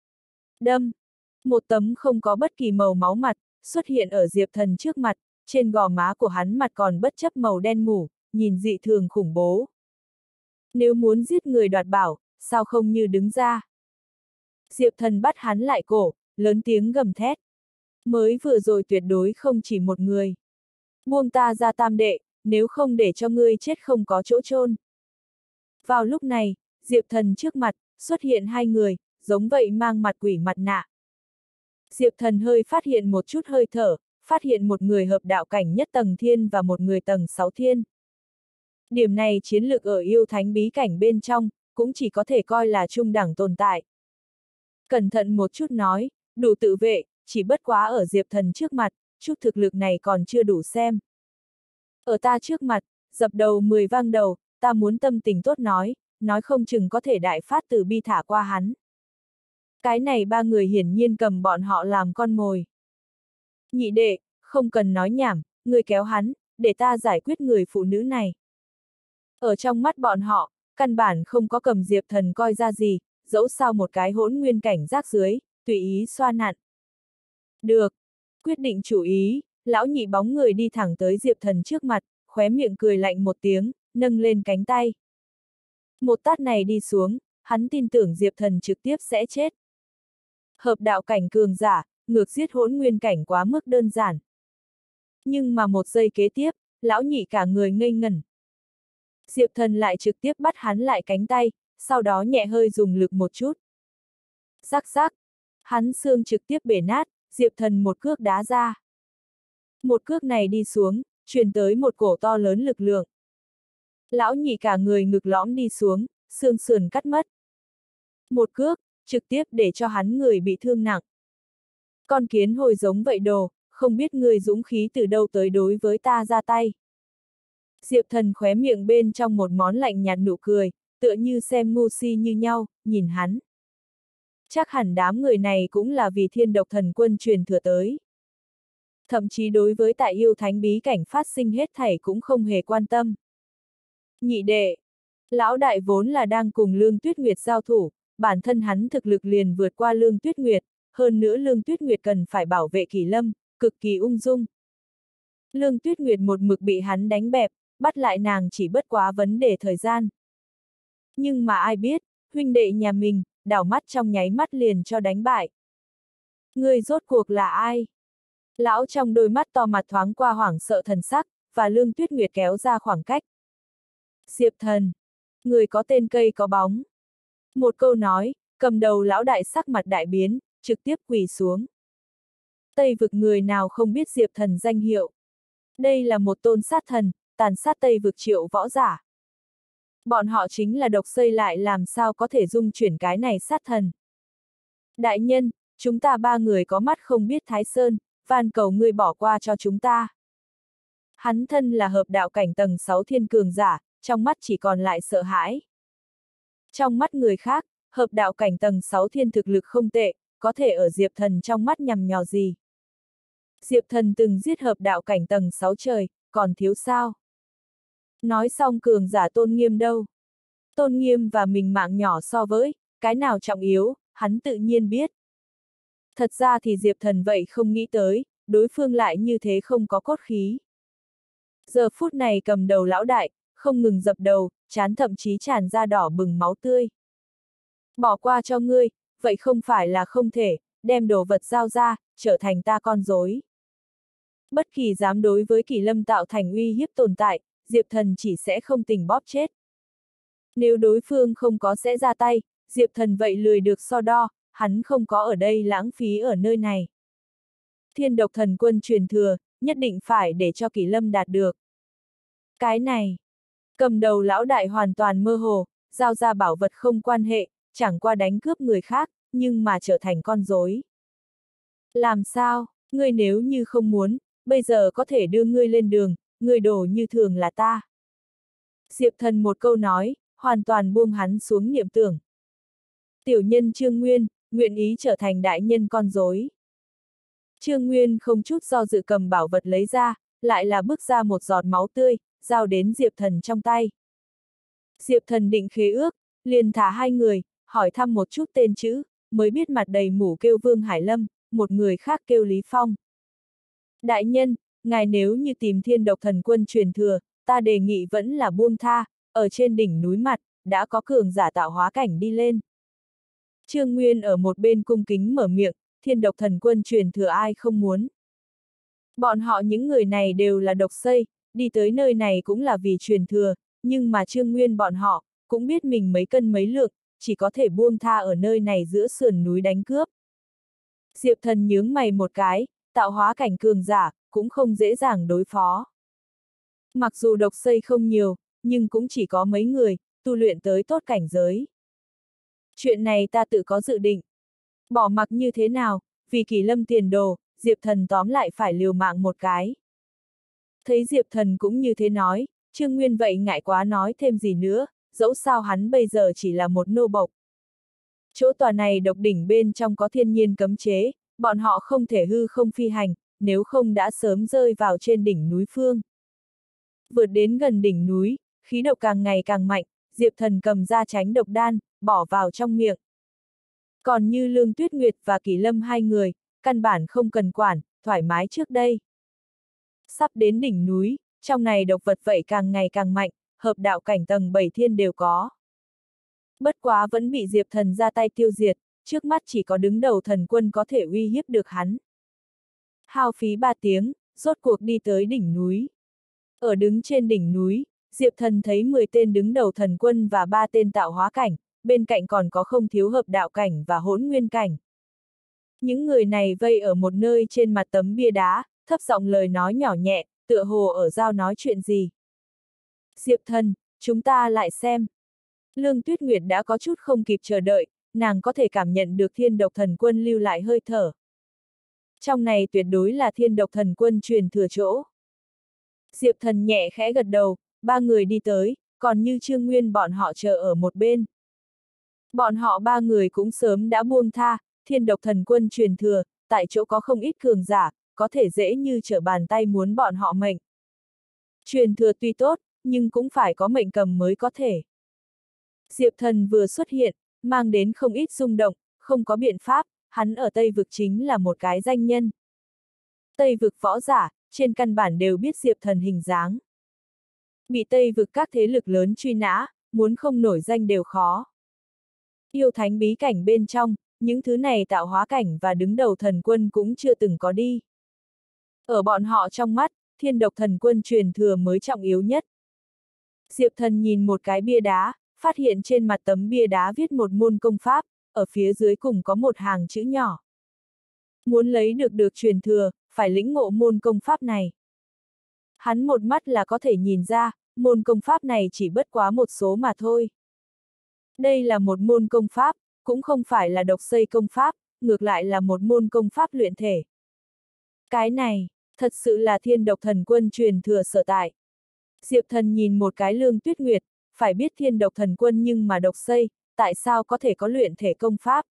Đâm! Một tấm không có bất kỳ màu máu mặt, xuất hiện ở Diệp Thần trước mặt, trên gò má của hắn mặt còn bất chấp màu đen ngủ, nhìn dị thường khủng bố. Nếu muốn giết người đoạt bảo, sao không như đứng ra? Diệp Thần bắt hắn lại cổ, lớn tiếng gầm thét. Mới vừa rồi tuyệt đối không chỉ một người. Buông ta ra tam đệ, nếu không để cho ngươi chết không có chỗ chôn. Vào lúc này, Diệp Thần trước mặt, xuất hiện hai người, giống vậy mang mặt quỷ mặt nạ. Diệp Thần hơi phát hiện một chút hơi thở, phát hiện một người hợp đạo cảnh nhất tầng thiên và một người tầng sáu thiên. Điểm này chiến lực ở yêu thánh bí cảnh bên trong, cũng chỉ có thể coi là trung đẳng tồn tại. Cẩn thận một chút nói, đủ tự vệ, chỉ bất quá ở Diệp Thần trước mặt, chút thực lực này còn chưa đủ xem. Ở ta trước mặt, dập đầu mười vang đầu, ta muốn tâm tình tốt nói, nói không chừng có thể đại phát từ bi thả qua hắn. Cái này ba người hiển nhiên cầm bọn họ làm con mồi. Nhị đệ, không cần nói nhảm, người kéo hắn, để ta giải quyết người phụ nữ này. Ở trong mắt bọn họ, căn bản không có cầm Diệp Thần coi ra gì, dẫu sao một cái hỗn nguyên cảnh rác dưới, tùy ý xoa nặn. Được, quyết định chủ ý, lão nhị bóng người đi thẳng tới Diệp Thần trước mặt, khóe miệng cười lạnh một tiếng, nâng lên cánh tay. Một tát này đi xuống, hắn tin tưởng Diệp Thần trực tiếp sẽ chết. Hợp đạo cảnh cường giả, ngược giết hỗn nguyên cảnh quá mức đơn giản. Nhưng mà một giây kế tiếp, lão nhị cả người ngây ngẩn. Diệp Thần lại trực tiếp bắt hắn lại cánh tay, sau đó nhẹ hơi dùng lực một chút. Rắc rắc, hắn xương trực tiếp bể nát, Diệp Thần một cước đá ra. Một cước này đi xuống, truyền tới một cổ to lớn lực lượng. Lão nhị cả người ngực lõm đi xuống, xương sườn cắt mất. Một cước, trực tiếp để cho hắn người bị thương nặng. Con kiến hồi giống vậy đồ, không biết người dũng khí từ đâu tới đối với ta ra tay. Diệp Thần khóe miệng bên trong một món lạnh nhạt nụ cười, tựa như xem ngu si như nhau, nhìn hắn. Chắc hẳn đám người này cũng là vì Thiên Độc Thần Quân truyền thừa tới. Thậm chí đối với tại yêu thánh bí cảnh phát sinh hết thảy cũng không hề quan tâm. Nhị đệ, lão đại vốn là đang cùng Lương Tuyết Nguyệt giao thủ, bản thân hắn thực lực liền vượt qua Lương Tuyết Nguyệt, hơn nữa Lương Tuyết Nguyệt cần phải bảo vệ Kỳ Lâm, cực kỳ ung dung. Lương Tuyết Nguyệt một mực bị hắn đánh bẹp, bắt lại nàng chỉ bất quá vấn đề thời gian. Nhưng mà ai biết, huynh đệ nhà mình, đảo mắt trong nháy mắt liền cho đánh bại. Người rốt cuộc là ai? Lão trong đôi mắt to mặt thoáng qua hoảng sợ thần sắc, và Lương Tuyết Nguyệt kéo ra khoảng cách. Diệp Thần, người có tên cây có bóng. Một câu nói, cầm đầu lão đại sắc mặt đại biến, trực tiếp quỳ xuống. Tây vực người nào không biết Diệp Thần danh hiệu. Đây là một tôn sát thần, tàn sát Tây vực triệu võ giả. Bọn họ chính là độc xây lại làm sao có thể dung chuyển cái này sát thần. Đại nhân, chúng ta ba người có mắt không biết Thái Sơn, van cầu ngươi bỏ qua cho chúng ta. Hắn thân là hợp đạo cảnh tầng sáu thiên cường giả, trong mắt chỉ còn lại sợ hãi. Trong mắt người khác, hợp đạo cảnh tầng sáu thiên thực lực không tệ, có thể ở Diệp Thần trong mắt nhằm nhò gì. Diệp Thần từng giết hợp đạo cảnh tầng sáu trời, còn thiếu sao? Nói xong cường giả tôn nghiêm đâu? Tôn nghiêm và mình mạng nhỏ so với, cái nào trọng yếu, hắn tự nhiên biết. Thật ra thì Diệp Thần vậy không nghĩ tới, đối phương lại như thế không có cốt khí. Giờ phút này cầm đầu lão đại, không ngừng dập đầu, trán thậm chí tràn ra đỏ bừng máu tươi. Bỏ qua cho ngươi, vậy không phải là không thể, đem đồ vật giao ra, trở thành ta con rối. Bất kỳ dám đối với Kỳ Lâm tạo thành uy hiếp tồn tại, Diệp Thần chỉ sẽ không tình bóp chết. Nếu đối phương không có sẽ ra tay, Diệp Thần vậy lười được so đo, hắn không có ở đây lãng phí ở nơi này. Thiên Độc Thần Quân truyền thừa, nhất định phải để cho Kỳ Lâm đạt được. Cái này, cầm đầu lão đại hoàn toàn mơ hồ, giao ra bảo vật không quan hệ, chẳng qua đánh cướp người khác, nhưng mà trở thành con rối. Làm sao, ngươi nếu như không muốn, bây giờ có thể đưa ngươi lên đường, ngươi đổ như thường là ta. Diệp Thần một câu nói, hoàn toàn buông hắn xuống niệm tưởng. Tiểu nhân Trương Nguyên, nguyện ý trở thành đại nhân con rối. Trương Nguyên không chút do dự cầm bảo vật lấy ra, lại là bước ra một giọt máu tươi, giao đến Diệp Thần trong tay. Diệp Thần định khế ước, liền thả hai người, hỏi thăm một chút tên chữ, mới biết mặt đầy mủ kêu Vương Hải Lâm, một người khác kêu Lý Phong. Đại nhân, ngài nếu như tìm Thiên Độc Thần Quân truyền thừa, ta đề nghị vẫn là buông tha, ở trên đỉnh núi mặt, đã có cường giả tạo hóa cảnh đi lên. Trương Nguyên ở một bên cung kính mở miệng, Thiên Độc Thần Quân truyền thừa ai không muốn. Bọn họ những người này đều là độc xây, đi tới nơi này cũng là vì truyền thừa, nhưng mà Trương Nguyên bọn họ, cũng biết mình mấy cân mấy lượng, chỉ có thể buông tha ở nơi này giữa sườn núi đánh cướp. Diệp Thần nhướng mày một cái, tạo hóa cảnh cường giả, cũng không dễ dàng đối phó. Mặc dù độc xây không nhiều, nhưng cũng chỉ có mấy người, tu luyện tới tốt cảnh giới. Chuyện này ta tự có dự định. Bỏ mặc như thế nào, vì Kỳ Lâm tiền đồ, Diệp Thần tóm lại phải liều mạng một cái. Thấy Diệp Thần cũng như thế nói, Trương Nguyên vậy ngại quá nói thêm gì nữa, dẫu sao hắn bây giờ chỉ là một nô bộc. Chỗ tòa này độc đỉnh bên trong có thiên nhiên cấm chế, bọn họ không thể hư không phi hành, nếu không đã sớm rơi vào trên đỉnh núi phương. Vượt đến gần đỉnh núi, khí độc càng ngày càng mạnh, Diệp Thần cầm ra tránh độc đan, bỏ vào trong miệng. Còn như Lương Tuyết Nguyệt và Kỳ Lâm hai người, căn bản không cần quản, thoải mái trước đây. Sắp đến đỉnh núi, trong này độc vật vậy càng ngày càng mạnh, hợp đạo cảnh tầng bảy thiên đều có. Bất quá vẫn bị Diệp Thần ra tay tiêu diệt, trước mắt chỉ có đứng đầu thần quân có thể uy hiếp được hắn. Hao phí ba tiếng, rốt cuộc đi tới đỉnh núi. Ở đứng trên đỉnh núi, Diệp Thần thấy mười tên đứng đầu thần quân và ba tên tạo hóa cảnh, bên cạnh còn có không thiếu hợp đạo cảnh và hỗn nguyên cảnh. Những người này vây ở một nơi trên mặt tấm bia đá, thấp giọng lời nói nhỏ nhẹ, tựa hồ ở giao nói chuyện gì. Diệp Thần, chúng ta lại xem. Lương Tuyết Nguyệt đã có chút không kịp chờ đợi, nàng có thể cảm nhận được thiên độc thần quân lưu lại hơi thở. Trong này tuyệt đối là thiên độc thần quân truyền thừa chỗ. Diệp Thần nhẹ khẽ gật đầu, ba người đi tới, còn như Trương Nguyên bọn họ chờ ở một bên. Bọn họ ba người cũng sớm đã buông tha, thiên độc thần quân truyền thừa, tại chỗ có không ít cường giả, có thể dễ như trở bàn tay muốn bọn họ mệnh. Truyền thừa tuy tốt, nhưng cũng phải có mệnh cầm mới có thể. Diệp Thần vừa xuất hiện, mang đến không ít rung động, không có biện pháp, hắn ở Tây Vực chính là một cái danh nhân. Tây Vực võ giả, trên căn bản đều biết Diệp Thần hình dáng. Bị Tây Vực các thế lực lớn truy nã, muốn không nổi danh đều khó. Yêu thánh bí cảnh bên trong, những thứ này tạo hóa cảnh và đứng đầu thần quân cũng chưa từng có đi. Ở bọn họ trong mắt, thiên độc thần quân truyền thừa mới trọng yếu nhất. Diệp Thần nhìn một cái bia đá, phát hiện trên mặt tấm bia đá viết một môn công pháp, ở phía dưới cùng có một hàng chữ nhỏ. Muốn lấy được được truyền thừa, phải lĩnh ngộ môn công pháp này. Hắn một mắt là có thể nhìn ra, môn công pháp này chỉ bất quá một số mà thôi. Đây là một môn công pháp, cũng không phải là độc xây công pháp, ngược lại là một môn công pháp luyện thể. Cái này, thật sự là thiên độc thần quân truyền thừa sở tại. Diệp Thần nhìn một cái Lương Tuyết Nguyệt, phải biết thiên độc thần quân nhưng mà độc xây, tại sao có thể có luyện thể công pháp?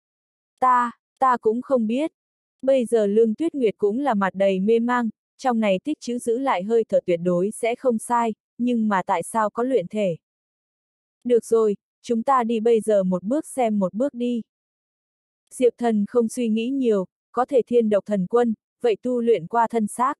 Ta, ta cũng không biết. Bây giờ Lương Tuyết Nguyệt cũng là mặt đầy mê mang, trong này tích chữ giữ lại hơi thở tuyệt đối sẽ không sai, nhưng mà tại sao có luyện thể? Được rồi, chúng ta đi bây giờ một bước xem một bước đi. Diệp Thần không suy nghĩ nhiều, có thể thiên độc thần quân, vậy tu luyện qua thân xác.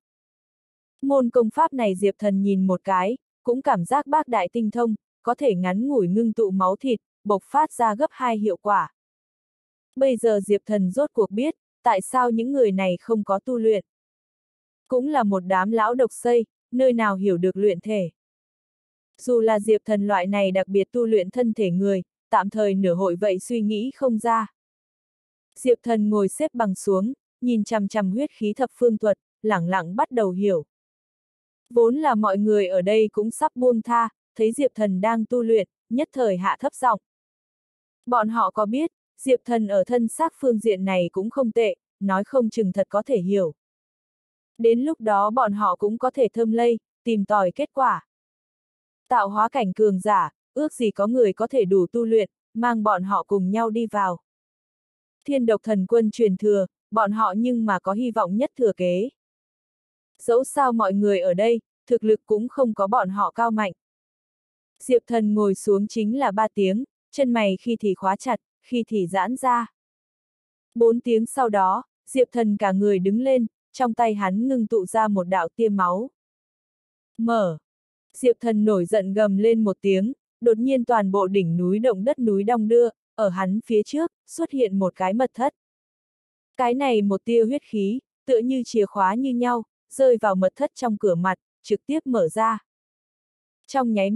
Môn công pháp này Diệp Thần nhìn một cái, cũng cảm giác bác đại tinh thông, có thể ngắn ngủi ngưng tụ máu thịt, bộc phát ra gấp hai hiệu quả. Bây giờ Diệp Thần rốt cuộc biết, tại sao những người này không có tu luyện. Cũng là một đám lão độc xây, nơi nào hiểu được luyện thể. Dù là Diệp Thần loại này đặc biệt tu luyện thân thể người, tạm thời nửa hội vậy suy nghĩ không ra. Diệp Thần ngồi xếp bằng xuống, nhìn chằm chằm huyết khí thập phương thuật, lẳng lặng bắt đầu hiểu. Vốn là mọi người ở đây cũng sắp buông tha, thấy Diệp Thần đang tu luyện, nhất thời hạ thấp giọng. Bọn họ có biết, Diệp Thần ở thân xác phương diện này cũng không tệ, nói không chừng thật có thể hiểu. Đến lúc đó bọn họ cũng có thể thơm lây, tìm tòi kết quả. Tạo hóa cảnh cường giả, ước gì có người có thể đủ tu luyện, mang bọn họ cùng nhau đi vào. Thiên độc thần quân truyền thừa, bọn họ nhưng mà có hy vọng nhất thừa kế. Dẫu sao mọi người ở đây, thực lực cũng không có bọn họ cao mạnh. Diệp Thần ngồi xuống chính là ba tiếng, chân mày khi thì khóa chặt, khi thì giãn ra. Bốn tiếng sau đó, Diệp Thần cả người đứng lên, trong tay hắn ngưng tụ ra một đạo tia máu. Mở! Diệp Thần nổi giận gầm lên một tiếng, đột nhiên toàn bộ đỉnh núi động đất núi đong đưa, ở hắn phía trước, xuất hiện một cái mật thất. Cái này một tia huyết khí, tựa như chìa khóa như nhau, rơi vào mật thất trong cửa mặt, trực tiếp mở ra. Trong nháy mắt,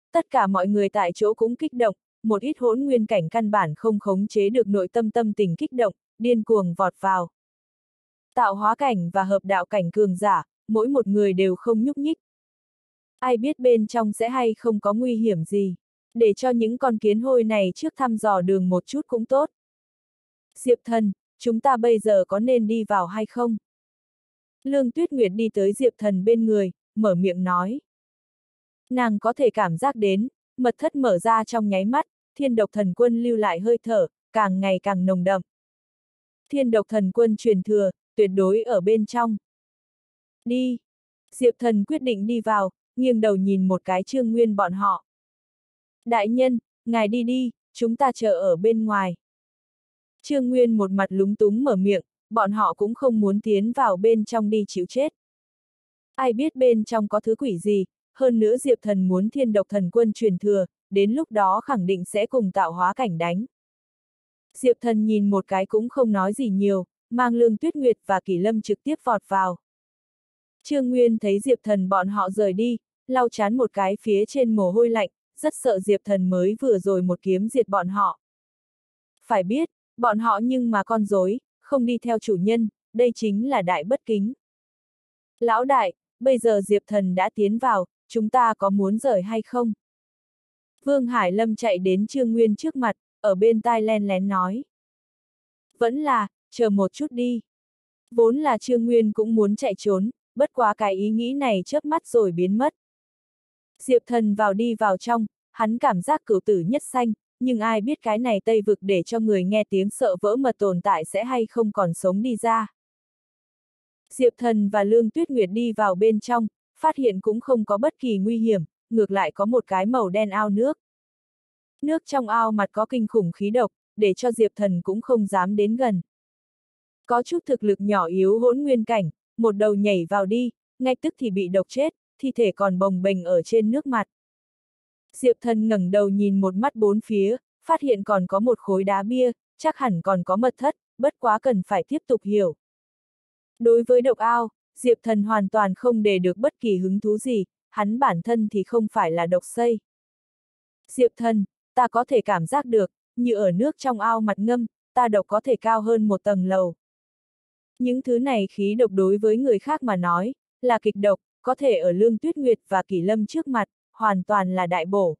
Tất cả mọi người tại chỗ cũng kích động, một ít hỗn nguyên cảnh căn bản không khống chế được nội tâm tâm tình kích động, điên cuồng vọt vào. Tạo hóa cảnh và hợp đạo cảnh cường giả, mỗi một người đều không nhúc nhích. Ai biết bên trong sẽ hay không có nguy hiểm gì, để cho những con kiến hôi này trước thăm dò đường một chút cũng tốt. Diệp Thần, chúng ta bây giờ có nên đi vào hay không? Lương Tuyết Nguyệt đi tới Diệp Thần bên người, mở miệng nói. Nàng có thể cảm giác đến, mật thất mở ra trong nháy mắt, thiên độc thần quân lưu lại hơi thở, càng ngày càng nồng đậm. Thiên độc thần quân truyền thừa, tuyệt đối ở bên trong. Đi! Diệp Thần quyết định đi vào, nghiêng đầu nhìn một cái Trương Nguyên bọn họ. Đại nhân, ngài đi đi, chúng ta chờ ở bên ngoài. Trương Nguyên một mặt lúng túng mở miệng, bọn họ cũng không muốn tiến vào bên trong đi chịu chết. Ai biết bên trong có thứ quỷ gì, hơn nữa Diệp Thần muốn thiên độc thần quân truyền thừa, đến lúc đó khẳng định sẽ cùng tạo hóa cảnh đánh. Diệp Thần nhìn một cái cũng không nói gì nhiều, mang Lương Tuyết Nguyệt và Kỷ Lâm trực tiếp vọt vào. Trương Nguyên thấy Diệp Thần bọn họ rời đi, lau chán một cái phía trên mồ hôi lạnh, rất sợ Diệp Thần mới vừa rồi một kiếm diệt bọn họ. Phải biết, bọn họ nhưng mà con rối, không đi theo chủ nhân, đây chính là đại bất kính. Lão đại, bây giờ Diệp Thần đã tiến vào, chúng ta có muốn rời hay không? Vương Hải Lâm chạy đến Trương Nguyên trước mặt, ở bên tai len lén nói. Vẫn là, chờ một chút đi. Vốn là Trương Nguyên cũng muốn chạy trốn, bất quá cái ý nghĩ này chớp mắt rồi biến mất. Diệp Thần vào đi vào trong, hắn cảm giác cửu tử nhất sanh, nhưng ai biết cái này Tây Vực để cho người nghe tiếng sợ vỡ mật tồn tại sẽ hay không còn sống đi ra. Diệp Thần và Lương Tuyết Nguyệt đi vào bên trong, phát hiện cũng không có bất kỳ nguy hiểm, ngược lại có một cái màu đen ao nước. Nước trong ao mặt có kinh khủng khí độc, để cho Diệp Thần cũng không dám đến gần. Có chút thực lực nhỏ yếu hỗn nguyên cảnh, một đầu nhảy vào đi, ngay tức thì bị độc chết, thi thể còn bồng bềnh ở trên nước mặt. Diệp Thần ngẩng đầu nhìn một mắt bốn phía, phát hiện còn có một khối đá bia, chắc hẳn còn có mật thất, bất quá cần phải tiếp tục hiểu. Đối với độc ao, Diệp Thần hoàn toàn không để được bất kỳ hứng thú gì, hắn bản thân thì không phải là độc xây. Diệp Thần, ta có thể cảm giác được, như ở nước trong ao mặt ngâm, ta độc có thể cao hơn một tầng lầu. Những thứ này khí độc đối với người khác mà nói, là kịch độc, có thể ở Lương Tuyết Nguyệt và Kỷ Lâm trước mặt, hoàn toàn là đại bổ.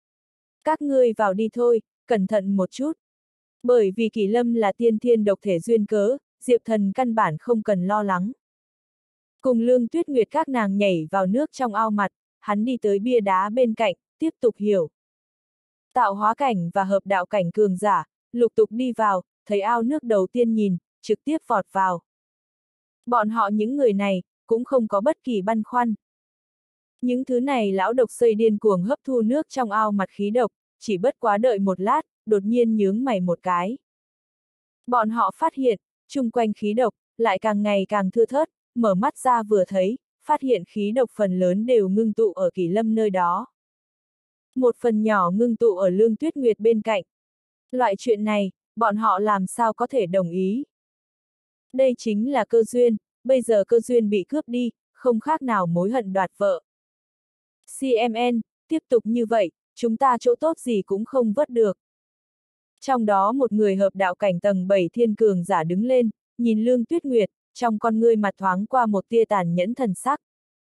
Các ngươi vào đi thôi, cẩn thận một chút. Bởi vì Kỷ Lâm là tiên thiên độc thể duyên cớ, Diệp Thần căn bản không cần lo lắng. Cùng Lương Tuyết Nguyệt các nàng nhảy vào nước trong ao mặt, hắn đi tới bia đá bên cạnh, tiếp tục hiểu. Tạo hóa cảnh và hợp đạo cảnh cường giả, lục tục đi vào, thấy ao nước đầu tiên nhìn, trực tiếp vọt vào. Bọn họ những người này, cũng không có bất kỳ băn khoăn. Những thứ này lão độc xây điên cuồng hấp thu nước trong ao mặt khí độc, chỉ bất quá đợi một lát, đột nhiên nhướng mày một cái. Bọn họ phát hiện, chung quanh khí độc, lại càng ngày càng thưa thớt, mở mắt ra vừa thấy, phát hiện khí độc phần lớn đều ngưng tụ ở Kỷ Lâm nơi đó. Một phần nhỏ ngưng tụ ở Lương Tuyết Nguyệt bên cạnh. Loại chuyện này, bọn họ làm sao có thể đồng ý? Đây chính là cơ duyên, bây giờ cơ duyên bị cướp đi, không khác nào mối hận đoạt vợ. xê em en, tiếp tục như vậy, chúng ta chỗ tốt gì cũng không vớt được. Trong đó một người hợp đạo cảnh tầng bảy thiên cường giả đứng lên, nhìn Lương Tuyết Nguyệt, trong con ngươi mặt thoáng qua một tia tàn nhẫn thần sắc.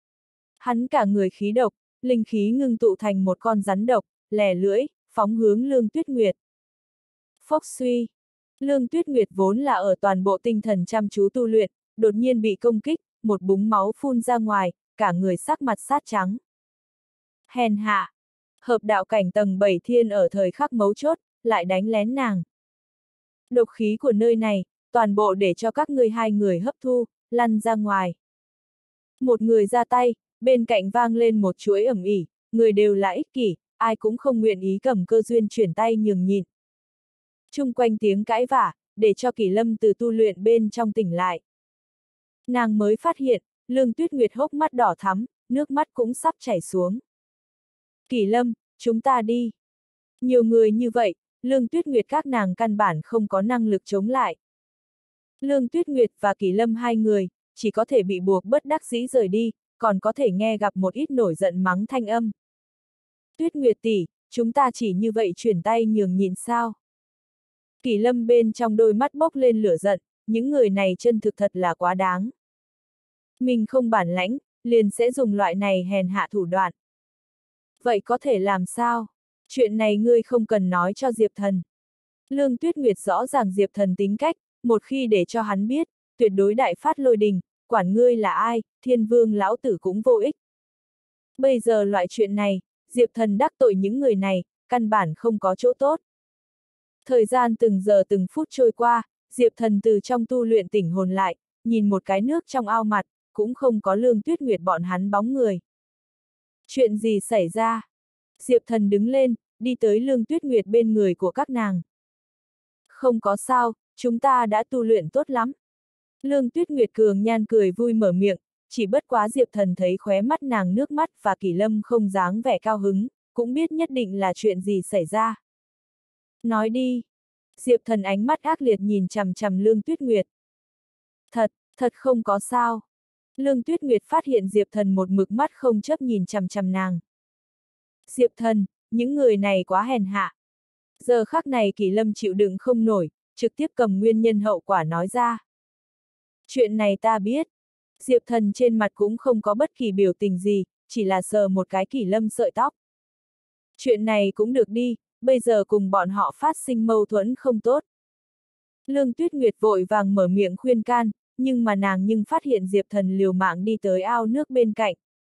Hắn cả người khí độc, linh khí ngưng tụ thành một con rắn độc, lè lưỡi, phóng hướng Lương Tuyết Nguyệt. Phốc suy. Lương Tuyết Nguyệt vốn là ở toàn bộ tinh thần chăm chú tu luyện, đột nhiên bị công kích, một búng máu phun ra ngoài, cả người sắc mặt sát trắng. Hèn hạ. Hợp đạo cảnh tầng bảy thiên ở thời khắc mấu chốt, lại đánh lén nàng. Độc khí của nơi này, toàn bộ để cho các ngươi hai người hấp thu, lăn ra ngoài. Một người ra tay, bên cạnh vang lên một chuỗi ầm ĩ, người đều là ích kỷ, ai cũng không nguyện ý cầm cơ duyên chuyển tay nhường nhịn. Chung quanh tiếng cãi vả, để cho Kỷ Lâm từ tu luyện bên trong tỉnh lại. Nàng mới phát hiện, Lương Tuyết Nguyệt hốc mắt đỏ thắm, nước mắt cũng sắp chảy xuống. Kỷ Lâm, chúng ta đi. Nhiều người như vậy, Lương Tuyết Nguyệt các nàng căn bản không có năng lực chống lại. Lương Tuyết Nguyệt và Kỷ Lâm hai người, chỉ có thể bị buộc bất đắc dĩ rời đi, còn có thể nghe gặp một ít nổi giận mắng thanh âm. Tuyết Nguyệt tỷ, chúng ta chỉ như vậy chuyển tay nhường nhịn sao? Kỷ Lâm bên trong đôi mắt bốc lên lửa giận, những người này chân thực thật là quá đáng. Mình không bản lãnh, liền sẽ dùng loại này hèn hạ thủ đoạn. Vậy có thể làm sao? Chuyện này ngươi không cần nói cho Diệp Thần. Lương Tuyết Nguyệt rõ ràng Diệp Thần tính cách, một khi để cho hắn biết, tuyệt đối đại phát lôi đình, quản ngươi là ai, Thiên Vương lão tử cũng vô ích. Bây giờ loại chuyện này, Diệp Thần đắc tội những người này, căn bản không có chỗ tốt. Thời gian từng giờ từng phút trôi qua, Diệp Thần từ trong tu luyện tỉnh hồn lại, nhìn một cái nước trong ao mặt, cũng không có Lương Tuyết Nguyệt bọn hắn bóng người. Chuyện gì xảy ra? Diệp Thần đứng lên, đi tới Lương Tuyết Nguyệt bên người của các nàng. Không có sao, chúng ta đã tu luyện tốt lắm. Lương Tuyết Nguyệt cường nhan cười vui mở miệng, chỉ bất quá Diệp Thần thấy khóe mắt nàng nước mắt và Kỷ Lâm không dáng vẻ cao hứng, cũng biết nhất định là chuyện gì xảy ra. Nói đi. Diệp Thần ánh mắt ác liệt nhìn chằm chằm Lương Tuyết Nguyệt. Thật, thật không có sao. Lương Tuyết Nguyệt phát hiện Diệp Thần một mực mắt không chấp nhìn chằm chằm nàng. Diệp Thần, những người này quá hèn hạ. Giờ khắc này Kỷ Lâm chịu đựng không nổi, trực tiếp cầm nguyên nhân hậu quả nói ra. Chuyện này ta biết. Diệp Thần trên mặt cũng không có bất kỳ biểu tình gì, chỉ là sờ một cái Kỷ Lâm sợi tóc. Chuyện này cũng được đi, bây giờ cùng bọn họ phát sinh mâu thuẫn không tốt. Lương Tuyết Nguyệt vội vàng mở miệng khuyên can, nhưng mà nàng nhưng phát hiện Diệp Thần liều mạng đi tới ao nước bên cạnh.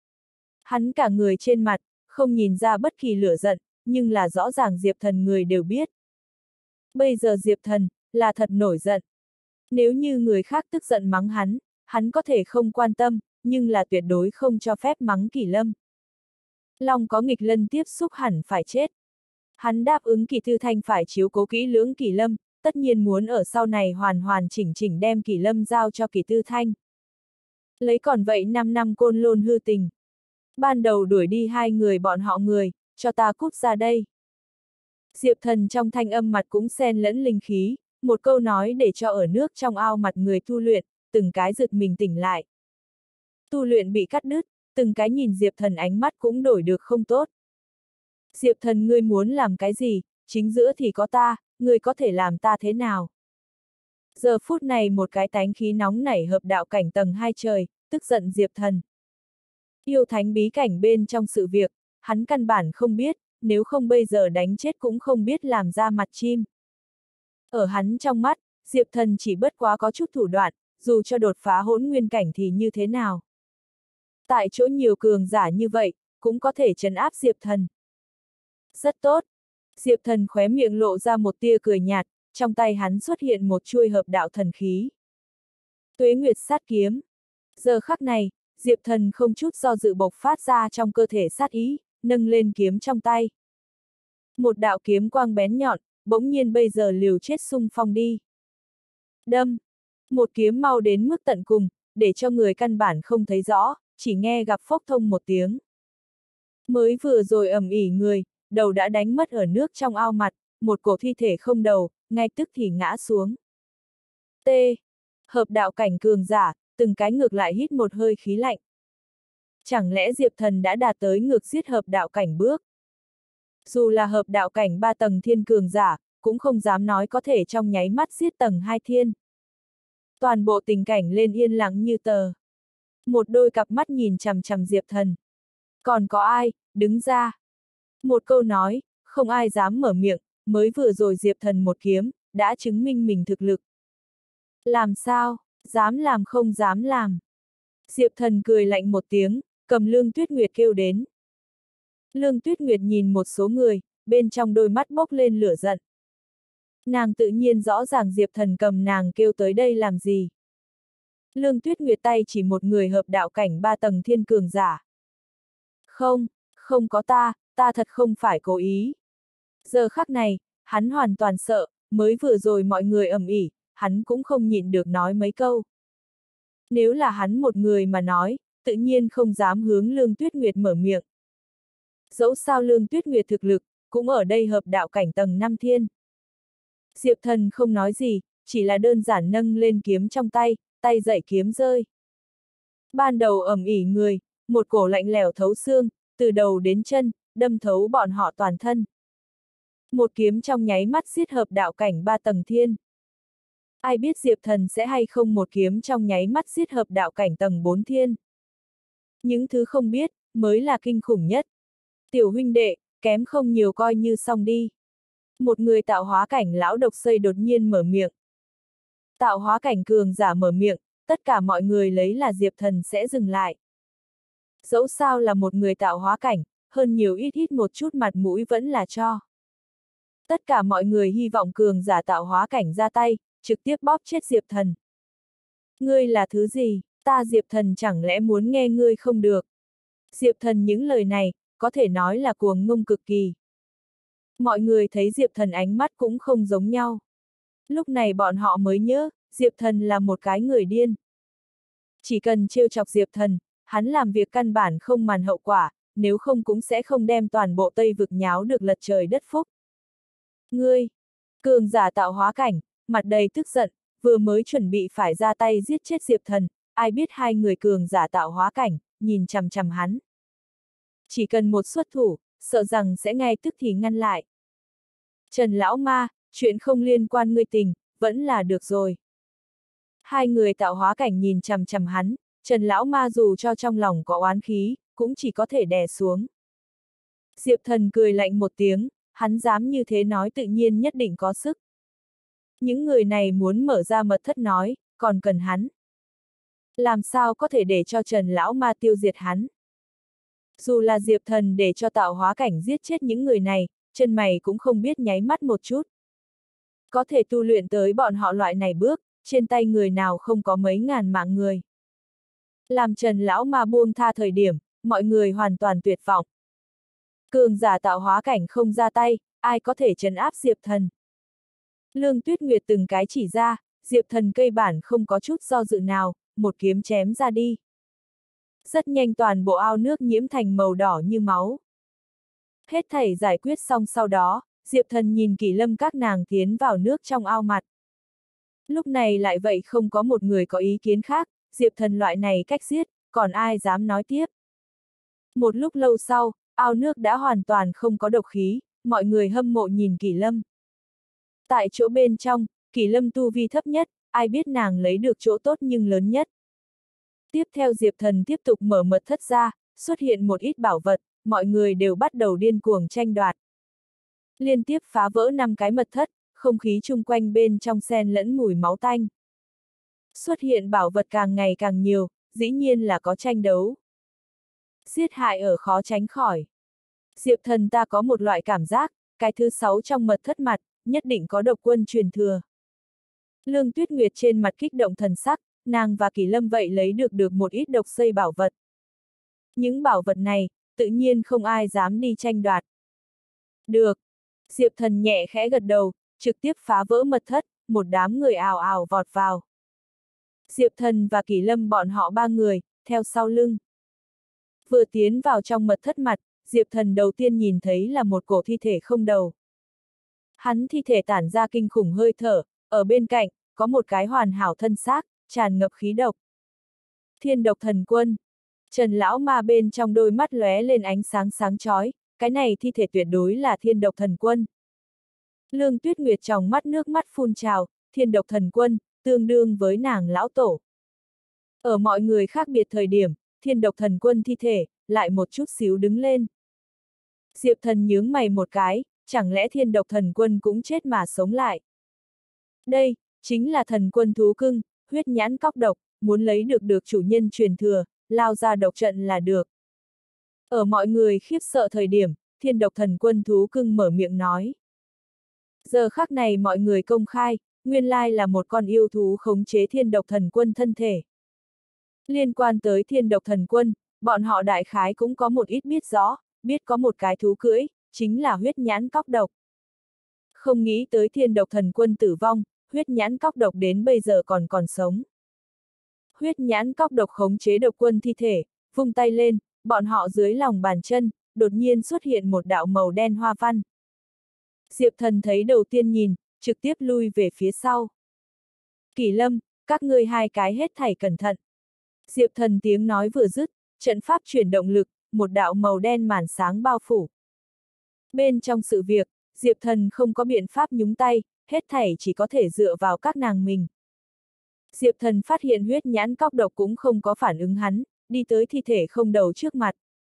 Hắn cả người trên mặt, không nhìn ra bất kỳ lửa giận, nhưng là rõ ràng Diệp Thần người đều biết. Bây giờ Diệp Thần, là thật nổi giận. Nếu như người khác tức giận mắng hắn, hắn có thể không quan tâm, nhưng là tuyệt đối không cho phép mắng Kỷ Lâm. Long có nghịch lân tiếp xúc hẳn phải chết. Hắn đáp ứng Kỷ Thư Thanh phải chiếu cố kỹ lưỡng Kỷ Lâm, tất nhiên muốn ở sau này hoàn hoàn chỉnh chỉnh đem Kỷ Lâm giao cho Kỷ Thư Thanh. Lấy còn vậy năm năm côn lôn hư tình. Ban đầu đuổi đi hai người bọn họ người, cho ta cút ra đây. Diệp Thần trong thanh âm mặt cũng xen lẫn linh khí, một câu nói để cho ở nước trong ao mặt người tu luyện, từng cái giật mình tỉnh lại. Tu luyện bị cắt đứt, từng cái nhìn Diệp Thần ánh mắt cũng đổi được không tốt. Diệp Thần ngươi muốn làm cái gì, chính giữa thì có ta, ngươi có thể làm ta thế nào? Giờ phút này một cái tánh khí nóng nảy hợp đạo cảnh tầng hai trời, tức giận Diệp Thần. Yêu thánh bí cảnh bên trong sự việc, hắn căn bản không biết, nếu không bây giờ đánh chết cũng không biết làm ra mặt chim. Ở hắn trong mắt, Diệp Thần chỉ bất quá có chút thủ đoạn, dù cho đột phá hỗn nguyên cảnh thì như thế nào. Tại chỗ nhiều cường giả như vậy, cũng có thể trấn áp Diệp Thần. Rất tốt. Diệp Thần khóe miệng lộ ra một tia cười nhạt, trong tay hắn xuất hiện một chuôi hợp đạo thần khí. Tuế Nguyệt sát kiếm. Giờ khắc này, Diệp Thần không chút do dự bộc phát ra trong cơ thể sát ý, nâng lên kiếm trong tay. Một đạo kiếm quang bén nhọn, bỗng nhiên bây giờ liều chết xung phong đi. Đâm. Một kiếm mau đến mức tận cùng, để cho người căn bản không thấy rõ, chỉ nghe gặp phốc thông một tiếng. Mới vừa rồi ầm ỉ người, đầu đã đánh mất ở nước trong ao mặt, một cổ thi thể không đầu, ngay tức thì ngã xuống. T. Hợp đạo cảnh cường giả, từng cái ngược lại hít một hơi khí lạnh. Chẳng lẽ Diệp Thần đã đạt tới ngược giết hợp đạo cảnh bước? Dù là hợp đạo cảnh ba tầng thiên cường giả, cũng không dám nói có thể trong nháy mắt giết tầng hai thiên. Toàn bộ tình cảnh lên yên lặng như tờ. Một đôi cặp mắt nhìn chằm chằm Diệp Thần. Còn có ai, đứng ra. Một câu nói, không ai dám mở miệng, mới vừa rồi Diệp Thần một kiếm, đã chứng minh mình thực lực. Làm sao, dám làm không dám làm. Diệp Thần cười lạnh một tiếng, cầm Lương Tuyết Nguyệt kêu đến. Lương Tuyết Nguyệt nhìn một số người, bên trong đôi mắt bốc lên lửa giận. Nàng tự nhiên rõ ràng Diệp Thần cầm nàng kêu tới đây làm gì. Lương Tuyết Nguyệt tay chỉ một người hợp đạo cảnh ba tầng thiên cường giả. Không, không có ta, ta thật không phải cố ý. Giờ khắc này, hắn hoàn toàn sợ, mới vừa rồi mọi người ầm ĩ, hắn cũng không nhịn được nói mấy câu. Nếu là hắn một người mà nói, tự nhiên không dám hướng Lương Tuyết Nguyệt mở miệng. Dẫu sao Lương Tuyết Nguyệt thực lực, cũng ở đây hợp đạo cảnh tầng năm thiên. Diệp Thần không nói gì, chỉ là đơn giản nâng lên kiếm trong tay, tay dậy kiếm rơi. Ban đầu ầm ĩ người, một cổ lạnh lẽo thấu xương, từ đầu đến chân, đâm thấu bọn họ toàn thân. Một kiếm trong nháy mắt giết hợp đạo cảnh ba tầng thiên. Ai biết Diệp Thần sẽ hay không một kiếm trong nháy mắt giết hợp đạo cảnh tầng bốn thiên. Những thứ không biết, mới là kinh khủng nhất. Tiểu huynh đệ, kém không nhiều coi như xong đi. Một người tạo hóa cảnh lão độc xây đột nhiên mở miệng. Tạo hóa cảnh cường giả mở miệng, tất cả mọi người lấy là Diệp Thần sẽ dừng lại. Dẫu sao là một người tạo hóa cảnh, hơn nhiều ít ít một chút mặt mũi vẫn là cho. Tất cả mọi người hy vọng cường giả tạo hóa cảnh ra tay, trực tiếp bóp chết Diệp Thần. Ngươi là thứ gì, ta Diệp Thần chẳng lẽ muốn nghe ngươi không được. Diệp Thần những lời này, có thể nói là cuồng ngông cực kỳ. Mọi người thấy Diệp Thần ánh mắt cũng không giống nhau. Lúc này bọn họ mới nhớ, Diệp Thần là một cái người điên. Chỉ cần trêu chọc Diệp Thần, hắn làm việc căn bản không màng hậu quả, nếu không cũng sẽ không đem toàn bộ Tây vực nháo được lật trời đất phúc. Ngươi, cường giả tạo hóa cảnh, mặt đầy tức giận, vừa mới chuẩn bị phải ra tay giết chết Diệp Thần, ai biết hai người cường giả tạo hóa cảnh, nhìn chằm chằm hắn. Chỉ cần một xuất thủ, sợ rằng sẽ ngay tức thì ngăn lại. Trần lão ma, chuyện không liên quan ngươi tình, vẫn là được rồi. Hai người tạo hóa cảnh nhìn chằm chằm hắn, Trần lão ma dù cho trong lòng có oán khí, cũng chỉ có thể đè xuống. Diệp Thần cười lạnh một tiếng, hắn dám như thế nói tự nhiên nhất định có sức. Những người này muốn mở ra mật thất nói, còn cần hắn. Làm sao có thể để cho Trần lão ma tiêu diệt hắn? Dù là Diệp Thần để cho tạo hóa cảnh giết chết những người này, chân mày cũng không biết nháy mắt một chút. Có thể tu luyện tới bọn họ loại này bước, trên tay người nào không có mấy ngàn mạng người. Làm Trần lão ma buông tha thời điểm, mọi người hoàn toàn tuyệt vọng. Cường giả tạo hóa cảnh không ra tay, ai có thể trấn áp Diệp Thần. Lương Tuyết Nguyệt từng cái chỉ ra, Diệp Thần cây bản không có chút do dự nào, một kiếm chém ra đi. Rất nhanh toàn bộ ao nước nhiễm thành màu đỏ như máu. Hết thảy giải quyết xong sau đó, Diệp Thần nhìn Kỷ Lâm các nàng tiến vào nước trong ao mặt. Lúc này lại vậy không có một người có ý kiến khác, Diệp Thần loại này cách giết, còn ai dám nói tiếp. Một lúc lâu sau, ao nước đã hoàn toàn không có độc khí, mọi người hâm mộ nhìn Kỷ Lâm. Tại chỗ bên trong, Kỷ Lâm tu vi thấp nhất, ai biết nàng lấy được chỗ tốt nhưng lớn nhất. Tiếp theo Diệp Thần tiếp tục mở mật thất ra, xuất hiện một ít bảo vật, mọi người đều bắt đầu điên cuồng tranh đoạt. Liên tiếp phá vỡ năm cái mật thất, không khí chung quanh bên trong xen lẫn mùi máu tanh. Xuất hiện bảo vật càng ngày càng nhiều, dĩ nhiên là có tranh đấu. Giết hại ở khó tránh khỏi. Diệp Thần ta có một loại cảm giác, cái thứ sáu trong mật thất mặt, nhất định có độc quân truyền thừa. Lương Tuyết Nguyệt trên mặt kích động thần sắc, nàng và Kỷ Lâm vậy lấy được được một ít độc xây bảo vật. Những bảo vật này, tự nhiên không ai dám đi tranh đoạt. Được. Diệp Thần nhẹ khẽ gật đầu, trực tiếp phá vỡ mật thất, một đám người ào ào vọt vào. Diệp Thần và Kỷ Lâm bọn họ ba người, theo sau lưng. Vừa tiến vào trong mật thất mặt, Diệp Thần đầu tiên nhìn thấy là một cổ thi thể không đầu. Hắn thi thể tản ra kinh khủng hơi thở, ở bên cạnh, có một cái hoàn hảo thân xác, tràn ngập khí độc. Thiên độc thần quân. Trần lão ma bên trong đôi mắt lóe lên ánh sáng sáng chói, cái này thi thể tuyệt đối là thiên độc thần quân. Lương Tuyết Nguyệt trong mắt nước mắt phun trào, thiên độc thần quân, tương đương với nàng lão tổ. Ở mọi người khác biệt thời điểm, thiên độc thần quân thi thể, lại một chút xíu đứng lên. Diệp Thần nhướng mày một cái, chẳng lẽ thiên độc thần quân cũng chết mà sống lại. Đây, chính là thần quân thú cưng, huyết nhãn cóc độc, muốn lấy được được chủ nhân truyền thừa, lao ra độc trận là được. Ở mọi người khiếp sợ thời điểm, thiên độc thần quân thú cưng mở miệng nói. Giờ khắc này mọi người công khai, nguyên lai là một con yêu thú khống chế thiên độc thần quân thân thể. Liên quan tới thiên độc thần quân, bọn họ đại khái cũng có một ít biết rõ, biết có một cái thú cưỡi, chính là huyết nhãn cóc độc. Không nghĩ tới thiên độc thần quân tử vong, huyết nhãn cóc độc đến bây giờ còn còn sống. Huyết nhãn cóc độc khống chế độc quân thi thể, vung tay lên, bọn họ dưới lòng bàn chân, đột nhiên xuất hiện một đạo màu đen hoa văn. Diệp Thần thấy đầu tiên nhìn, trực tiếp lui về phía sau. Kỷ Lâm, các ngươi hai cái hết thảy cẩn thận. Diệp Thần tiếng nói vừa dứt, trận pháp chuyển động lực, một đạo màu đen màn sáng bao phủ, Bên trong sự việc, Diệp Thần không có biện pháp nhúng tay, hết thảy chỉ có thể dựa vào các nàng mình. Diệp Thần phát hiện huyết nhãn cóc độc cũng không có phản ứng hắn, đi tới thi thể không đầu trước mặt.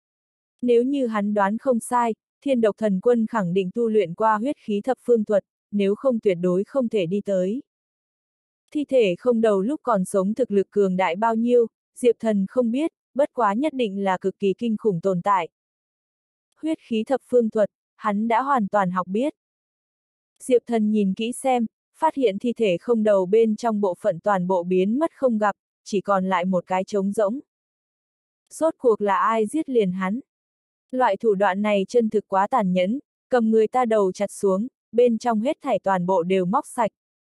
Nếu như hắn đoán không sai, Thiên Độc Thần Quân khẳng định tu luyện qua huyết khí thập phương thuật, nếu không tuyệt đối không thể đi tới. Thi thể không đầu lúc còn sống thực lực cường đại bao nhiêu, Diệp Thần không biết, bất quá nhất định là cực kỳ kinh khủng tồn tại. Huyết khí thập phương thuật, hắn đã hoàn toàn học biết. Diệp Thần nhìn kỹ xem, phát hiện thi thể không đầu bên trong bộ phận toàn bộ biến mất không gặp, chỉ còn lại một cái trống rỗng. Rốt cuộc là ai giết liền hắn? Loại thủ đoạn này chân thực quá tàn nhẫn, cầm người ta đầu chặt xuống, bên trong hết thảy toàn bộ đều móc sạch.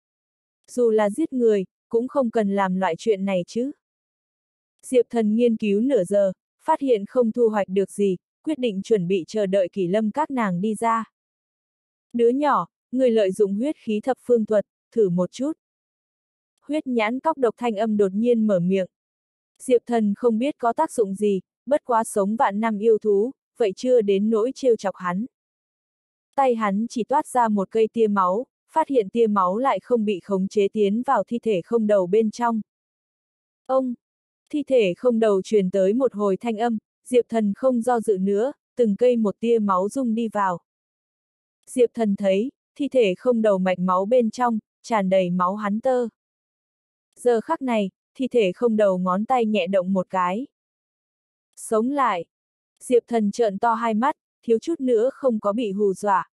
Dù là giết người, cũng không cần làm loại chuyện này chứ. Diệp Thần nghiên cứu nửa giờ, phát hiện không thu hoạch được gì, quyết định chuẩn bị chờ đợi Kỷ Lâm các nàng đi ra. Đứa nhỏ, người lợi dụng huyết khí thập phương thuật, thử một chút. Huyết nhãn cóc độc thanh âm đột nhiên mở miệng. Diệp Thần không biết có tác dụng gì, bất quá sống vạn năm yêu thú, vậy chưa đến nỗi trêu chọc hắn. Tay hắn chỉ toát ra một cây tia máu, phát hiện tia máu lại không bị khống chế tiến vào thi thể không đầu bên trong. Ông! Thi thể không đầu truyền tới một hồi thanh âm, Diệp Thần không do dự nữa, từng cây một tia máu rung đi vào. Diệp Thần thấy, thi thể không đầu mạch máu bên trong, tràn đầy máu hắn tơ. Giờ khắc này, thi thể không đầu ngón tay nhẹ động một cái. Sống lại! Diệp Thần trợn to hai mắt, thiếu chút nữa không có bị hù dọa.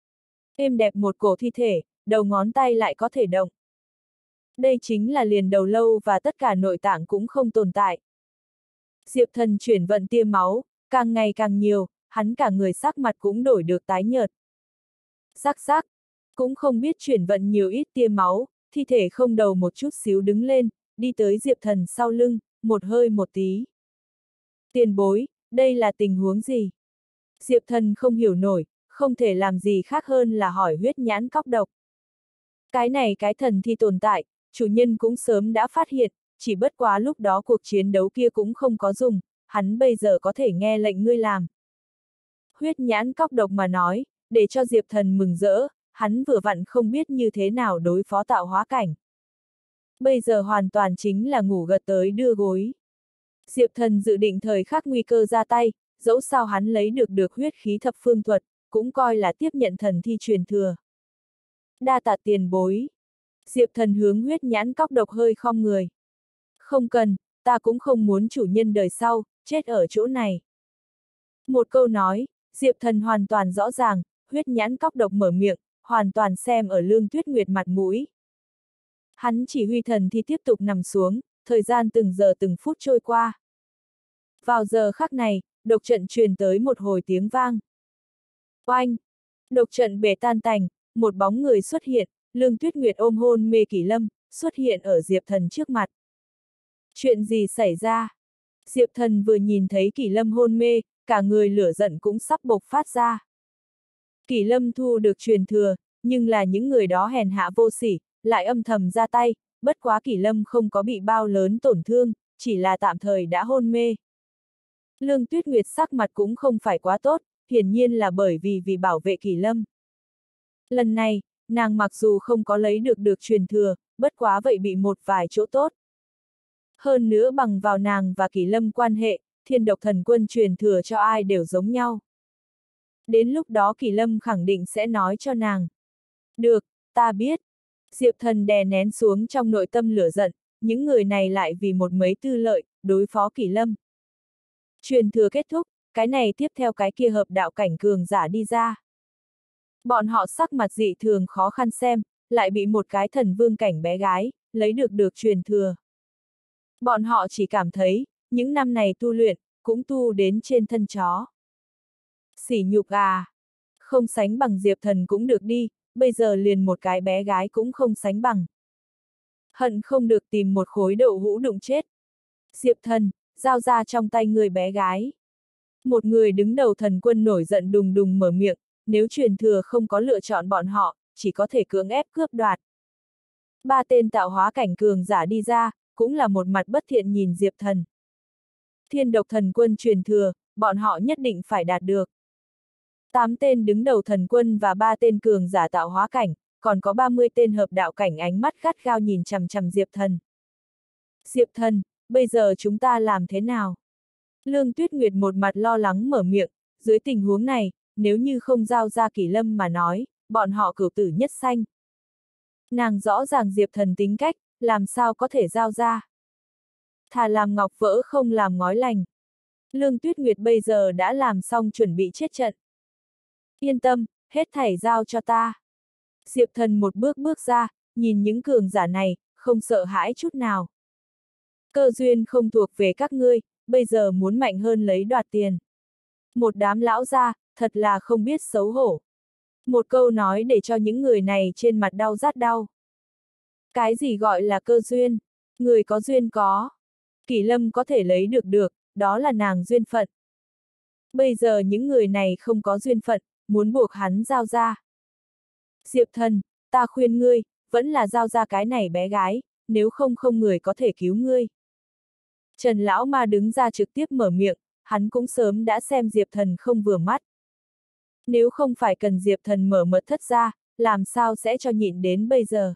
Êm đẹp một cổ thi thể, đầu ngón tay lại có thể động. Đây chính là liền đầu lâu và tất cả nội tạng cũng không tồn tại. Diệp Thần chuyển vận tia máu, càng ngày càng nhiều, hắn cả người sắc mặt cũng đổi được tái nhợt. Rắc rắc, cũng không biết chuyển vận nhiều ít tia máu, thi thể không đầu một chút xíu đứng lên, đi tới Diệp Thần sau lưng, một hơi một tí. Tiền bối, đây là tình huống gì? Diệp Thần không hiểu nổi, không thể làm gì khác hơn là hỏi huyết nhãn cóc độc. Cái này cái thần thi tồn tại, chủ nhân cũng sớm đã phát hiện, chỉ bất quá lúc đó cuộc chiến đấu kia cũng không có dùng, hắn bây giờ có thể nghe lệnh ngươi làm. Huyết nhãn cóc độc mà nói, để cho Diệp Thần mừng rỡ, hắn vừa vặn không biết như thế nào đối phó tạo hóa cảnh. Bây giờ hoàn toàn chính là ngủ gật tới đưa gối. Diệp Thần dự định thời khắc nguy cơ ra tay, dẫu sao hắn lấy được được huyết khí thập phương thuật, cũng coi là tiếp nhận thần thi truyền thừa. Đa tạ tiền bối. Diệp Thần hướng huyết nhãn cóc độc hơi khom người. Không cần, ta cũng không muốn chủ nhân đời sau, chết ở chỗ này. Một câu nói, Diệp Thần hoàn toàn rõ ràng, huyết nhãn cóc độc mở miệng, hoàn toàn xem ở Lương Tuyết Nguyệt mặt mũi. Hắn chỉ huy thần thi tiếp tục nằm xuống, thời gian từng giờ từng phút trôi qua. Vào giờ khắc này, độc trận truyền tới một hồi tiếng vang. Oanh! Độc trận bể tan tành, một bóng người xuất hiện, Lương Tuyết Nguyệt ôm hôn mê Kỷ Lâm, xuất hiện ở Diệp Thần trước mặt. Chuyện gì xảy ra? Diệp Thần vừa nhìn thấy Kỷ Lâm hôn mê, cả người lửa giận cũng sắp bộc phát ra. Kỷ Lâm thu được truyền thừa, nhưng là những người đó hèn hạ vô sỉ, lại âm thầm ra tay, bất quá Kỷ Lâm không có bị bao lớn tổn thương, chỉ là tạm thời đã hôn mê. Lương Tuyết Nguyệt sắc mặt cũng không phải quá tốt, hiển nhiên là bởi vì vì bảo vệ Kỷ Lâm. Lần này, nàng mặc dù không có lấy được được truyền thừa, bất quá vậy bị một vài chỗ tốt. Hơn nữa bằng vào nàng và Kỷ Lâm quan hệ, Thiên Độc Thần Quân truyền thừa cho ai đều giống nhau. Đến lúc đó Kỷ Lâm khẳng định sẽ nói cho nàng. Được, ta biết. Diệp Thần đè nén xuống trong nội tâm lửa giận, những người này lại vì một mấy tư lợi, đối phó Kỷ Lâm. Truyền thừa kết thúc, cái này tiếp theo cái kia hợp đạo cảnh cường giả đi ra. Bọn họ sắc mặt dị thường khó khăn xem, lại bị một cái thần vương cảnh bé gái, lấy được được truyền thừa. Bọn họ chỉ cảm thấy, những năm này tu luyện, cũng tu đến trên thân chó. Sỉ nhục à! Không sánh bằng Diệp Thần cũng được đi, bây giờ liền một cái bé gái cũng không sánh bằng. Hận không được tìm một khối đậu hũ đụng chết. Diệp Thần, giao ra trong tay người bé gái. Một người đứng đầu thần quân nổi giận đùng đùng mở miệng, nếu truyền thừa không có lựa chọn bọn họ, chỉ có thể cưỡng ép cướp đoạt. Ba tên tạo hóa cảnh cường giả đi ra, cũng là một mặt bất thiện nhìn Diệp Thần. Thiên Độc Thần Quân truyền thừa, bọn họ nhất định phải đạt được. Tám tên đứng đầu thần quân và ba tên cường giả tạo hóa cảnh, còn có ba mươi tên hợp đạo cảnh ánh mắt gắt gao nhìn chằm chằm Diệp Thần. Diệp Thần, bây giờ chúng ta làm thế nào? Lương Tuyết Nguyệt một mặt lo lắng mở miệng, dưới tình huống này, nếu như không giao ra Kỷ Lâm mà nói, bọn họ cửu tử nhất sanh. Nàng rõ ràng Diệp Thần tính cách, làm sao có thể giao ra. Thà làm ngọc vỡ không làm ngói lành. Lương Tuyết Nguyệt bây giờ đã làm xong chuẩn bị chết trận. Yên tâm, hết thảy giao cho ta. Diệp Thần một bước bước ra, nhìn những cường giả này, không sợ hãi chút nào. Cơ duyên không thuộc về các ngươi, bây giờ muốn mạnh hơn lấy đoạt tiền. Một đám lão gia, thật là không biết xấu hổ. Một câu nói để cho những người này trên mặt đau rát đau. Cái gì gọi là cơ duyên? Người có duyên có. Kỷ Lâm có thể lấy được được, đó là nàng duyên phận. Bây giờ những người này không có duyên phận, muốn buộc hắn giao ra. Diệp Thần, ta khuyên ngươi, vẫn là giao ra cái này bé gái, nếu không không người có thể cứu ngươi. Trần Lão Ma đứng ra trực tiếp mở miệng, hắn cũng sớm đã xem Diệp Thần không vừa mắt. Nếu không phải cần Diệp Thần mở mật thất ra, làm sao sẽ cho nhịn đến bây giờ.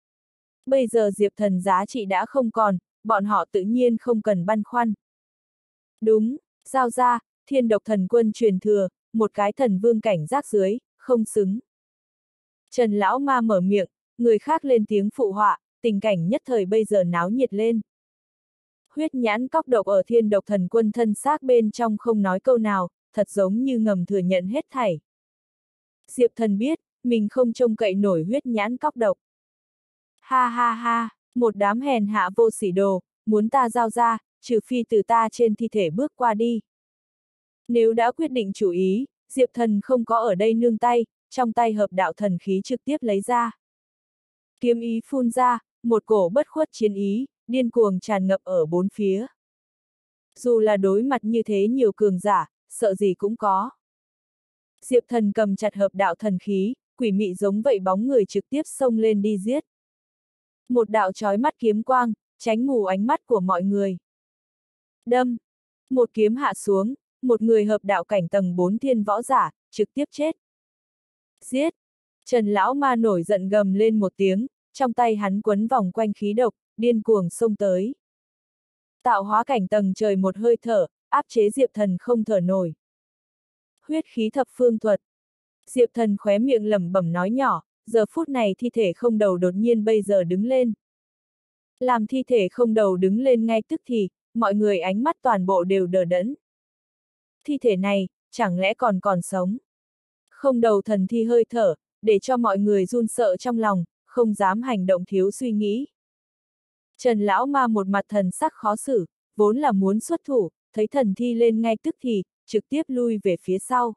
Bây giờ Diệp Thần giá trị đã không còn, bọn họ tự nhiên không cần băn khoăn. Đúng, giao ra, Thiên Độc Thần Quân truyền thừa, một cái thần vương cảnh rác dưới, không xứng. Trần Lão Ma mở miệng, người khác lên tiếng phụ họa, tình cảnh nhất thời bây giờ náo nhiệt lên. Huyết nhãn cóc độc ở Thiên Độc Thần Quân thân xác bên trong không nói câu nào, thật giống như ngầm thừa nhận hết thảy. Diệp Thần biết, mình không trông cậy nổi huyết nhãn cóc độc. Ha ha ha, một đám hèn hạ vô sỉ đồ, muốn ta giao ra, trừ phi từ ta trên thi thể bước qua đi. Nếu đã quyết định chủ ý, Diệp Thần không có ở đây nương tay, trong tay hợp đạo thần khí trực tiếp lấy ra. Kiếm ý phun ra, một cổ bất khuất chiến ý, điên cuồng tràn ngập ở bốn phía. Dù là đối mặt như thế nhiều cường giả, sợ gì cũng có. Diệp Thần cầm chặt hợp đạo thần khí, quỷ mị giống vậy bóng người trực tiếp xông lên đi giết. Một đạo chói mắt kiếm quang, tránh mù ánh mắt của mọi người. Đâm! Một kiếm hạ xuống, một người hợp đạo cảnh tầng bốn thiên võ giả, trực tiếp chết. Giết! Trần Lão Ma nổi giận gầm lên một tiếng, trong tay hắn quấn vòng quanh khí độc, điên cuồng xông tới. Tạo hóa cảnh tầng trời một hơi thở, áp chế Diệp Thần không thở nổi. Huyết khí thập phương thuật. Diệp Thần khóe miệng lẩm bẩm nói nhỏ, giờ phút này thi thể không đầu đột nhiên bây giờ đứng lên. Làm thi thể không đầu đứng lên ngay tức thì, mọi người ánh mắt toàn bộ đều đờ đẫn. Thi thể này, chẳng lẽ còn còn sống? Không đầu thần thi hơi thở, để cho mọi người run sợ trong lòng, không dám hành động thiếu suy nghĩ. Trần Lão Ma một mặt thần sắc khó xử, vốn là muốn xuất thủ, thấy thần thi lên ngay tức thì, trực tiếp lui về phía sau.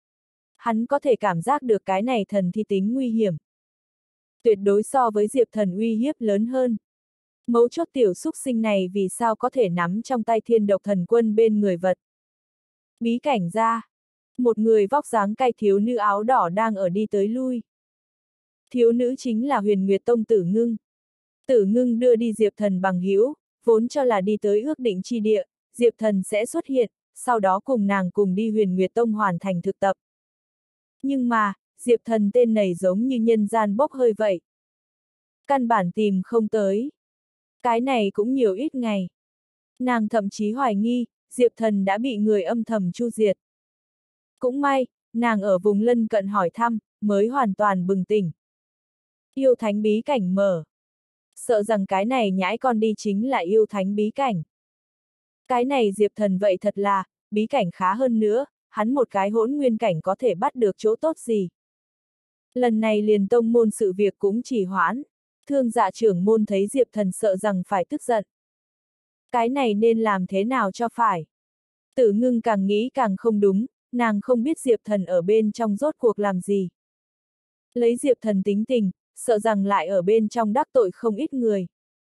Hắn có thể cảm giác được cái này thần thi tính nguy hiểm. Tuyệt đối so với Diệp Thần uy hiếp lớn hơn. Mấu chốt tiểu xúc sinh này vì sao có thể nắm trong tay Thiên Độc Thần Quân bên người vật. Bí cảnh ra. Một người vóc dáng cai thiếu nữ áo đỏ đang ở đi tới lui. Thiếu nữ chính là Huyền Nguyệt Tông Tử Ngưng. Tử Ngưng đưa đi Diệp Thần bằng hữu, vốn cho là đi tới ước định chi địa, Diệp Thần sẽ xuất hiện, sau đó cùng nàng cùng đi Huyền Nguyệt Tông hoàn thành thực tập. Nhưng mà, Diệp Thần tên này giống như nhân gian bốc hơi vậy. Căn bản tìm không tới. Cái này cũng nhiều ít ngày. Nàng thậm chí hoài nghi, Diệp Thần đã bị người âm thầm chu diệt. Cũng may, nàng ở vùng lân cận hỏi thăm, mới hoàn toàn bừng tỉnh. Yêu thánh bí cảnh mở. Sợ rằng cái này nhãi con đi chính là yêu thánh bí cảnh. Cái này Diệp Thần vậy thật là, bí cảnh khá hơn nữa, hắn một cái hỗn nguyên cảnh có thể bắt được chỗ tốt gì. Lần này liền tông môn sự việc cũng chỉ hoãn, thương dạ trưởng môn thấy Diệp Thần sợ rằng phải tức giận. Cái này nên làm thế nào cho phải. Tử Ngưng càng nghĩ càng không đúng, nàng không biết Diệp Thần ở bên trong rốt cuộc làm gì. Lấy Diệp Thần tính tình, sợ rằng lại ở bên trong đắc tội không ít người.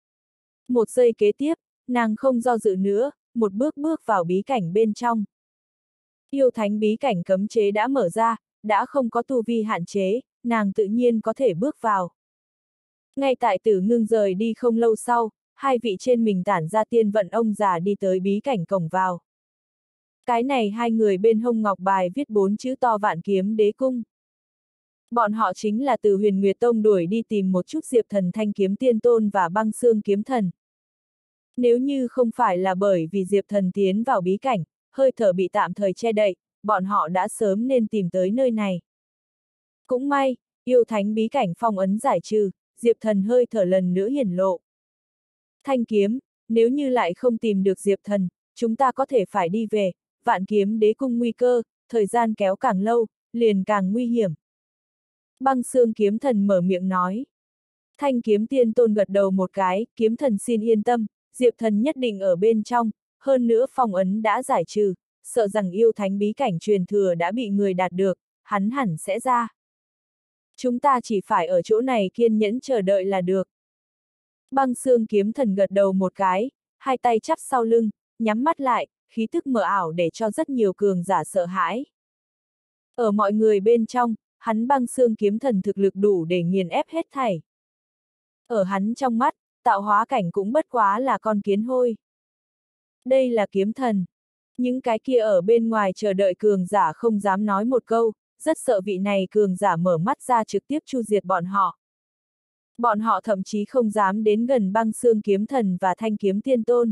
Một giây kế tiếp, nàng không do dự nữa, một bước bước vào bí cảnh bên trong. Yêu thánh bí cảnh cấm chế đã mở ra, đã không có tu vi hạn chế, nàng tự nhiên có thể bước vào. Ngay tại Tử Ngưng rời đi không lâu sau, hai vị trên mình tản ra tiên vận ông già đi tới bí cảnh cổng vào. Cái này hai người bên hông ngọc bài viết bốn chữ to Vạn Kiếm Đế Cung. Bọn họ chính là từ Huyền Nguyệt Tông đuổi đi tìm một chút Diệp Thần Thanh Kiếm Tiên Tôn và Băng Xương Kiếm Thần. Nếu như không phải là bởi vì Diệp Thần tiến vào bí cảnh, hơi thở bị tạm thời che đậy, bọn họ đã sớm nên tìm tới nơi này. Cũng may, yêu thánh bí cảnh phong ấn giải trừ, Diệp Thần hơi thở lần nữa hiển lộ. Thanh kiếm, nếu như lại không tìm được Diệp Thần, chúng ta có thể phải đi về, Vạn Kiếm Đế Cung nguy cơ, thời gian kéo càng lâu, liền càng nguy hiểm. Băng Xương Kiếm Thần mở miệng nói. Thanh Kiếm Tiên Tôn gật đầu một cái, Kiếm Thần xin yên tâm, Diệp Thần nhất định ở bên trong, hơn nữa phong ấn đã giải trừ, sợ rằng yêu thánh bí cảnh truyền thừa đã bị người đạt được, hắn hẳn sẽ ra. Chúng ta chỉ phải ở chỗ này kiên nhẫn chờ đợi là được. Băng Xương Kiếm Thần gật đầu một cái, hai tay chắp sau lưng, nhắm mắt lại, khí tức mờ ảo để cho rất nhiều cường giả sợ hãi. Ở mọi người bên trong, hắn Băng Xương Kiếm Thần thực lực đủ để nghiền ép hết thảy. Ở hắn trong mắt, tạo hóa cảnh cũng bất quá là con kiến hôi. Đây là kiếm thần. Những cái kia ở bên ngoài chờ đợi cường giả không dám nói một câu, rất sợ vị này cường giả mở mắt ra trực tiếp chu diệt bọn họ. Bọn họ thậm chí không dám đến gần Băng Xương Kiếm Thần và Thanh Kiếm Tiên Tôn.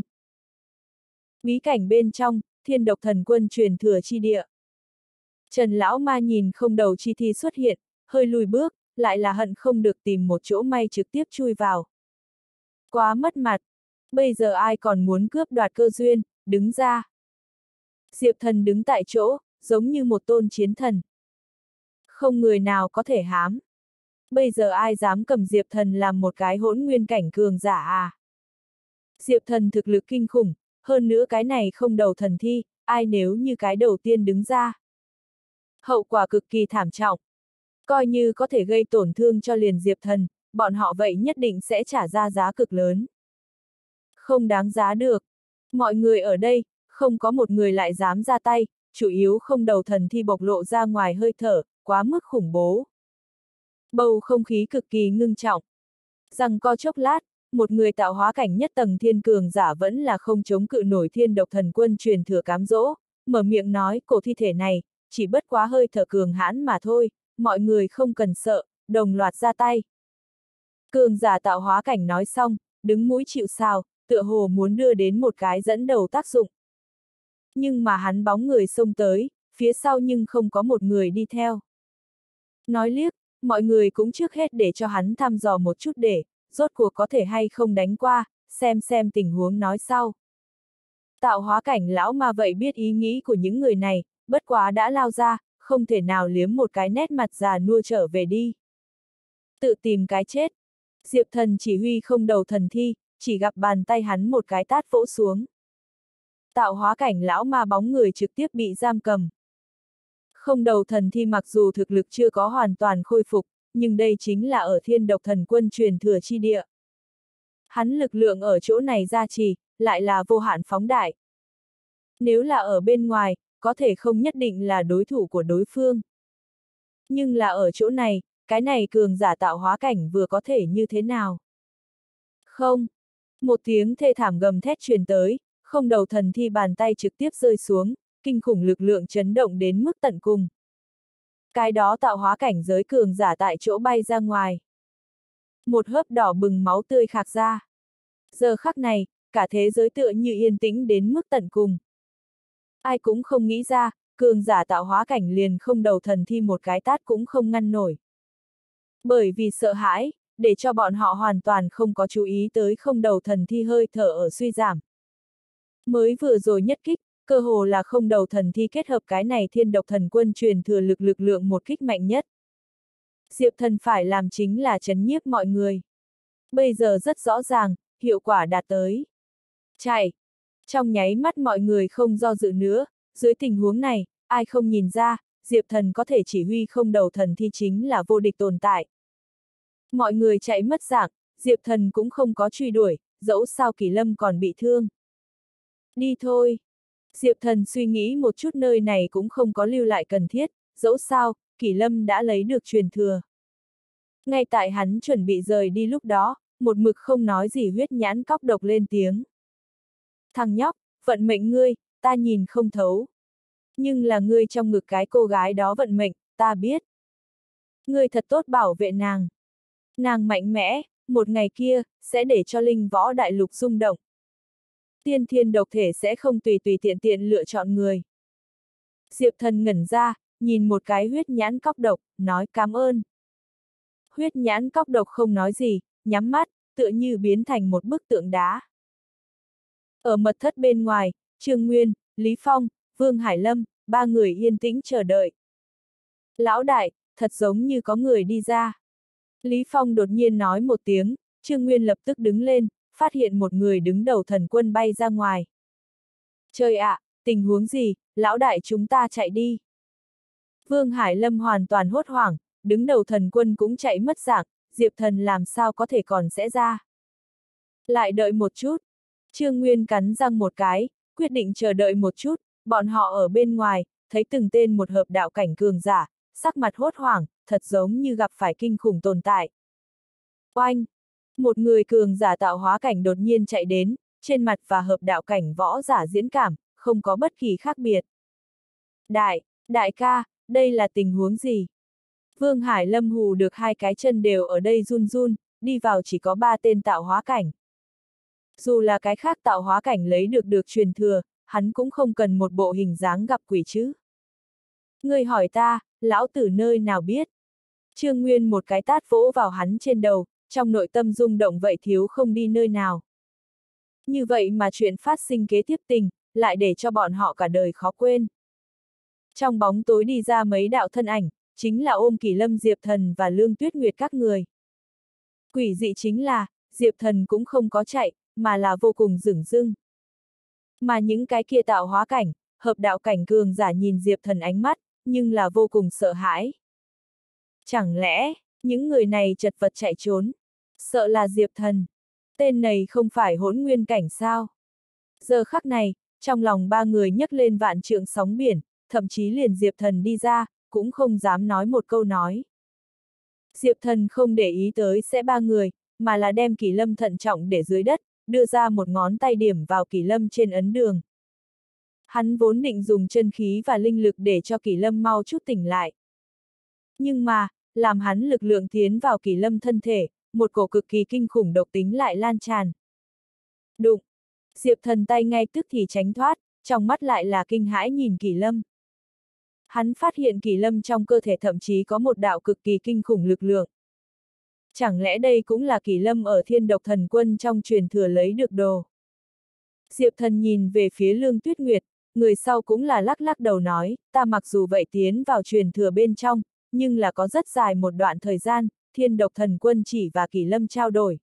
Bí cảnh bên trong, Thiên Độc Thần Quân truyền thừa chi địa. Trần Lão Ma nhìn không đầu chi thi xuất hiện, hơi lùi bước, lại là hận không được tìm một chỗ may trực tiếp chui vào. Quá mất mặt, bây giờ ai còn muốn cướp đoạt cơ duyên, đứng ra. Diệp Thần đứng tại chỗ, giống như một tôn chiến thần. Không người nào có thể hám. Bây giờ ai dám cầm Diệp Thần làm một cái hỗn nguyên cảnh cường giả à? Diệp Thần thực lực kinh khủng, hơn nữa cái này không đầu thần thi, ai nếu như cái đầu tiên đứng ra. Hậu quả cực kỳ thảm trọng. Coi như có thể gây tổn thương cho liền Diệp Thần, bọn họ vậy nhất định sẽ trả ra giá cực lớn. Không đáng giá được. Mọi người ở đây, không có một người lại dám ra tay, chủ yếu không đầu thần thi bộc lộ ra ngoài hơi thở, quá mức khủng bố. Bầu không khí cực kỳ ngưng trọng. Rằng co chốc lát, một người tạo hóa cảnh nhất tầng thiên cường giả vẫn là không chống cự nổi Thiên Độc Thần Quân truyền thừa cám dỗ, mở miệng nói cổ thi thể này, chỉ bất quá hơi thở cường hãn mà thôi, mọi người không cần sợ, đồng loạt ra tay. Cường giả tạo hóa cảnh nói xong, đứng mũi chịu sào, tựa hồ muốn đưa đến một cái dẫn đầu tác dụng. Nhưng mà hắn bóng người xông tới, phía sau nhưng không có một người đi theo. Nói liếc, mọi người cũng trước hết để cho hắn thăm dò một chút để, rốt cuộc có thể hay không đánh qua, xem xem tình huống nói sau. Tạo hóa cảnh lão ma vậy biết ý nghĩ của những người này, bất quá đã lao ra, không thể nào liếm một cái nét mặt già nua trở về đi. Tự tìm cái chết. Diệp Thần chỉ huy không đầu thần thi, chỉ gặp bàn tay hắn một cái tát vỗ xuống. Tạo hóa cảnh lão ma bóng người trực tiếp bị giam cầm. Không đầu thần thi mặc dù thực lực chưa có hoàn toàn khôi phục, nhưng đây chính là ở Thiên Độc Thần Quân truyền thừa chi địa. Hắn lực lượng ở chỗ này gia trì, lại là vô hạn phóng đại. Nếu là ở bên ngoài, có thể không nhất định là đối thủ của đối phương. Nhưng là ở chỗ này, cái này cường giả tạo hóa cảnh vừa có thể như thế nào? Không. Một tiếng thê thảm gầm thét truyền tới, không đầu thần thi bàn tay trực tiếp rơi xuống, kinh khủng lực lượng chấn động đến mức tận cùng. Cái đó tạo hóa cảnh giới cường giả tại chỗ bay ra ngoài. Một hớp đỏ bừng máu tươi khạc ra. Giờ khắc này, cả thế giới tựa như yên tĩnh đến mức tận cùng. Ai cũng không nghĩ ra, cường giả tạo hóa cảnh liền không đầu thần thi một cái tát cũng không ngăn nổi. Bởi vì sợ hãi, để cho bọn họ hoàn toàn không có chú ý tới không đầu thần thi hơi thở ở suy giảm. Mới vừa rồi nhất kích, cơ hồ là không đầu thần thi kết hợp cái này Thiên Độc Thần Quân truyền thừa lực lực lượng một kích mạnh nhất. Diệp Thần phải làm chính là trấn nhiếp mọi người. Bây giờ rất rõ ràng, hiệu quả đạt tới. Chạy! Trong nháy mắt mọi người không do dự nữa, dưới tình huống này, ai không nhìn ra, Diệp Thần có thể chỉ huy không đầu thần thi chính là vô địch tồn tại. Mọi người chạy mất dạng, Diệp Thần cũng không có truy đuổi, dẫu sao Kỳ Lâm còn bị thương. Đi thôi! Diệp Thần suy nghĩ một chút nơi này cũng không có lưu lại cần thiết, dẫu sao, Kỳ Lâm đã lấy được truyền thừa. Ngay tại hắn chuẩn bị rời đi lúc đó, một mực không nói gì huyết nhãn cóc độc lên tiếng. Thằng nhóc, vận mệnh ngươi, ta nhìn không thấu. Nhưng là ngươi trong ngực cái cô gái đó vận mệnh, ta biết. Ngươi thật tốt bảo vệ nàng. Nàng mạnh mẽ, một ngày kia, sẽ để cho linh võ đại lục rung động. Tiên thiên độc thể sẽ không tùy tùy tiện tiện lựa chọn người. Diệp Thần ngẩn ra, nhìn một cái huyết nhãn cóc độc, nói cảm ơn. Huyết nhãn cóc độc không nói gì, nhắm mắt, tựa như biến thành một bức tượng đá. Ở mật thất bên ngoài, Trương Nguyên, Lý Phong, Vương Hải Lâm, ba người yên tĩnh chờ đợi. Lão đại, thật giống như có người đi ra. Lý Phong đột nhiên nói một tiếng, Trương Nguyên lập tức đứng lên, phát hiện một người đứng đầu thần quân bay ra ngoài. Trời ạ, tình huống gì, lão đại chúng ta chạy đi. Vương Hải Lâm hoàn toàn hốt hoảng, đứng đầu thần quân cũng chạy mất dạng, Diệp Thần làm sao có thể còn sẽ ra. Lại đợi một chút. Trương Nguyên cắn răng một cái, quyết định chờ đợi một chút, bọn họ ở bên ngoài, thấy từng tên một hợp đạo cảnh cường giả, sắc mặt hốt hoảng, thật giống như gặp phải kinh khủng tồn tại. Oanh! Một người cường giả tạo hóa cảnh đột nhiên chạy đến, trên mặt và hợp đạo cảnh võ giả diễn cảm, không có bất kỳ khác biệt. Đại, đại ca, đây là tình huống gì? Vương Hải Lâm hù được hai cái chân đều ở đây run run, đi vào chỉ có ba tên tạo hóa cảnh. Dù là cái khác tạo hóa cảnh lấy được được truyền thừa, hắn cũng không cần một bộ hình dáng gặp quỷ chứ. Ngươi hỏi ta, lão tử nơi nào biết? Trương Nguyên một cái tát vỗ vào hắn trên đầu, trong nội tâm rung động vậy thiếu không đi nơi nào. Như vậy mà chuyện phát sinh kế tiếp tình, lại để cho bọn họ cả đời khó quên. Trong bóng tối đi ra mấy đạo thân ảnh, chính là Ôm Kỳ Lâm, Diệp Thần và Lương Tuyết Nguyệt các người. Quỷ dị chính là, Diệp Thần cũng không có chạy, mà là vô cùng dửng dưng. Mà những cái kia tạo hóa cảnh, hợp đạo cảnh cường giả nhìn Diệp Thần ánh mắt, nhưng là vô cùng sợ hãi. Chẳng lẽ, những người này chật vật chạy trốn, sợ là Diệp Thần. Tên này không phải hỗn nguyên cảnh sao? Giờ khắc này, trong lòng ba người nhấc lên vạn trượng sóng biển, thậm chí liền Diệp Thần đi ra, cũng không dám nói một câu nói. Diệp Thần không để ý tới sẽ ba người, mà là đem Kỳ Lâm thận trọng để dưới đất, đưa ra một ngón tay điểm vào Kỳ Lâm trên ấn đường. Hắn vốn định dùng chân khí và linh lực để cho Kỳ Lâm mau chút tỉnh lại. Nhưng mà, làm hắn lực lượng tiến vào Kỳ Lâm thân thể, một cổ cực kỳ kinh khủng độc tính lại lan tràn. Đụng! Diệp Thần tay ngay tức thì tránh thoát, trong mắt lại là kinh hãi nhìn Kỳ Lâm. Hắn phát hiện Kỳ Lâm trong cơ thể thậm chí có một đạo cực kỳ kinh khủng lực lượng. Chẳng lẽ đây cũng là Kỳ Lâm ở Thiên Độc Thần Quân trong truyền thừa lấy được đồ? Diệp Thần nhìn về phía Lương Tuyết Nguyệt, người sau cũng là lắc lắc đầu nói, ta mặc dù vậy tiến vào truyền thừa bên trong, nhưng là có rất dài một đoạn thời gian, Thiên Độc Thần Quân chỉ và Kỳ Lâm trao đổi.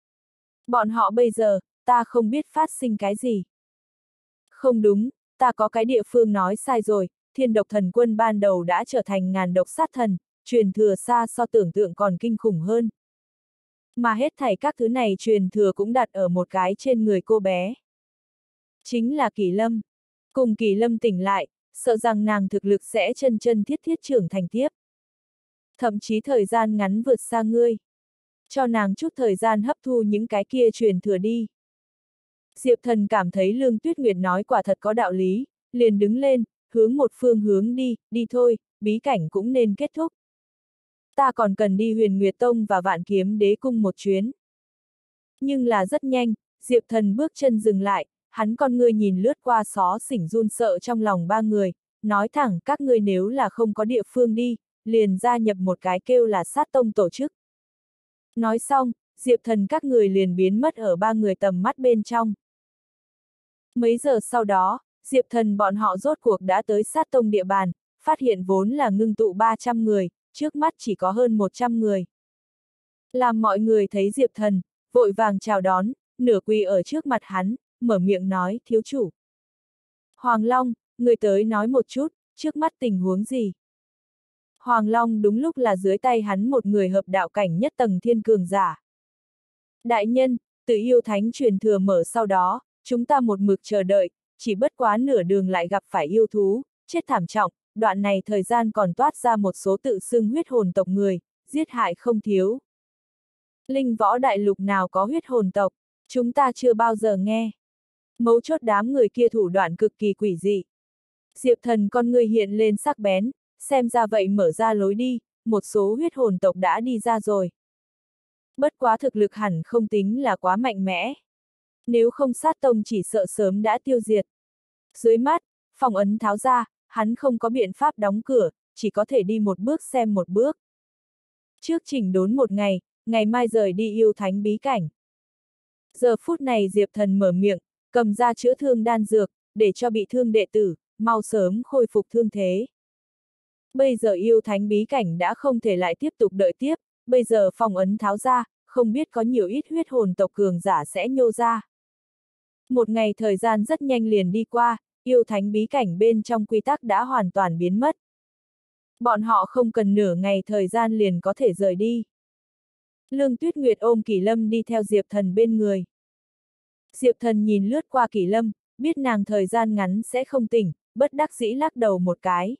Bọn họ bây giờ, ta không biết phát sinh cái gì. Không đúng, ta có cái địa phương nói sai rồi, Thiên Độc Thần Quân ban đầu đã trở thành ngàn độc sát thần, truyền thừa xa so tưởng tượng còn kinh khủng hơn. Mà hết thảy các thứ này truyền thừa cũng đặt ở một cái trên người cô bé. Chính là Kỳ Lâm. Cùng Kỳ Lâm tỉnh lại, sợ rằng nàng thực lực sẽ chân chân thiết thiết trưởng thành tiếp. Thậm chí thời gian ngắn vượt xa ngươi. Cho nàng chút thời gian hấp thu những cái kia truyền thừa đi. Diệp Thần cảm thấy Lương Tuyết Nguyệt nói quả thật có đạo lý, liền đứng lên, hướng một phương hướng đi, đi thôi, bí cảnh cũng nên kết thúc. Ta còn cần đi Huyền Nguyệt Tông và Vạn Kiếm Đế Cung một chuyến. Nhưng là rất nhanh, Diệp Thần bước chân dừng lại, hắn con ngươi nhìn lướt qua xó xỉnh run sợ trong lòng ba người, nói thẳng các ngươi nếu là không có địa phương đi, liền gia nhập một cái kêu là sát tông tổ chức. Nói xong, Diệp Thần các người liền biến mất ở ba người tầm mắt bên trong. Mấy giờ sau đó, Diệp Thần bọn họ rốt cuộc đã tới sát tông địa bàn, phát hiện vốn là ngưng tụ ba trăm người, trước mắt chỉ có hơn một trăm người. Làm mọi người thấy Diệp Thần, vội vàng chào đón, nửa quỳ ở trước mặt hắn, mở miệng nói, thiếu chủ. Hoàng Long, người tới nói một chút, trước mắt tình huống gì? Hoàng Long đúng lúc là dưới tay hắn một người hợp đạo cảnh nhất tầng thiên cường giả. Đại nhân, tự yêu thánh truyền thừa mở sau đó, chúng ta một mực chờ đợi, chỉ bất quá nửa đường lại gặp phải yêu thú, chết thảm trọng, đoạn này thời gian còn toát ra một số tự xưng huyết hồn tộc người, giết hại không thiếu. Linh võ đại lục nào có huyết hồn tộc, chúng ta chưa bao giờ nghe. Mấu chốt đám người kia thủ đoạn cực kỳ quỷ dị. Diệp Thần con người hiện lên sắc bén, xem ra vậy mở ra lối đi, một số huyết hồn tộc đã đi ra rồi. Bất quá thực lực hẳn không tính là quá mạnh mẽ. Nếu không sát tông chỉ sợ sớm đã tiêu diệt. Dưới mắt, phong ấn tháo ra, hắn không có biện pháp đóng cửa, chỉ có thể đi một bước xem một bước. Trước chỉnh đốn một ngày, ngày mai rời đi yêu thánh bí cảnh. Giờ phút này Diệp Thần mở miệng, cầm ra chữa thương đan dược, để cho bị thương đệ tử, mau sớm khôi phục thương thế. Bây giờ yêu thánh bí cảnh đã không thể lại tiếp tục đợi tiếp, bây giờ phong ấn tháo ra, không biết có nhiều ít huyết hồn tộc cường giả sẽ nhô ra. Một ngày thời gian rất nhanh liền đi qua, yêu thánh bí cảnh bên trong quy tắc đã hoàn toàn biến mất. Bọn họ không cần nửa ngày thời gian liền có thể rời đi. Lương Tuyết Nguyệt ôm Kỷ Lâm đi theo Diệp Thần bên người. Diệp Thần nhìn lướt qua Kỷ Lâm, biết nàng thời gian ngắn sẽ không tỉnh, bất đắc dĩ lắc đầu một cái.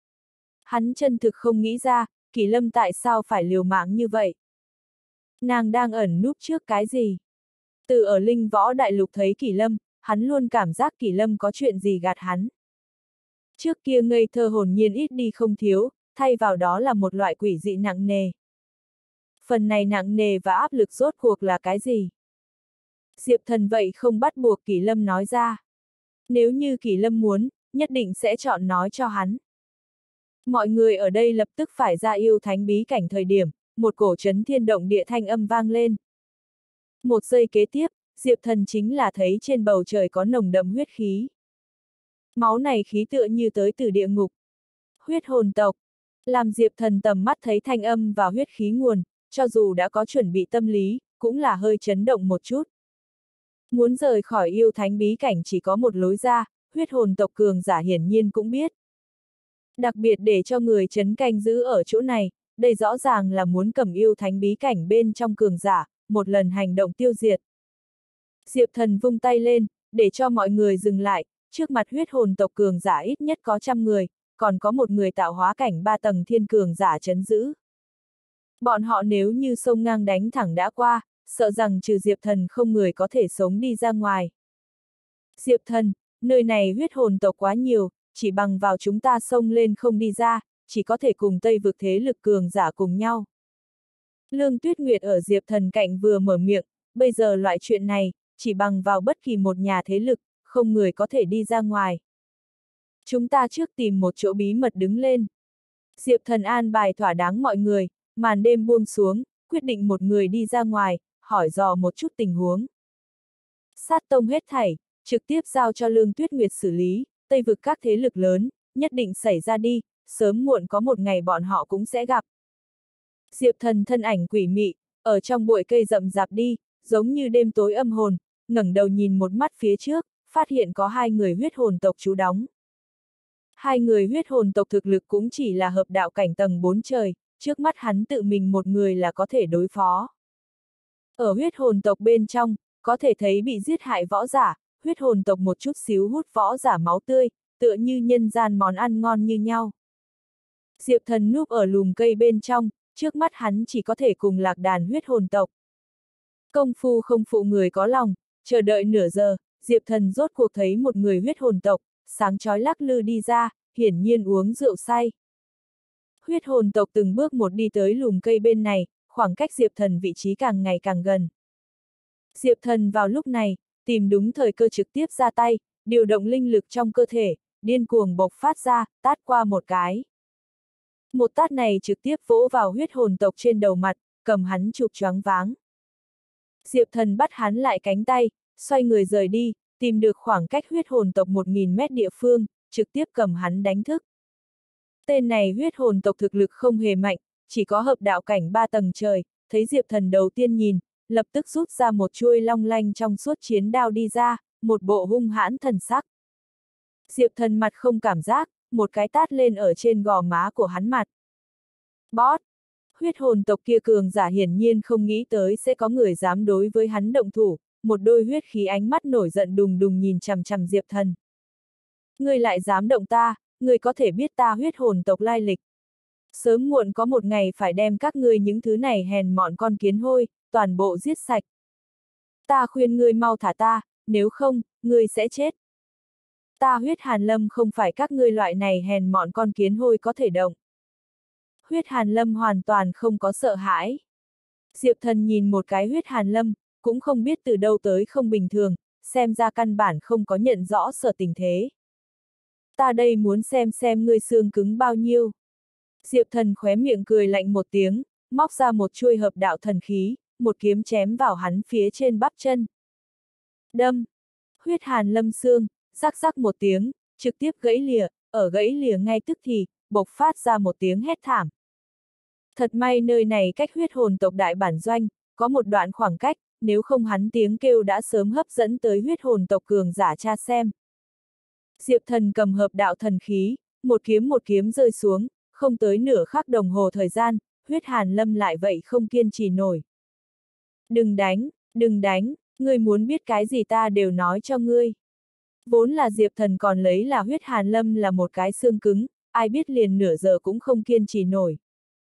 Hắn chân thực không nghĩ ra, Kỷ Lâm tại sao phải liều mạng như vậy. Nàng đang ẩn núp trước cái gì? Từ ở Linh Võ Đại Lục thấy Kỷ Lâm, hắn luôn cảm giác Kỷ Lâm có chuyện gì gạt hắn. Trước kia ngây thơ hồn nhiên ít đi không thiếu, thay vào đó là một loại quỷ dị nặng nề. Phần này nặng nề và áp lực rốt cuộc là cái gì? Diệp Thần vậy không bắt buộc Kỷ Lâm nói ra. Nếu như Kỷ Lâm muốn, nhất định sẽ chọn nói cho hắn. Mọi người ở đây lập tức phải ra yêu thánh bí cảnh thời điểm, một cổ trấn thiên động địa thanh âm vang lên. Một giây kế tiếp, Diệp Thần chính là thấy trên bầu trời có nồng đậm huyết khí. Máu này khí tựa như tới từ địa ngục. Huyết hồn tộc. Làm Diệp Thần tầm mắt thấy thanh âm và huyết khí nguồn, cho dù đã có chuẩn bị tâm lý, cũng là hơi chấn động một chút. Muốn rời khỏi yêu thánh bí cảnh chỉ có một lối ra, huyết hồn tộc cường giả hiển nhiên cũng biết. Đặc biệt để cho người trấn canh giữ ở chỗ này, đây rõ ràng là muốn cầm yêu thánh bí cảnh bên trong cường giả, một lần hành động tiêu diệt. Diệp Thần vung tay lên, để cho mọi người dừng lại, trước mặt huyết hồn tộc cường giả ít nhất có trăm người, còn có một người tạo hóa cảnh ba tầng thiên cường giả trấn giữ. Bọn họ nếu như sông ngang đánh thẳng đã qua, sợ rằng trừ Diệp Thần không người có thể sống đi ra ngoài. Diệp Thần, nơi này huyết hồn tộc quá nhiều, chỉ bằng vào chúng ta xông lên không đi ra, chỉ có thể cùng Tây vực thế lực cường giả cùng nhau. Lương Tuyết Nguyệt ở Diệp Thần cạnh vừa mở miệng, bây giờ loại chuyện này, chỉ bằng vào bất kỳ một nhà thế lực, không người có thể đi ra ngoài. Chúng ta trước tìm một chỗ bí mật đứng lên. Diệp Thần an bài thỏa đáng mọi người, màn đêm buông xuống, quyết định một người đi ra ngoài, hỏi dò một chút tình huống. Sát tông hết thảy, trực tiếp giao cho Lương Tuyết Nguyệt xử lý, Tây vực các thế lực lớn, nhất định xảy ra đi, sớm muộn có một ngày bọn họ cũng sẽ gặp. Diệp Thần thân ảnh quỷ mị, ở trong bụi cây rậm rạp đi, giống như đêm tối âm hồn, ngẩng đầu nhìn một mắt phía trước, phát hiện có hai người huyết hồn tộc trú đóng. Hai người huyết hồn tộc thực lực cũng chỉ là hợp đạo cảnh tầng bốn trời, trước mắt hắn tự mình một người là có thể đối phó. Ở huyết hồn tộc bên trong, có thể thấy bị giết hại võ giả, huyết hồn tộc một chút xíu hút võ giả máu tươi, tựa như nhân gian món ăn ngon như nhau. Diệp Thần núp ở lùm cây bên trong, trước mắt hắn chỉ có thể cùng lạc đàn huyết hồn tộc. Công phu không phụ người có lòng, chờ đợi nửa giờ, Diệp Thần rốt cuộc thấy một người huyết hồn tộc, sáng chói lắc lư đi ra, hiển nhiên uống rượu say. Huyết hồn tộc từng bước một đi tới lùm cây bên này, khoảng cách Diệp Thần vị trí càng ngày càng gần. Diệp Thần vào lúc này, tìm đúng thời cơ trực tiếp ra tay, điều động linh lực trong cơ thể, điên cuồng bộc phát ra, tát qua một cái. Một tát này trực tiếp vỗ vào huyết hồn tộc trên đầu mặt, cầm hắn chụp choáng váng. Diệp Thần bắt hắn lại cánh tay, xoay người rời đi, tìm được khoảng cách huyết hồn tộc một nghìn mét địa phương, trực tiếp cầm hắn đánh thức. Tên này huyết hồn tộc thực lực không hề mạnh, chỉ có hợp đạo cảnh ba tầng trời, thấy Diệp Thần đầu tiên nhìn, lập tức rút ra một chuôi long lanh trong suốt chiến đao đi ra, một bộ hung hãn thần sắc. Diệp Thần mặt không cảm giác, một cái tát lên ở trên gò má của hắn mặt. Bót! Huyết hồn tộc kia cường giả hiển nhiên không nghĩ tới sẽ có người dám đối với hắn động thủ, một đôi huyết khí ánh mắt nổi giận đùng đùng nhìn chằm chằm Diệp Thần. Ngươi lại dám động ta, ngươi có thể biết ta huyết hồn tộc lai lịch. Sớm muộn có một ngày phải đem các ngươi những thứ này hèn mọn con kiến hôi, toàn bộ giết sạch. Ta khuyên ngươi mau thả ta, nếu không, ngươi sẽ chết. Ta Huyết Hàn Lâm không phải các ngươi loại này hèn mọn con kiến hôi có thể động. Huyết Hàn Lâm hoàn toàn không có sợ hãi. Diệp Thần nhìn một cái Huyết Hàn Lâm, cũng không biết từ đâu tới không bình thường, xem ra căn bản không có nhận rõ sở tình thế. Ta đây muốn xem xem ngươi xương cứng bao nhiêu. Diệp Thần khóe miệng cười lạnh một tiếng, móc ra một chuôi hợp đạo thần khí, một kiếm chém vào hắn phía trên bắp chân. Đâm! Huyết Hàn Lâm xương, rắc rắc một tiếng, trực tiếp gãy lìa, ở gãy lìa ngay tức thì, bộc phát ra một tiếng hét thảm. Thật may nơi này cách huyết hồn tộc đại bản doanh, có một đoạn khoảng cách, nếu không hắn tiếng kêu đã sớm hấp dẫn tới huyết hồn tộc cường giả tra xem. Diệp Thần cầm hợp đạo thần khí, một kiếm một kiếm rơi xuống, không tới nửa khắc đồng hồ thời gian, Huyết Hàn Lâm lại vậy không kiên trì nổi. Đừng đánh, đừng đánh, ngươi muốn biết cái gì ta đều nói cho ngươi. Vốn là Diệp Thần còn lấy là Huyết Hàn Lâm là một cái xương cứng, ai biết liền nửa giờ cũng không kiên trì nổi.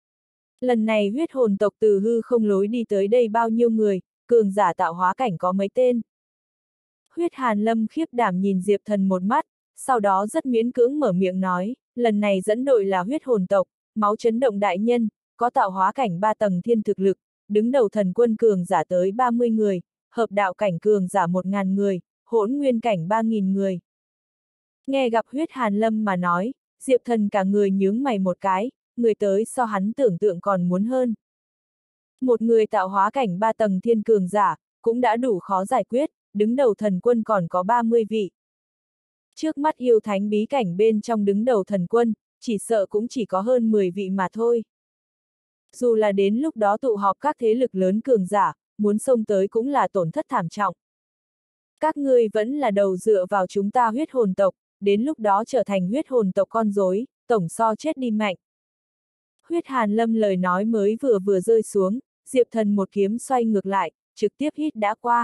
Lần này huyết hồn tộc từ hư không lối đi tới đây bao nhiêu người, cường giả tạo hóa cảnh có mấy tên. Huyết Hàn Lâm khiếp đảm nhìn Diệp Thần một mắt, sau đó rất miễn cưỡng mở miệng nói, lần này dẫn đội là huyết hồn tộc, máu chấn động đại nhân, có tạo hóa cảnh ba tầng thiên thực lực, đứng đầu thần quân cường giả tới ba mươi người, hợp đạo cảnh cường giả một ngàn người, hỗn nguyên cảnh ba nghìn người. Nghe gặp Huyết Hàn Lâm mà nói, Diệp Thần cả người nhướng mày một cái, người tới so hắn tưởng tượng còn muốn hơn. Một người tạo hóa cảnh ba tầng thiên cường giả, cũng đã đủ khó giải quyết, đứng đầu thần quân còn có ba mươi vị. Trước mắt yêu thánh bí cảnh bên trong đứng đầu thần quân, chỉ sợ cũng chỉ có hơn mười vị mà thôi. Dù là đến lúc đó tụ họp các thế lực lớn cường giả, muốn xông tới cũng là tổn thất thảm trọng. Các ngươi vẫn là đầu dựa vào chúng ta huyết hồn tộc, đến lúc đó trở thành huyết hồn tộc con rối, tổng so chết đi mạnh. Huyết Hàn Lâm lời nói mới vừa vừa rơi xuống, Diệp Thần một kiếm xoay ngược lại, trực tiếp hít đã qua.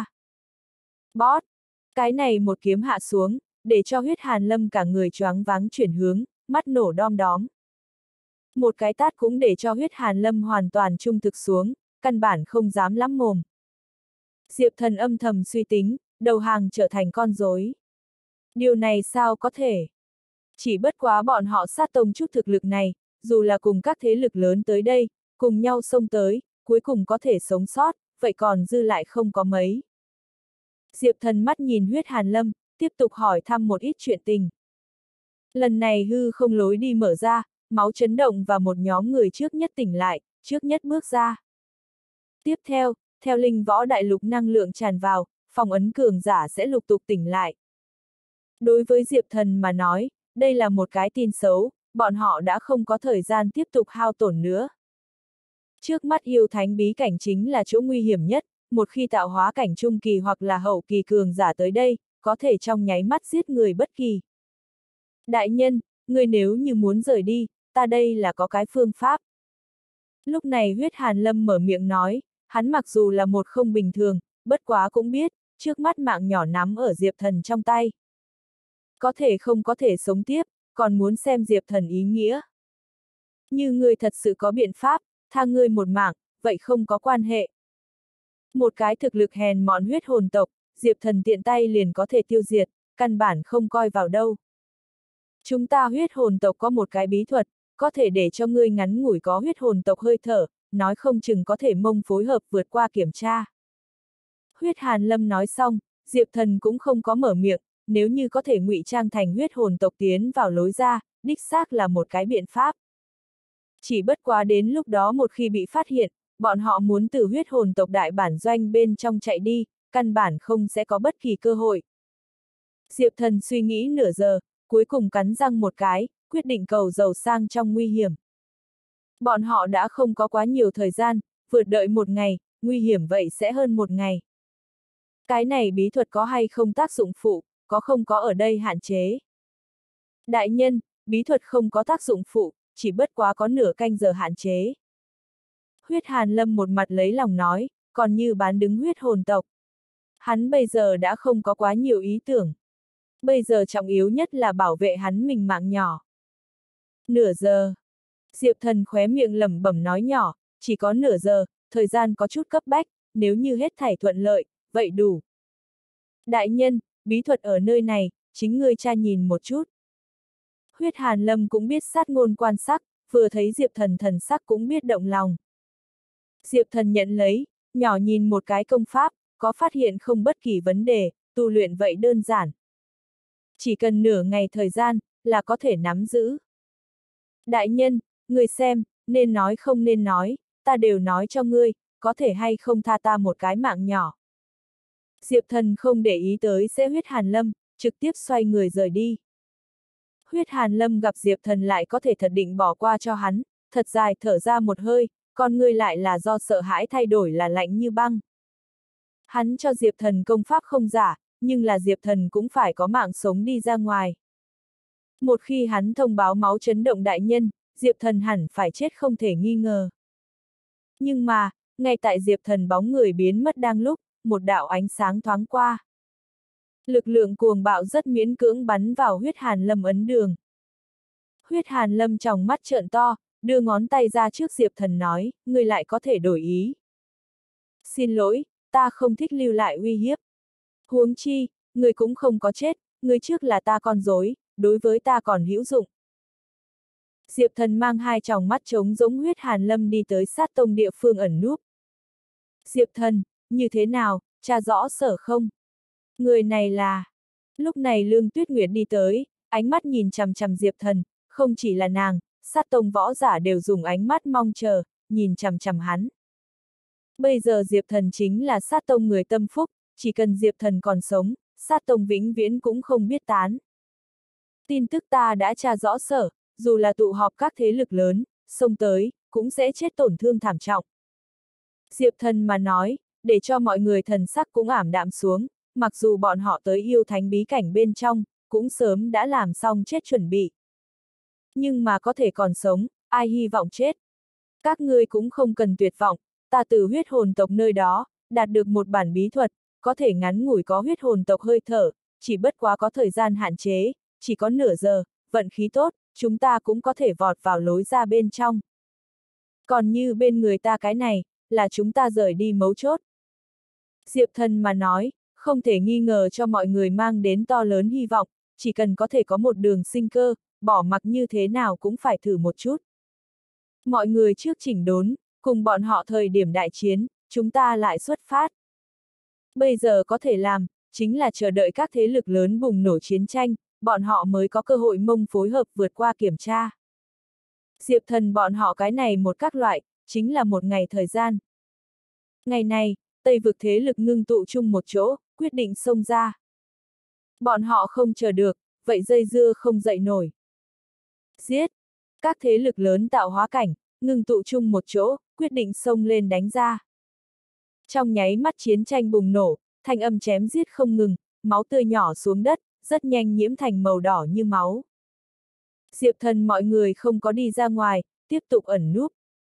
Bót! Cái này một kiếm hạ xuống, để cho Huyết Hàn Lâm cả người choáng váng chuyển hướng, mắt nổ đom đóm. Một cái tát cũng để cho Huyết Hàn Lâm hoàn toàn trung thực xuống, căn bản không dám lắm mồm. Diệp Thần âm thầm suy tính, đầu hàng trở thành con rối. Điều này sao có thể? Chỉ bất quá bọn họ sát tông chút thực lực này, dù là cùng các thế lực lớn tới đây, cùng nhau xông tới, cuối cùng có thể sống sót, vậy còn dư lại không có mấy. Diệp Thần mắt nhìn Huyết Hàn Lâm, tiếp tục hỏi thăm một ít chuyện tình. Lần này hư không lối đi mở ra, máu chấn động và một nhóm người trước nhất tỉnh lại, trước nhất bước ra. Tiếp theo, theo linh võ đại lục năng lượng tràn vào, phong ấn cường giả sẽ lục tục tỉnh lại. Đối với Diệp Thần mà nói, đây là một cái tin xấu, bọn họ đã không có thời gian tiếp tục hao tổn nữa. Trước mắt yêu thánh bí cảnh chính là chỗ nguy hiểm nhất, một khi tạo hóa cảnh trung kỳ hoặc là hậu kỳ cường giả tới đây, có thể trong nháy mắt giết người bất kỳ. Đại nhân, người nếu như muốn rời đi, ta đây là có cái phương pháp. Lúc này Huyết Hàn Lâm mở miệng nói, hắn mặc dù là một không bình thường, bất quá cũng biết, trước mắt mạng nhỏ nắm ở Diệp Thần trong tay. Có thể không có thể sống tiếp, còn muốn xem Diệp Thần ý nghĩa. Như ngươi thật sự có biện pháp, tha ngươi một mạng, vậy không có quan hệ. Một cái thực lực hèn mọn huyết hồn tộc, Diệp Thần tiện tay liền có thể tiêu diệt, căn bản không coi vào đâu. Chúng ta huyết hồn tộc có một cái bí thuật, có thể để cho ngươi ngắn ngủi có huyết hồn tộc hơi thở, nói không chừng có thể mông phối hợp vượt qua kiểm tra. Huyết Hàn Lâm nói xong, Diệp Thần cũng không có mở miệng, nếu như có thể ngụy trang thành huyết hồn tộc tiến vào lối ra, đích xác là một cái biện pháp. Chỉ bất quá đến lúc đó một khi bị phát hiện, bọn họ muốn từ huyết hồn tộc đại bản doanh bên trong chạy đi, căn bản không sẽ có bất kỳ cơ hội. Diệp Thần suy nghĩ nửa giờ, cuối cùng cắn răng một cái, quyết định cầu giàu sang trong nguy hiểm. Bọn họ đã không có quá nhiều thời gian, vượt đợi một ngày, nguy hiểm vậy sẽ hơn một ngày. Cái này bí thuật có hay không tác dụng phụ, có không có ở đây hạn chế. Đại nhân, bí thuật không có tác dụng phụ, chỉ bất quá có nửa canh giờ hạn chế. Huyết Hàn Lâm một mặt lấy lòng nói, còn như bán đứng huyết hồn tộc. Hắn bây giờ đã không có quá nhiều ý tưởng. Bây giờ trọng yếu nhất là bảo vệ hắn mình mạng nhỏ. Nửa giờ. Diệp Thần khóe miệng lẩm bẩm nói nhỏ, chỉ có nửa giờ, thời gian có chút cấp bách, nếu như hết thảy thuận lợi, vậy đủ. Đại nhân, bí thuật ở nơi này, chính ngươi tra nhìn một chút. Huyết Hàn Lâm cũng biết sát ngôn quan sắc, vừa thấy Diệp Thần thần sắc cũng biết động lòng. Diệp Thần nhận lấy, nhỏ nhìn một cái công pháp, có phát hiện không bất kỳ vấn đề, tu luyện vậy đơn giản. Chỉ cần nửa ngày thời gian, là có thể nắm giữ. Đại nhân, người xem, nên nói không nên nói, ta đều nói cho ngươi, có thể hay không tha ta một cái mạng nhỏ. Diệp Thần không để ý tới sẽ Huyết Hàn Lâm, trực tiếp xoay người rời đi. Huyết Hàn Lâm gặp Diệp Thần lại có thể thật định bỏ qua cho hắn, thật dài thở ra một hơi, con ngươi lại là do sợ hãi thay đổi là lạnh như băng. Hắn cho Diệp Thần công pháp không giả, nhưng là Diệp Thần cũng phải có mạng sống đi ra ngoài. Một khi hắn thông báo máu chấn động đại nhân, Diệp Thần hẳn phải chết không thể nghi ngờ. Nhưng mà, ngay tại Diệp Thần bóng người biến mất đang lúc, một đạo ánh sáng thoáng qua. Lực lượng cuồng bạo rất miễn cưỡng bắn vào Huyết Hàn Lâm ấn đường. Huyết Hàn Lâm tròng mắt trợn to, đưa ngón tay ra trước Diệp Thần nói, ngươi lại có thể đổi ý. Xin lỗi, ta không thích lưu lại uy hiếp. Huống chi, ngươi cũng không có chết, ngươi trước là ta con rối, đối với ta còn hữu dụng. Diệp Thần mang hai tròng mắt trống giống Huyết Hàn Lâm đi tới sát tông địa phương ẩn núp. Diệp Thần, như thế nào, tra rõ sở không? Người này là... Lúc này Lương Tuyết Nguyệt đi tới, ánh mắt nhìn chằm chằm Diệp Thần, không chỉ là nàng, sát tông võ giả đều dùng ánh mắt mong chờ, nhìn chằm chằm hắn. Bây giờ Diệp Thần chính là sát tông người tâm phúc, chỉ cần Diệp Thần còn sống, sát tông vĩnh viễn cũng không biết tán. Tin tức ta đã tra rõ sở, dù là tụ họp các thế lực lớn, xông tới, cũng sẽ chết tổn thương thảm trọng. Diệp Thần mà nói, để cho mọi người thần sắc cũng ảm đạm xuống, mặc dù bọn họ tới yêu thánh bí cảnh bên trong, cũng sớm đã làm xong chết chuẩn bị. Nhưng mà có thể còn sống, ai hy vọng chết. Các ngươi cũng không cần tuyệt vọng, ta từ huyết hồn tộc nơi đó, đạt được một bản bí thuật, có thể ngắn ngủi có huyết hồn tộc hơi thở, chỉ bất quá có thời gian hạn chế, chỉ có nửa giờ, vận khí tốt, chúng ta cũng có thể vọt vào lối ra bên trong. Còn như bên người ta cái này, là chúng ta rời đi mấu chốt. Diệp Thần mà nói, không thể nghi ngờ cho mọi người mang đến to lớn hy vọng, chỉ cần có thể có một đường sinh cơ, bỏ mặc như thế nào cũng phải thử một chút. Mọi người trước chỉnh đốn, cùng bọn họ thời điểm đại chiến, chúng ta lại xuất phát. Bây giờ có thể làm, chính là chờ đợi các thế lực lớn bùng nổ chiến tranh, bọn họ mới có cơ hội mông phối hợp vượt qua kiểm tra. Diệp Thần bọn họ cái này một các loại, chính là một ngày thời gian. Ngày này, Tây vực thế lực ngưng tụ chung một chỗ, quyết định xông ra. Bọn họ không chờ được, vậy dây dưa không dậy nổi. Giết! Các thế lực lớn tạo hóa cảnh, ngưng tụ chung một chỗ, quyết định xông lên đánh ra. Trong nháy mắt chiến tranh bùng nổ, thanh âm chém giết không ngừng, máu tươi nhỏ xuống đất, rất nhanh nhiễm thành màu đỏ như máu. Diệp Thần mọi người không có đi ra ngoài, tiếp tục ẩn núp.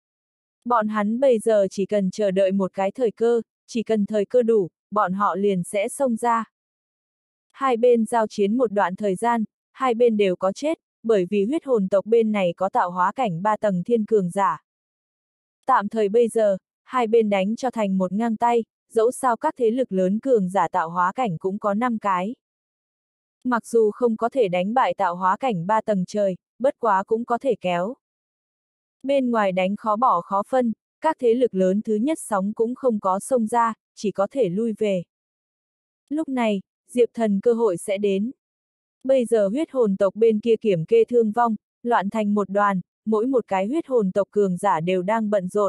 Bọn hắn bây giờ chỉ cần chờ đợi một cái thời cơ, chỉ cần thời cơ đủ, bọn họ liền sẽ xông ra. Hai bên giao chiến một đoạn thời gian, hai bên đều có chết, bởi vì huyết hồn tộc bên này có tạo hóa cảnh ba tầng thiên cường giả. Tạm thời bây giờ, hai bên đánh cho thành một ngang tay, dẫu sao các thế lực lớn cường giả tạo hóa cảnh cũng có năm cái. Mặc dù không có thể đánh bại tạo hóa cảnh ba tầng trời, bất quá cũng có thể kéo. Bên ngoài đánh khó bỏ khó phân, các thế lực lớn thứ nhất sóng cũng không có xông ra, chỉ có thể lui về. Lúc này, Diệp Thần cơ hội sẽ đến. Bây giờ huyết hồn tộc bên kia kiểm kê thương vong, loạn thành một đoàn, mỗi một cái huyết hồn tộc cường giả đều đang bận rộn.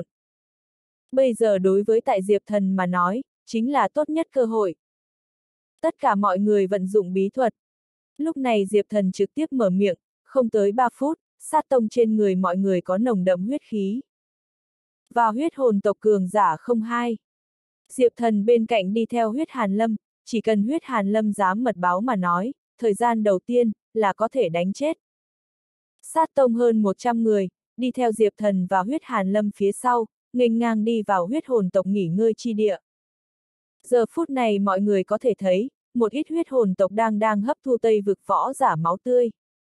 Bây giờ đối với tại Diệp Thần mà nói, chính là tốt nhất cơ hội. Tất cả mọi người vận dụng bí thuật. Lúc này Diệp Thần trực tiếp mở miệng, không tới ba phút, sát tông trên người mọi người có nồng đậm huyết khí. Và huyết hồn tộc cường giả không hai. Diệp Thần bên cạnh đi theo huyết Hàn Lâm, chỉ cần huyết Hàn Lâm dám mật báo mà nói, thời gian đầu tiên, là có thể đánh chết. Sát tông hơn một trăm người, đi theo Diệp Thần và huyết Hàn Lâm phía sau, nghênh ngang đi vào huyết hồn tộc nghỉ ngơi chi địa. Giờ phút này mọi người có thể thấy, một ít huyết hồn tộc đang đang hấp thu Tây vực võ giả máu tươi.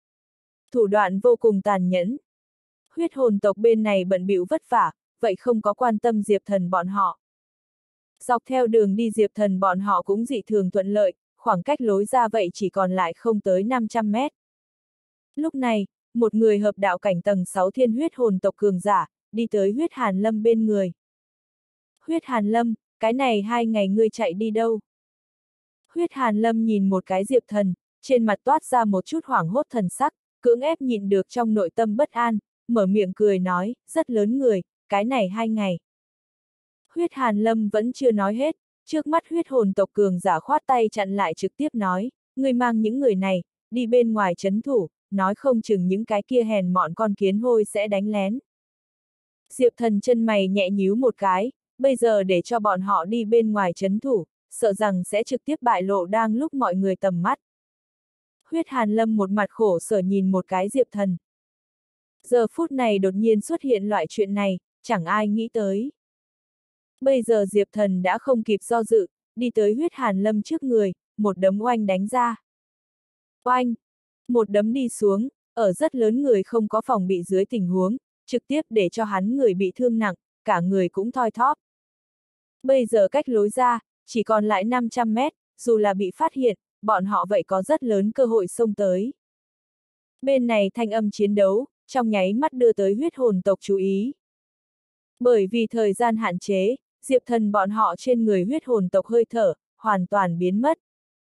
Thủ đoạn vô cùng tàn nhẫn. Huyết hồn tộc bên này bận bịu vất vả, vậy không có quan tâm Diệp Thần bọn họ. Dọc theo đường đi Diệp Thần bọn họ cũng dị thường thuận lợi, khoảng cách lối ra vậy chỉ còn lại không tới năm trăm mét. Lúc này, một người hợp đạo cảnh tầng sáu thiên huyết hồn tộc cường giả, đi tới huyết hàn lâm bên người. Huyết hàn lâm, cái này hai ngày ngươi chạy đi đâu? Huyết hàn lâm nhìn một cái Diệp Thần, trên mặt toát ra một chút hoảng hốt thần sắc, cưỡng ép nhịn được trong nội tâm bất an, mở miệng cười nói, rất lớn người, cái này hai ngày. Huyết hàn lâm vẫn chưa nói hết, trước mắt huyết hồn tộc cường giả khoát tay chặn lại trực tiếp nói, ngươi mang những người này, đi bên ngoài trấn thủ, nói không chừng những cái kia hèn mọn con kiến hôi sẽ đánh lén. Diệp Thần chân mày nhẹ nhíu một cái, bây giờ để cho bọn họ đi bên ngoài trấn thủ, sợ rằng sẽ trực tiếp bại lộ đang lúc mọi người tầm mắt. Huyết hàn lâm một mặt khổ sở nhìn một cái Diệp Thần. Giờ phút này đột nhiên xuất hiện loại chuyện này, chẳng ai nghĩ tới. Bây giờ Diệp Thần đã không kịp do dự, đi tới huyết hàn lâm trước người, một đấm oanh đánh ra. Oanh! Một đấm đi xuống, ở rất lớn người không có phòng bị dưới tình huống, trực tiếp để cho hắn người bị thương nặng, cả người cũng thoi thóp. Bây giờ cách lối ra, chỉ còn lại năm trăm mét, dù là bị phát hiện, bọn họ vậy có rất lớn cơ hội xông tới. Bên này thanh âm chiến đấu, trong nháy mắt đưa tới huyết hồn tộc chú ý. Bởi vì thời gian hạn chế, Diệp Thần bọn họ trên người huyết hồn tộc hơi thở, hoàn toàn biến mất.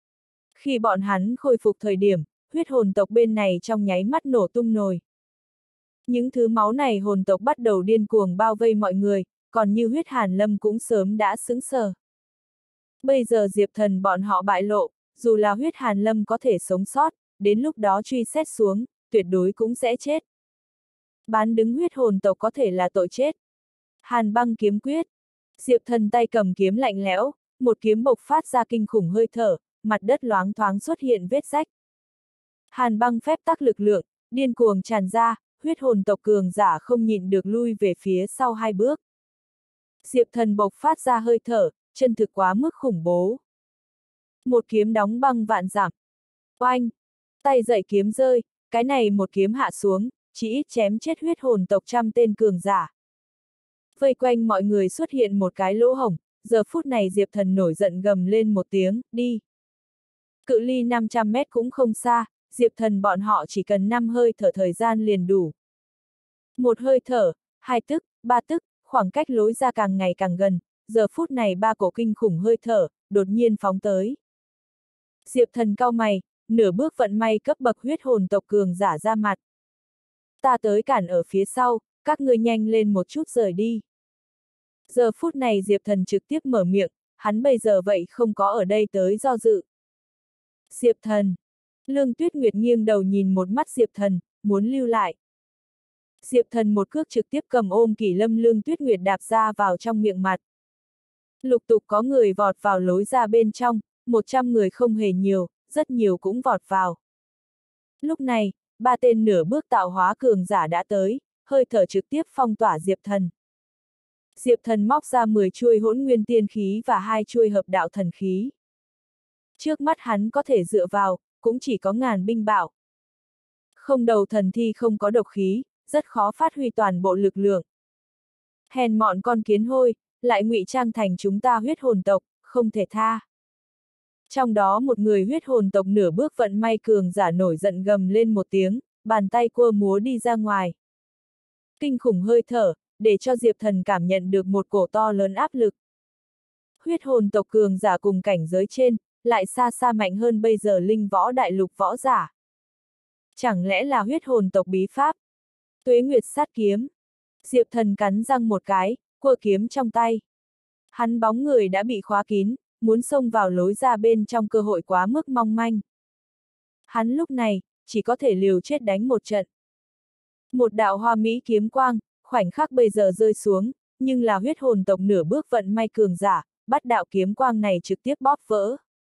Khi bọn hắn khôi phục thời điểm, huyết hồn tộc bên này trong nháy mắt nổ tung nồi. Những thứ máu này hồn tộc bắt đầu điên cuồng bao vây mọi người, còn như huyết hàn lâm cũng sớm đã sững sờ. Bây giờ Diệp Thần bọn họ bại lộ, dù là huyết hàn lâm có thể sống sót, đến lúc đó truy xét xuống, tuyệt đối cũng sẽ chết. Bán đứng huyết hồn tộc có thể là tội chết. Hàn băng kiếm quyết. Diệp Thần tay cầm kiếm lạnh lẽo, một kiếm bộc phát ra kinh khủng hơi thở, mặt đất loáng thoáng xuất hiện vết rách. Hàn băng phép tắc lực lượng, điên cuồng tràn ra, huyết hồn tộc cường giả không nhịn được lui về phía sau hai bước. Diệp Thần bộc phát ra hơi thở, chân thực quá mức khủng bố. Một kiếm đóng băng vạn dặm. Oanh! Tay dậy kiếm rơi, cái này một kiếm hạ xuống, chỉ ít chém chết huyết hồn tộc trăm tên cường giả. Vây quanh mọi người xuất hiện một cái lỗ hổng, giờ phút này Diệp Thần nổi giận gầm lên một tiếng, đi. Cự ly năm trăm mét cũng không xa, Diệp Thần bọn họ chỉ cần năm hơi thở thời gian liền đủ. Một hơi thở, hai tức, ba tức, khoảng cách lối ra càng ngày càng gần, giờ phút này ba cổ kinh khủng hơi thở, đột nhiên phóng tới. Diệp Thần cau mày, nửa bước vận may cấp bậc huyết hồn tộc cường giả ra mặt. Ta tới cản ở phía sau, các ngươi nhanh lên một chút rời đi. Giờ phút này Diệp Thần trực tiếp mở miệng, hắn bây giờ vậy không có ở đây tới do dự. Diệp Thần. Lương Tuyết Nguyệt nghiêng đầu nhìn một mắt Diệp Thần, muốn lưu lại. Diệp Thần một cước trực tiếp cầm ôm Kỷ Lâm Lương Tuyết Nguyệt đạp ra vào trong miệng mặt. Lục tục có người vọt vào lối ra bên trong, một trăm người không hề nhiều, rất nhiều cũng vọt vào. Lúc này, ba tên nửa bước tạo hóa cường giả đã tới, hơi thở trực tiếp phong tỏa Diệp Thần. Diệp Thần móc ra mười chuôi hỗn nguyên tiên khí và hai chuôi hợp đạo thần khí. Trước mắt hắn có thể dựa vào, cũng chỉ có ngàn binh bảo. Không đầu thần thi không có độc khí, rất khó phát huy toàn bộ lực lượng. Hèn mọn con kiến hôi, lại ngụy trang thành chúng ta huyết hồn tộc, không thể tha. Trong đó một người huyết hồn tộc nửa bước vận may cường giả nổi giận gầm lên một tiếng, bàn tay cua múa đi ra ngoài. Kinh khủng hơi thở, để cho Diệp Thần cảm nhận được một cổ to lớn áp lực. Huyết hồn tộc cường giả cùng cảnh giới trên, lại xa xa mạnh hơn bây giờ linh võ đại lục võ giả. Chẳng lẽ là huyết hồn tộc bí pháp? Tuế Nguyệt sát kiếm. Diệp Thần cắn răng một cái, cua kiếm trong tay. Hắn bóng người đã bị khóa kín, muốn xông vào lối ra bên trong cơ hội quá mức mong manh. Hắn lúc này, chỉ có thể liều chết đánh một trận. Một đạo hoa mỹ kiếm quang, khoảnh khắc bây giờ rơi xuống, nhưng là huyết hồn tộc nửa bước vận may cường giả, bắt đạo kiếm quang này trực tiếp bóp vỡ.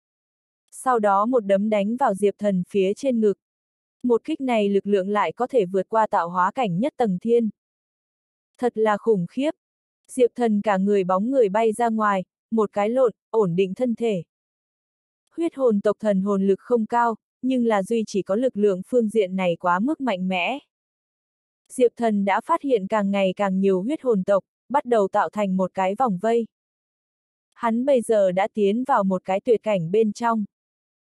Sau đó một đấm đánh vào Diệp Thần phía trên ngực. Một kích này lực lượng lại có thể vượt qua tạo hóa cảnh nhất tầng thiên. Thật là khủng khiếp. Diệp Thần cả người bóng người bay ra ngoài, một cái lộn, ổn định thân thể. Huyết hồn tộc thần hồn lực không cao, nhưng là duy chỉ có lực lượng phương diện này quá mức mạnh mẽ. Diệp Thần đã phát hiện càng ngày càng nhiều huyết hồn tộc, bắt đầu tạo thành một cái vòng vây. Hắn bây giờ đã tiến vào một cái tuyệt cảnh bên trong.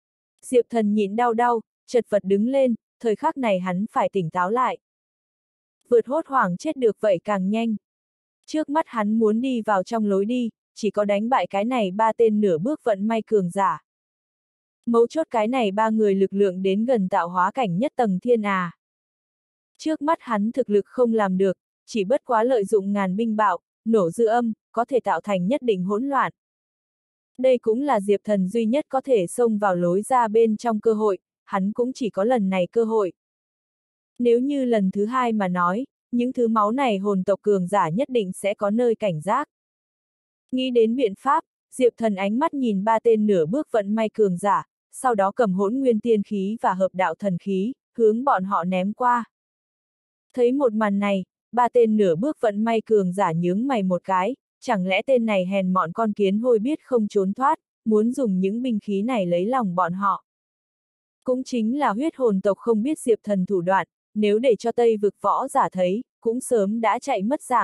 Diệp Thần nhịn đau đau, chật vật đứng lên, thời khắc này hắn phải tỉnh táo lại. Vượt hốt hoảng chết được vậy càng nhanh. Trước mắt hắn muốn đi vào trong lối đi, chỉ có đánh bại cái này ba tên nửa bước vận may cường giả. Mấu chốt cái này ba người lực lượng đến gần tạo hóa cảnh nhất tầng thiên à. Trước mắt hắn thực lực không làm được, chỉ bất quá lợi dụng ngàn binh bạo, nổ dư âm, có thể tạo thành nhất định hỗn loạn. Đây cũng là Diệp Thần duy nhất có thể xông vào lối ra bên trong cơ hội, hắn cũng chỉ có lần này cơ hội. Nếu như lần thứ hai mà nói, những thứ máu này hồn tộc cường giả nhất định sẽ có nơi cảnh giác. Nghĩ đến biện pháp, Diệp Thần ánh mắt nhìn ba tên nửa bước vận may cường giả, sau đó cầm hỗn nguyên tiên khí và hợp đạo thần khí, hướng bọn họ ném qua. Thấy một màn này, ba tên nửa bước vận may cường giả nhướng mày một cái, chẳng lẽ tên này hèn mọn con kiến hôi biết không trốn thoát, muốn dùng những binh khí này lấy lòng bọn họ. Cũng chính là huyết hồn tộc không biết Diệp Thần thủ đoạn, nếu để cho Tây vực võ giả thấy, cũng sớm đã chạy mất dạng.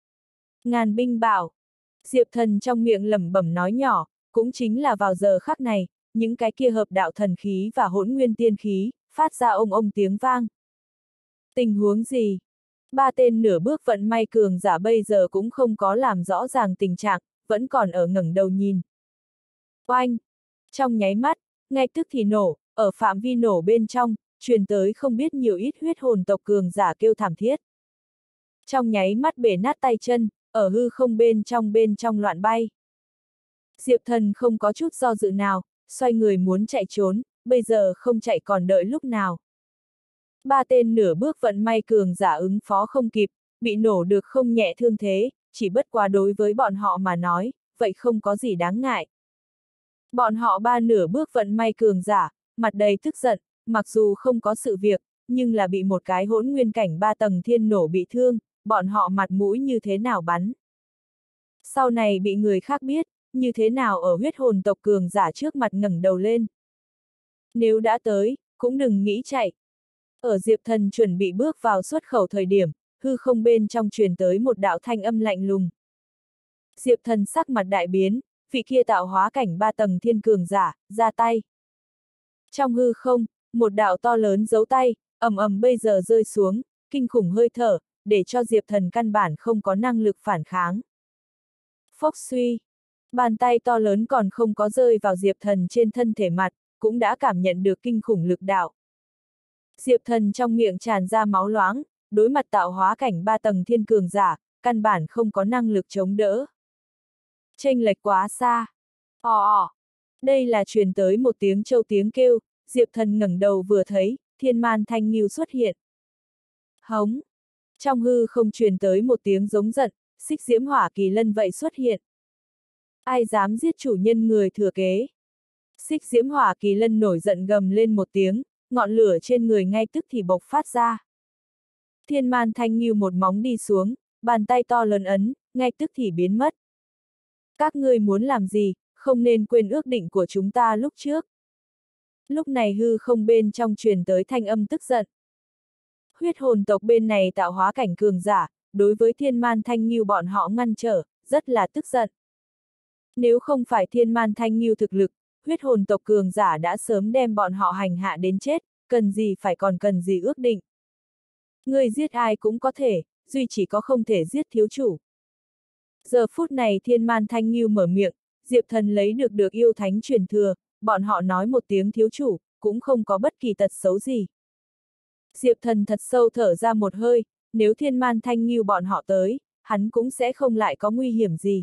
Ngàn binh bảo. Diệp Thần trong miệng lẩm bẩm nói nhỏ, cũng chính là vào giờ khắc này, những cái kia hợp đạo thần khí và hỗn nguyên tiên khí, phát ra ông ông tiếng vang. Tình huống gì? Ba tên nửa bước vận may cường giả bây giờ cũng không có làm rõ ràng tình trạng, vẫn còn ở ngẩng đầu nhìn. Oanh! Trong nháy mắt, ngay tức thì nổ, ở phạm vi nổ bên trong, truyền tới không biết nhiều ít huyết hồn tộc cường giả kêu thảm thiết. Trong nháy mắt bể nát tay chân, ở hư không bên trong bên trong loạn bay. Diệp Thần không có chút do dự nào, xoay người muốn chạy trốn, bây giờ không chạy còn đợi lúc nào. Ba tên nửa bước vận may cường giả ứng phó không kịp, bị nổ được không nhẹ thương thế, chỉ bất quá đối với bọn họ mà nói, vậy không có gì đáng ngại. Bọn họ ba nửa bước vận may cường giả, mặt đầy tức giận, mặc dù không có sự việc, nhưng là bị một cái hỗn nguyên cảnh ba tầng thiên nổ bị thương, bọn họ mặt mũi như thế nào bắn. Sau này bị người khác biết, như thế nào ở huyết hồn tộc cường giả trước mặt ngẩng đầu lên. Nếu đã tới, cũng đừng nghĩ chạy. Ở Diệp Thần chuẩn bị bước vào xuất khẩu thời điểm, hư không bên trong truyền tới một đạo thanh âm lạnh lùng. Diệp Thần sắc mặt đại biến, vị kia tạo hóa cảnh ba tầng thiên cường giả, ra tay. Trong hư không, một đạo to lớn dấu tay, ầm ầm bây giờ rơi xuống, kinh khủng hơi thở, để cho Diệp Thần căn bản không có năng lực phản kháng. Phốc suy, bàn tay to lớn còn không có rơi vào Diệp Thần trên thân thể mặt, cũng đã cảm nhận được kinh khủng lực đạo. Diệp Thần trong miệng tràn ra máu loãng, đối mặt tạo hóa cảnh ba tầng thiên cường giả, căn bản không có năng lực chống đỡ. Chênh lệch quá xa. Ò ò. Đây là truyền tới một tiếng trâu tiếng kêu, Diệp Thần ngẩng đầu vừa thấy, thiên man thanh nghiêu xuất hiện. Hống. Trong hư không truyền tới một tiếng giống giận, xích diễm hỏa kỳ lân vậy xuất hiện. Ai dám giết chủ nhân người thừa kế? Xích diễm hỏa kỳ lân nổi giận gầm lên một tiếng, ngọn lửa trên người ngay tức thì bộc phát ra. Thiên man thanh nghiêu một móng đi xuống, bàn tay to lớn ấn, ngay tức thì biến mất. Các ngươi muốn làm gì, không nên quên ước định của chúng ta lúc trước. Lúc này hư không bên trong truyền tới thanh âm tức giận. Huyết hồn tộc bên này tạo hóa cảnh cường giả, đối với thiên man thanh nghiêu bọn họ ngăn trở, rất là tức giận. Nếu không phải thiên man thanh nghiêu thực lực, huyết hồn tộc cường giả đã sớm đem bọn họ hành hạ đến chết, cần gì phải còn cần gì ước định. Người giết ai cũng có thể, duy chỉ có không thể giết thiếu chủ. Giờ phút này thiên man thanh nghiêu mở miệng, Diệp Thần lấy được được yêu thánh truyền thừa, bọn họ nói một tiếng thiếu chủ, cũng không có bất kỳ tật xấu gì. Diệp Thần thật sâu thở ra một hơi, nếu thiên man thanh nghiêu bọn họ tới, hắn cũng sẽ không lại có nguy hiểm gì.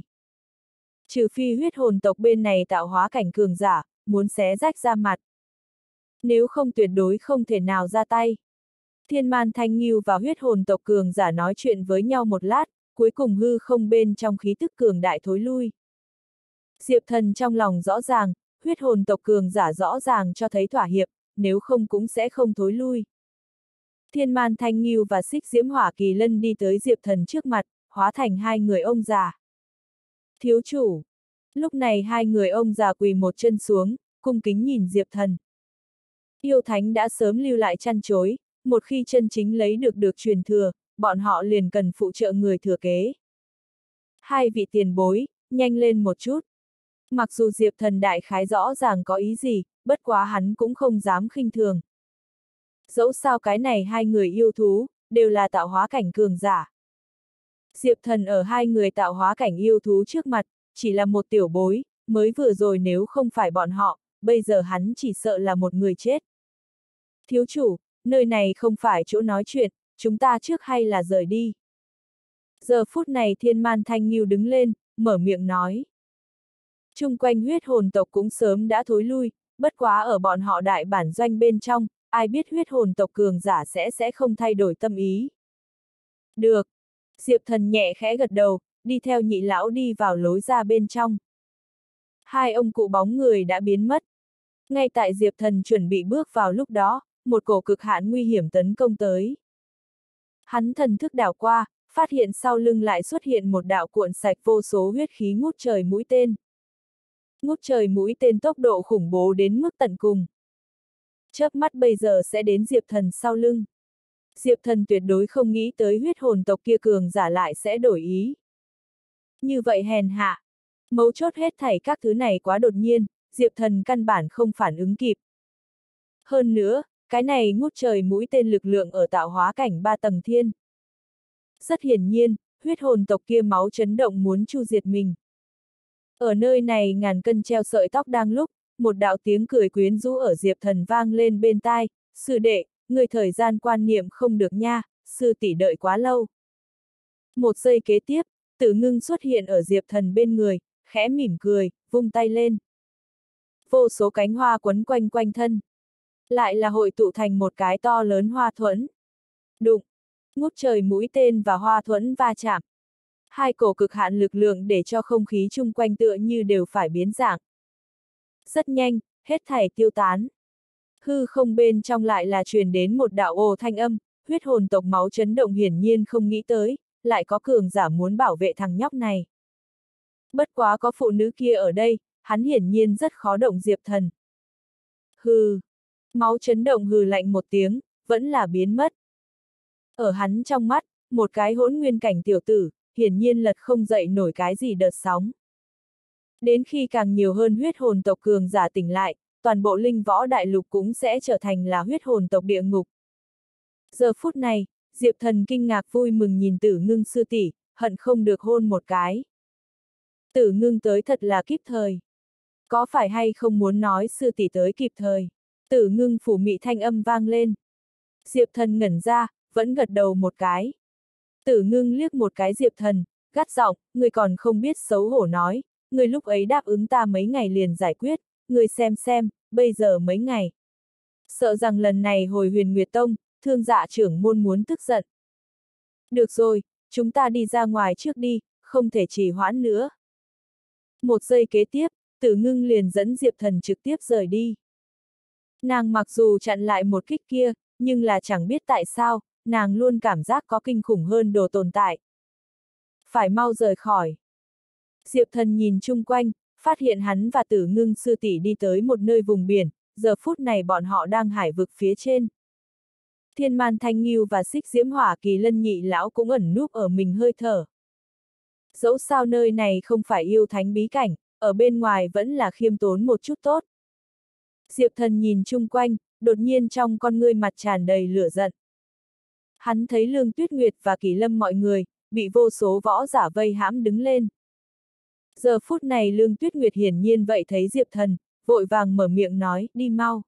Trừ phi huyết hồn tộc bên này tạo hóa cảnh cường giả, muốn xé rách ra mặt. Nếu không tuyệt đối không thể nào ra tay. Thiên man thanh nghiêu và huyết hồn tộc cường giả nói chuyện với nhau một lát, cuối cùng hư không bên trong khí tức cường đại thối lui. Diệp Thần trong lòng rõ ràng, huyết hồn tộc cường giả rõ ràng cho thấy thỏa hiệp, nếu không cũng sẽ không thối lui. Thiên man thanh nghiêu và xích diễm hỏa kỳ lân đi tới Diệp Thần trước mặt, hóa thành hai người ông già. Thiếu chủ. Lúc này hai người ông già quỳ một chân xuống, cung kính nhìn Diệp Thần. Yêu thánh đã sớm lưu lại chăn chối, một khi chân chính lấy được được truyền thừa, bọn họ liền cần phụ trợ người thừa kế. Hai vị tiền bối, nhanh lên một chút. Mặc dù Diệp Thần đại khái rõ ràng có ý gì, bất quá hắn cũng không dám khinh thường. Dẫu sao cái này hai người yêu thú, đều là tạo hóa cảnh cường giả. Diệp Thần ở hai người tạo hóa cảnh yêu thú trước mặt, chỉ là một tiểu bối, mới vừa rồi nếu không phải bọn họ, bây giờ hắn chỉ sợ là một người chết. Thiếu chủ, nơi này không phải chỗ nói chuyện, chúng ta trước hay là rời đi. Giờ phút này Thiên Man Thanh Nghiêu đứng lên, mở miệng nói. Chung quanh huyết hồn tộc cũng sớm đã thối lui, bất quá ở bọn họ đại bản doanh bên trong, ai biết huyết hồn tộc cường giả sẽ sẽ không thay đổi tâm ý. Được. Diệp Thần nhẹ khẽ gật đầu, đi theo nhị lão đi vào lối ra bên trong. Hai ông cụ bóng người đã biến mất. Ngay tại Diệp Thần chuẩn bị bước vào lúc đó, một cổ cực hạn nguy hiểm tấn công tới. Hắn thần thức đảo qua, phát hiện sau lưng lại xuất hiện một đạo cuộn sạch vô số huyết khí ngút trời mũi tên. Ngút trời mũi tên tốc độ khủng bố đến mức tận cùng. Chớp mắt bây giờ sẽ đến Diệp Thần sau lưng. Diệp Thần tuyệt đối không nghĩ tới huyết hồn tộc kia cường giả lại sẽ đổi ý. Như vậy hèn hạ. Mấu chốt hết thảy các thứ này quá đột nhiên, Diệp Thần căn bản không phản ứng kịp. Hơn nữa, cái này ngút trời mũi tên lực lượng ở tạo hóa cảnh ba tầng thiên. Rất hiển nhiên, huyết hồn tộc kia máu chấn động muốn chu diệt mình. Ở nơi này ngàn cân treo sợi tóc đang lúc, một đạo tiếng cười quyến rũ ở Diệp Thần vang lên bên tai, sư đệ, người thời gian quan niệm không được nha, sư tỷ đợi quá lâu. Một giây kế tiếp, Tử Ngưng xuất hiện ở Diệp Thần bên người, khẽ mỉm cười, vung tay lên. Vô số cánh hoa quấn quanh quanh thân. Lại là hội tụ thành một cái to lớn hoa thuẫn. Đụng, ngút trời mũi tên và hoa thuẫn va chạm. Hai cổ cực hạn lực lượng để cho không khí chung quanh tựa như đều phải biến dạng. Rất nhanh, hết thảy tiêu tán. Hư không bên trong lại là truyền đến một đạo ồ thanh âm, huyết hồn tộc máu chấn động hiển nhiên không nghĩ tới, lại có cường giả muốn bảo vệ thằng nhóc này. Bất quá có phụ nữ kia ở đây, hắn hiển nhiên rất khó động Diệp Thần. Hừ. Máu chấn động hừ lạnh một tiếng, vẫn là biến mất. Ở hắn trong mắt, một cái hỗn nguyên cảnh tiểu tử, hiển nhiên lật không dậy nổi cái gì đợt sóng. Đến khi càng nhiều hơn huyết hồn tộc cường giả tỉnh lại, toàn bộ linh võ đại lục cũng sẽ trở thành là huyết hồn tộc địa ngục. Giờ phút này, Diệp Thần kinh ngạc vui mừng nhìn Tử Ngưng sư tỷ, hận không được hôn một cái. Tử Ngưng tới thật là kịp thời. Có phải hay không muốn nói sư tỷ tới kịp thời? Tử Ngưng phủ mị thanh âm vang lên. Diệp Thần ngẩn ra, vẫn gật đầu một cái. Tử Ngưng liếc một cái Diệp Thần, gắt giọng, người còn không biết xấu hổ nói, người lúc ấy đáp ứng ta mấy ngày liền giải quyết, người xem xem, bây giờ mấy ngày. Sợ rằng lần này hồi Huyền Nguyệt Tông, Thương Dạ trưởng môn muốn tức giận. Được rồi, chúng ta đi ra ngoài trước đi, không thể trì hoãn nữa. Một giây kế tiếp, Tử Ngưng liền dẫn Diệp Thần trực tiếp rời đi. Nàng mặc dù chặn lại một kích kia, nhưng là chẳng biết tại sao, nàng luôn cảm giác có kinh khủng hơn đồ tồn tại. Phải mau rời khỏi. Diệp Thần nhìn chung quanh, phát hiện hắn và Tử Ngưng sư tỷ đi tới một nơi vùng biển, giờ phút này bọn họ đang hải vực phía trên. Thiên Man Thanh Nghiêu và Xích Diễm Hỏa Kỳ Lân nhị lão cũng ẩn núp ở mình hơi thở. Dẫu sao nơi này không phải yêu thánh bí cảnh, ở bên ngoài vẫn là khiêm tốn một chút tốt. Diệp Thần nhìn chung quanh, đột nhiên trong con ngươi mặt tràn đầy lửa giận. Hắn thấy Lương Tuyết Nguyệt và Kỳ Lâm mọi người, bị vô số võ giả vây hãm đứng lên. Giờ phút này Lương Tuyết Nguyệt hiển nhiên vậy thấy Diệp Thần, vội vàng mở miệng nói, đi mau.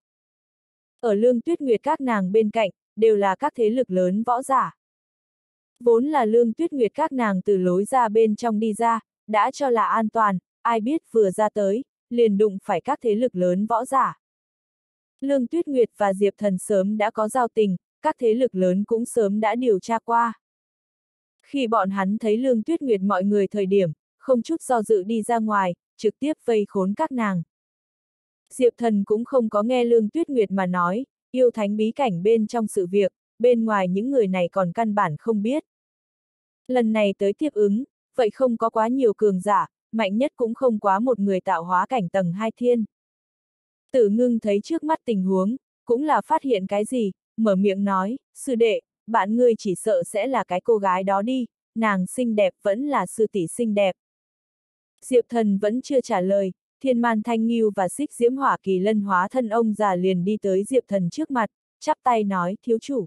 Ở Lương Tuyết Nguyệt các nàng bên cạnh, đều là các thế lực lớn võ giả. Vốn là Lương Tuyết Nguyệt các nàng từ lối ra bên trong đi ra, đã cho là an toàn, ai biết vừa ra tới, liền đụng phải các thế lực lớn võ giả. Lương Tuyết Nguyệt và Diệp Thần sớm đã có giao tình, các thế lực lớn cũng sớm đã điều tra qua. Khi bọn hắn thấy Lương Tuyết Nguyệt mọi người thời điểm, không chút do dự đi ra ngoài, trực tiếp vây khốn các nàng. Diệp Thần cũng không có nghe Lương Tuyết Nguyệt mà nói, yêu thánh bí cảnh bên trong sự việc, bên ngoài những người này còn căn bản không biết. Lần này tới tiếp ứng, vậy không có quá nhiều cường giả, mạnh nhất cũng không quá một người tạo hóa cảnh tầng hai thiên. Tử Ngưng thấy trước mắt tình huống, cũng là phát hiện cái gì, mở miệng nói, sư đệ, bạn ngươi chỉ sợ sẽ là cái cô gái đó đi, nàng xinh đẹp vẫn là sư tỷ xinh đẹp. Diệp Thần vẫn chưa trả lời, Thiên Man Thanh Ngưu và Xích Diễm Hỏa Kỳ Lân hóa thân ông già liền đi tới Diệp Thần trước mặt, chắp tay nói, thiếu chủ.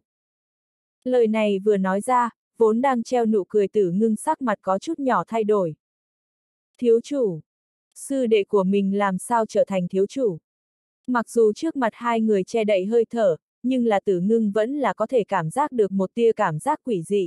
Lời này vừa nói ra, vốn đang treo nụ cười Tử Ngưng sắc mặt có chút nhỏ thay đổi. Thiếu chủ, sư đệ của mình làm sao trở thành thiếu chủ? Mặc dù trước mặt hai người che đậy hơi thở, nhưng là Tử Ngưng vẫn là có thể cảm giác được một tia cảm giác quỷ dị.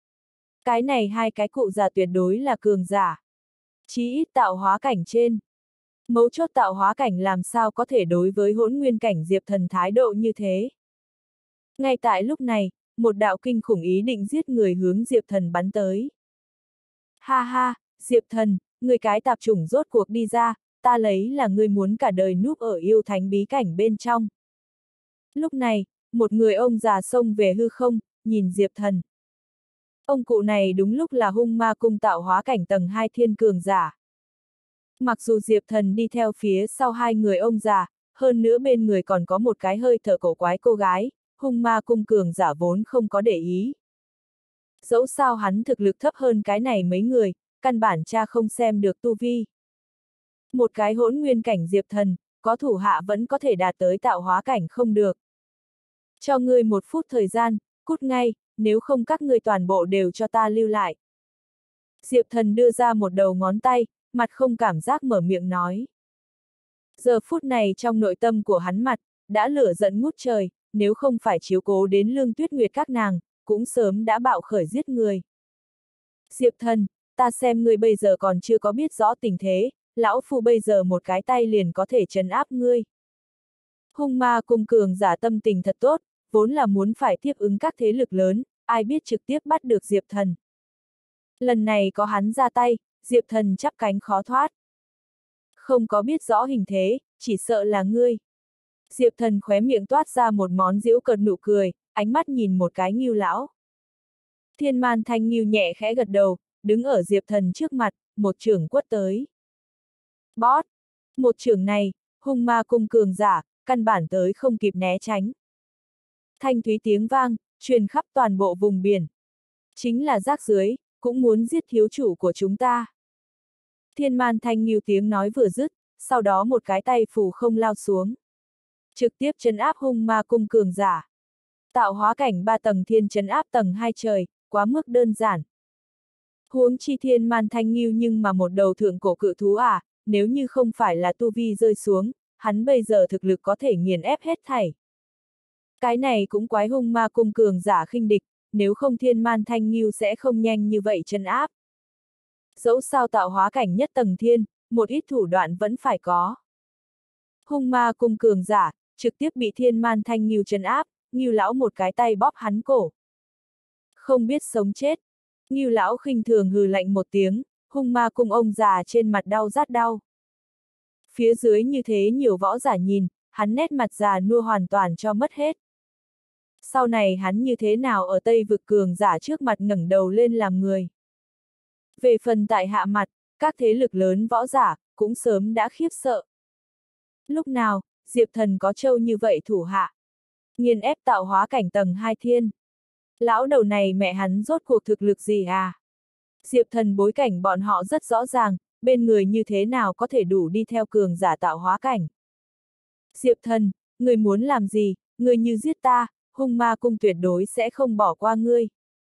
Cái này hai cái cụ già tuyệt đối là cường giả. Chí ít tạo hóa cảnh trên. Mấu chốt tạo hóa cảnh làm sao có thể đối với hỗn nguyên cảnh Diệp Thần thái độ như thế. Ngay tại lúc này, một đạo kinh khủng ý định giết người hướng Diệp Thần bắn tới. Ha ha, Diệp Thần, người cái tạp chủng rốt cuộc đi ra, ta lấy là ngươi muốn cả đời núp ở yêu thánh bí cảnh bên trong. Lúc này, một người ông già xông về hư không, nhìn Diệp Thần. Ông cụ này đúng lúc là hung ma cung tạo hóa cảnh tầng hai thiên cường giả. Mặc dù Diệp Thần đi theo phía sau hai người ông già, hơn nữa bên người còn có một cái hơi thở cổ quái cô gái, hung ma cung cường giả vốn không có để ý. Dẫu sao hắn thực lực thấp hơn cái này mấy người, căn bản cha không xem được tu vi. Một cái hỗn nguyên cảnh Diệp Thần, có thủ hạ vẫn có thể đạt tới tạo hóa cảnh không được. Cho ngươi một phút thời gian, cút ngay, nếu không các ngươi toàn bộ đều cho ta lưu lại. Diệp Thần đưa ra một đầu ngón tay, mặt không cảm giác mở miệng nói. Giờ phút này trong nội tâm của hắn mặt, đã lửa giận ngút trời, nếu không phải chiếu cố đến Lương Tuyết Nguyệt các nàng, cũng sớm đã bạo khởi giết người. Diệp Thần, ta xem ngươi bây giờ còn chưa có biết rõ tình thế, lão phu bây giờ một cái tay liền có thể trấn áp ngươi. Hung ma cung cường giả tâm tình thật tốt, vốn là muốn phải tiếp ứng các thế lực lớn, ai biết trực tiếp bắt được Diệp Thần. Lần này có hắn ra tay, Diệp Thần chắp cánh khó thoát. Không có biết rõ hình thế, chỉ sợ là ngươi. Diệp Thần khóe miệng toát ra một món giễu cợt nụ cười, ánh mắt nhìn một cái Ngưu lão. Thiên Man Thanh Ngưu nhẹ khẽ gật đầu, đứng ở Diệp Thần trước mặt, một chưởng quất tới. Bót! Một chưởng này, hung ma cung cường giả, căn bản tới không kịp né tránh. Thanh thúy tiếng vang, truyền khắp toàn bộ vùng biển. Chính là rác dưới, cũng muốn giết thiếu chủ của chúng ta. Thiên Man Thanh Ngưu tiếng nói vừa dứt, sau đó một cái tay phù không lao xuống. Trực tiếp trấn áp hung ma cung cường giả. Tạo hóa cảnh ba tầng thiên trấn áp tầng hai trời, quá mức đơn giản. Huống chi Thiên Man Thanh Ngưu nhưng mà một đầu thượng cổ cự thú à, nếu như không phải là tu vi rơi xuống, hắn bây giờ thực lực có thể nghiền ép hết thảy. Cái này cũng quái hung ma cung cường giả khinh địch, nếu không Thiên Man Thanh Ngưu sẽ không nhanh như vậy trấn áp. Dẫu sao tạo hóa cảnh nhất tầng thiên, một ít thủ đoạn vẫn phải có. Hung ma cung cường giả, trực tiếp bị Thiên Man Thanh Ngưu trấn áp, Ngưu lão một cái tay bóp hắn cổ. Không biết sống chết. Ngưu lão khinh thường hừ lạnh một tiếng, hung ma cung ông già trên mặt đau rát đau. Phía dưới như thế nhiều võ giả nhìn, hắn nét mặt già nua hoàn toàn cho mất hết. Sau này hắn như thế nào ở Tây vực cường giả trước mặt ngẩng đầu lên làm người. Về phần tại hạ mặt, các thế lực lớn võ giả, cũng sớm đã khiếp sợ. Lúc nào, Diệp Thần có trâu như vậy thủ hạ. Nghiền ép tạo hóa cảnh tầng hai thiên. Lão đầu này mẹ hắn rốt cuộc thực lực gì à? Diệp Thần bối cảnh bọn họ rất rõ ràng, bên người như thế nào có thể đủ đi theo cường giả tạo hóa cảnh. Diệp Thần, người muốn làm gì, người như giết ta, hung ma cung tuyệt đối sẽ không bỏ qua ngươi.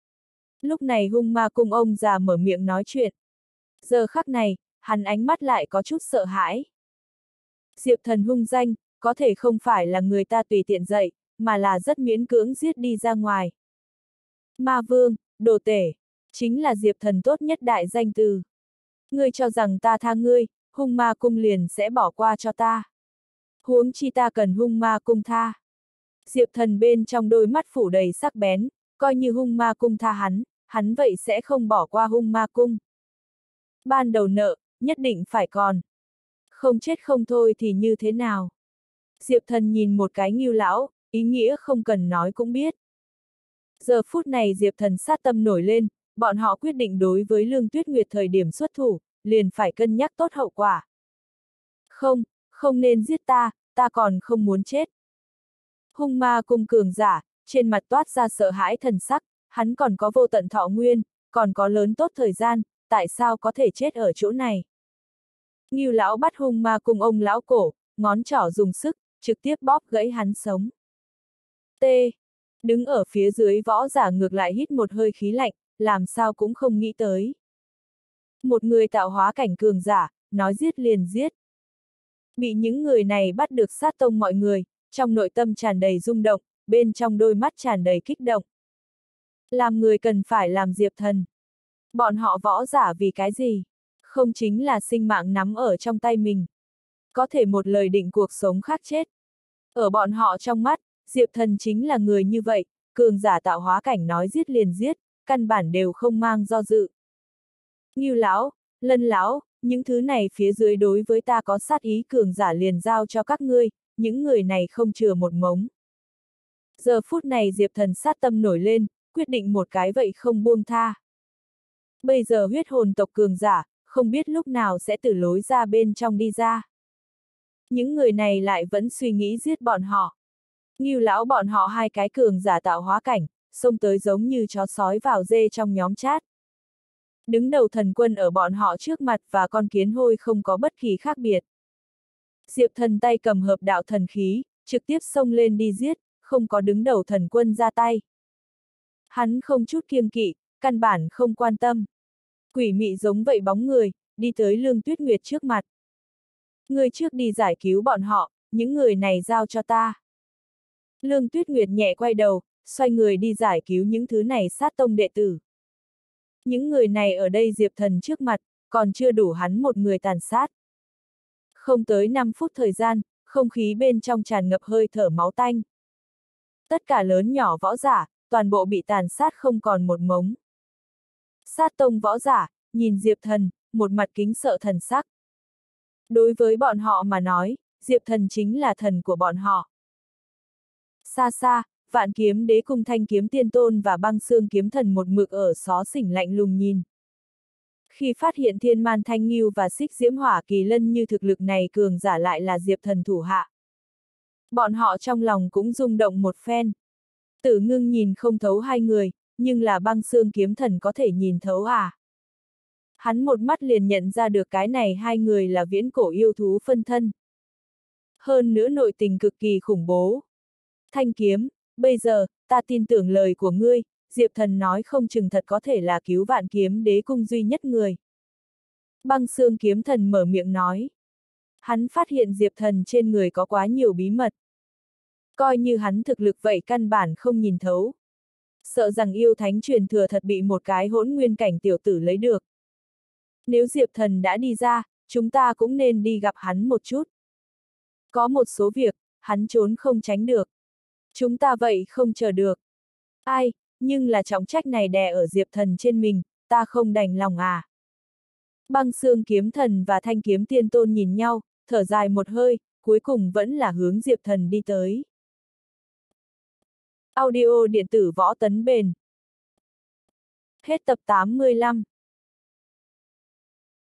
Lúc này hung ma cung ông già mở miệng nói chuyện. Giờ khắc này, hắn ánh mắt lại có chút sợ hãi. Diệp Thần hung danh, có thể không phải là người ta tùy tiện dạy, mà là rất miễn cưỡng giết đi ra ngoài. Ma vương, đồ tể, chính là Diệp Thần tốt nhất đại danh từ. Ngươi cho rằng ta tha ngươi, hung ma cung liền sẽ bỏ qua cho ta. Huống chi ta cần hung ma cung tha. Diệp Thần bên trong đôi mắt phủ đầy sắc bén, coi như hung ma cung tha hắn, hắn vậy sẽ không bỏ qua hung ma cung. Ban đầu nợ, nhất định phải còn. Không chết không thôi thì như thế nào? Diệp Thần nhìn một cái Ngưu lão, ý nghĩa không cần nói cũng biết. Giờ phút này Diệp Thần sát tâm nổi lên, bọn họ quyết định đối với Lương Tuyết Nguyệt thời điểm xuất thủ, liền phải cân nhắc tốt hậu quả. Không, không nên giết ta, ta còn không muốn chết. Hung ma cung cường giả, trên mặt toát ra sợ hãi thần sắc, hắn còn có vô tận thọ nguyên, còn có lớn tốt thời gian, tại sao có thể chết ở chỗ này? Ngưu lão bắt hung ma cung ông lão cổ, ngón trỏ dùng sức, trực tiếp bóp gãy hắn sống. T. Đứng ở phía dưới võ giả ngược lại hít một hơi khí lạnh, làm sao cũng không nghĩ tới. Một người tạo hóa cảnh cường giả, nói giết liền giết. Bị những người này bắt được sát tông mọi người, trong nội tâm tràn đầy rung động, bên trong đôi mắt tràn đầy kích động. Làm người cần phải làm Diệp Thần. Bọn họ võ giả vì cái gì? Không chính là sinh mạng nắm ở trong tay mình. Có thể một lời định cuộc sống khác chết. Ở bọn họ trong mắt, Diệp Thần chính là người như vậy, cường giả tạo hóa cảnh nói giết liền giết, căn bản đều không mang do dự. Ngưu lão, Lân lão, những thứ này phía dưới đối với ta có sát ý cường giả liền giao cho các ngươi, những người này không chừa một mống. Giờ phút này Diệp Thần sát tâm nổi lên, quyết định một cái vậy không buông tha. Bây giờ huyết hồn tộc cường giả, không biết lúc nào sẽ từ lối ra bên trong đi ra. Những người này lại vẫn suy nghĩ giết bọn họ. Ngưu lão bọn họ hai cái cường giả tạo hóa cảnh, xông tới giống như chó sói vào dê trong nhóm chat. Đứng đầu thần quân ở bọn họ trước mặt và con kiến hôi không có bất kỳ khác biệt. Diệp Thần tay cầm hợp đạo thần khí, trực tiếp xông lên đi giết, không có đứng đầu thần quân ra tay. Hắn không chút kiêng kỵ, căn bản không quan tâm. Quỷ mị giống vậy bóng người, đi tới Lương Tuyết Nguyệt trước mặt. Người trước đi giải cứu bọn họ, những người này giao cho ta. Lương Tuyết Nguyệt nhẹ quay đầu, xoay người đi giải cứu những thứ này sát tông đệ tử. Những người này ở đây Diệp Thần trước mặt, còn chưa đủ hắn một người tàn sát. Không tới năm phút thời gian, không khí bên trong tràn ngập hơi thở máu tanh. Tất cả lớn nhỏ võ giả, toàn bộ bị tàn sát không còn một mống. Sát tông võ giả, nhìn Diệp Thần, một mặt kính sợ thần sắc. Đối với bọn họ mà nói, Diệp Thần chính là thần của bọn họ. Xa xa, Vạn Kiếm Đế cùng Thanh Kiếm Tiên Tôn và Băng Xương Kiếm Thần một mực ở xó xỉnh lạnh lùng nhìn. Khi phát hiện Thiên Man Thanh Ngưu và Xích Diễm Hỏa Kỳ Lân như thực lực này cường giả lại là Diệp Thần thủ hạ. Bọn họ trong lòng cũng rung động một phen. Tử Ngưng nhìn không thấu hai người, nhưng là Băng Xương Kiếm Thần có thể nhìn thấu à. Hắn một mắt liền nhận ra được cái này hai người là viễn cổ yêu thú phân thân. Hơn nữa nội tình cực kỳ khủng bố. Thanh Kiếm, bây giờ, ta tin tưởng lời của ngươi, Diệp Thần nói không chừng thật có thể là cứu Vạn Kiếm Đế cung duy nhất người. Băng Xương Kiếm Thần mở miệng nói. Hắn phát hiện Diệp Thần trên người có quá nhiều bí mật. Coi như hắn thực lực vậy căn bản không nhìn thấu. Sợ rằng yêu thánh truyền thừa thật bị một cái hỗn nguyên cảnh tiểu tử lấy được. Nếu Diệp Thần đã đi ra, chúng ta cũng nên đi gặp hắn một chút. Có một số việc, hắn trốn không tránh được. Chúng ta vậy không chờ được. Ai, nhưng là trọng trách này đè ở Diệp Thần trên mình, ta không đành lòng à. Băng Xương Kiếm Thần và Thanh Kiếm Tiên Tôn nhìn nhau, thở dài một hơi, cuối cùng vẫn là hướng Diệp Thần đi tới. Audio điện tử Võ Tấn Bền. Hết tập tám mươi lăm.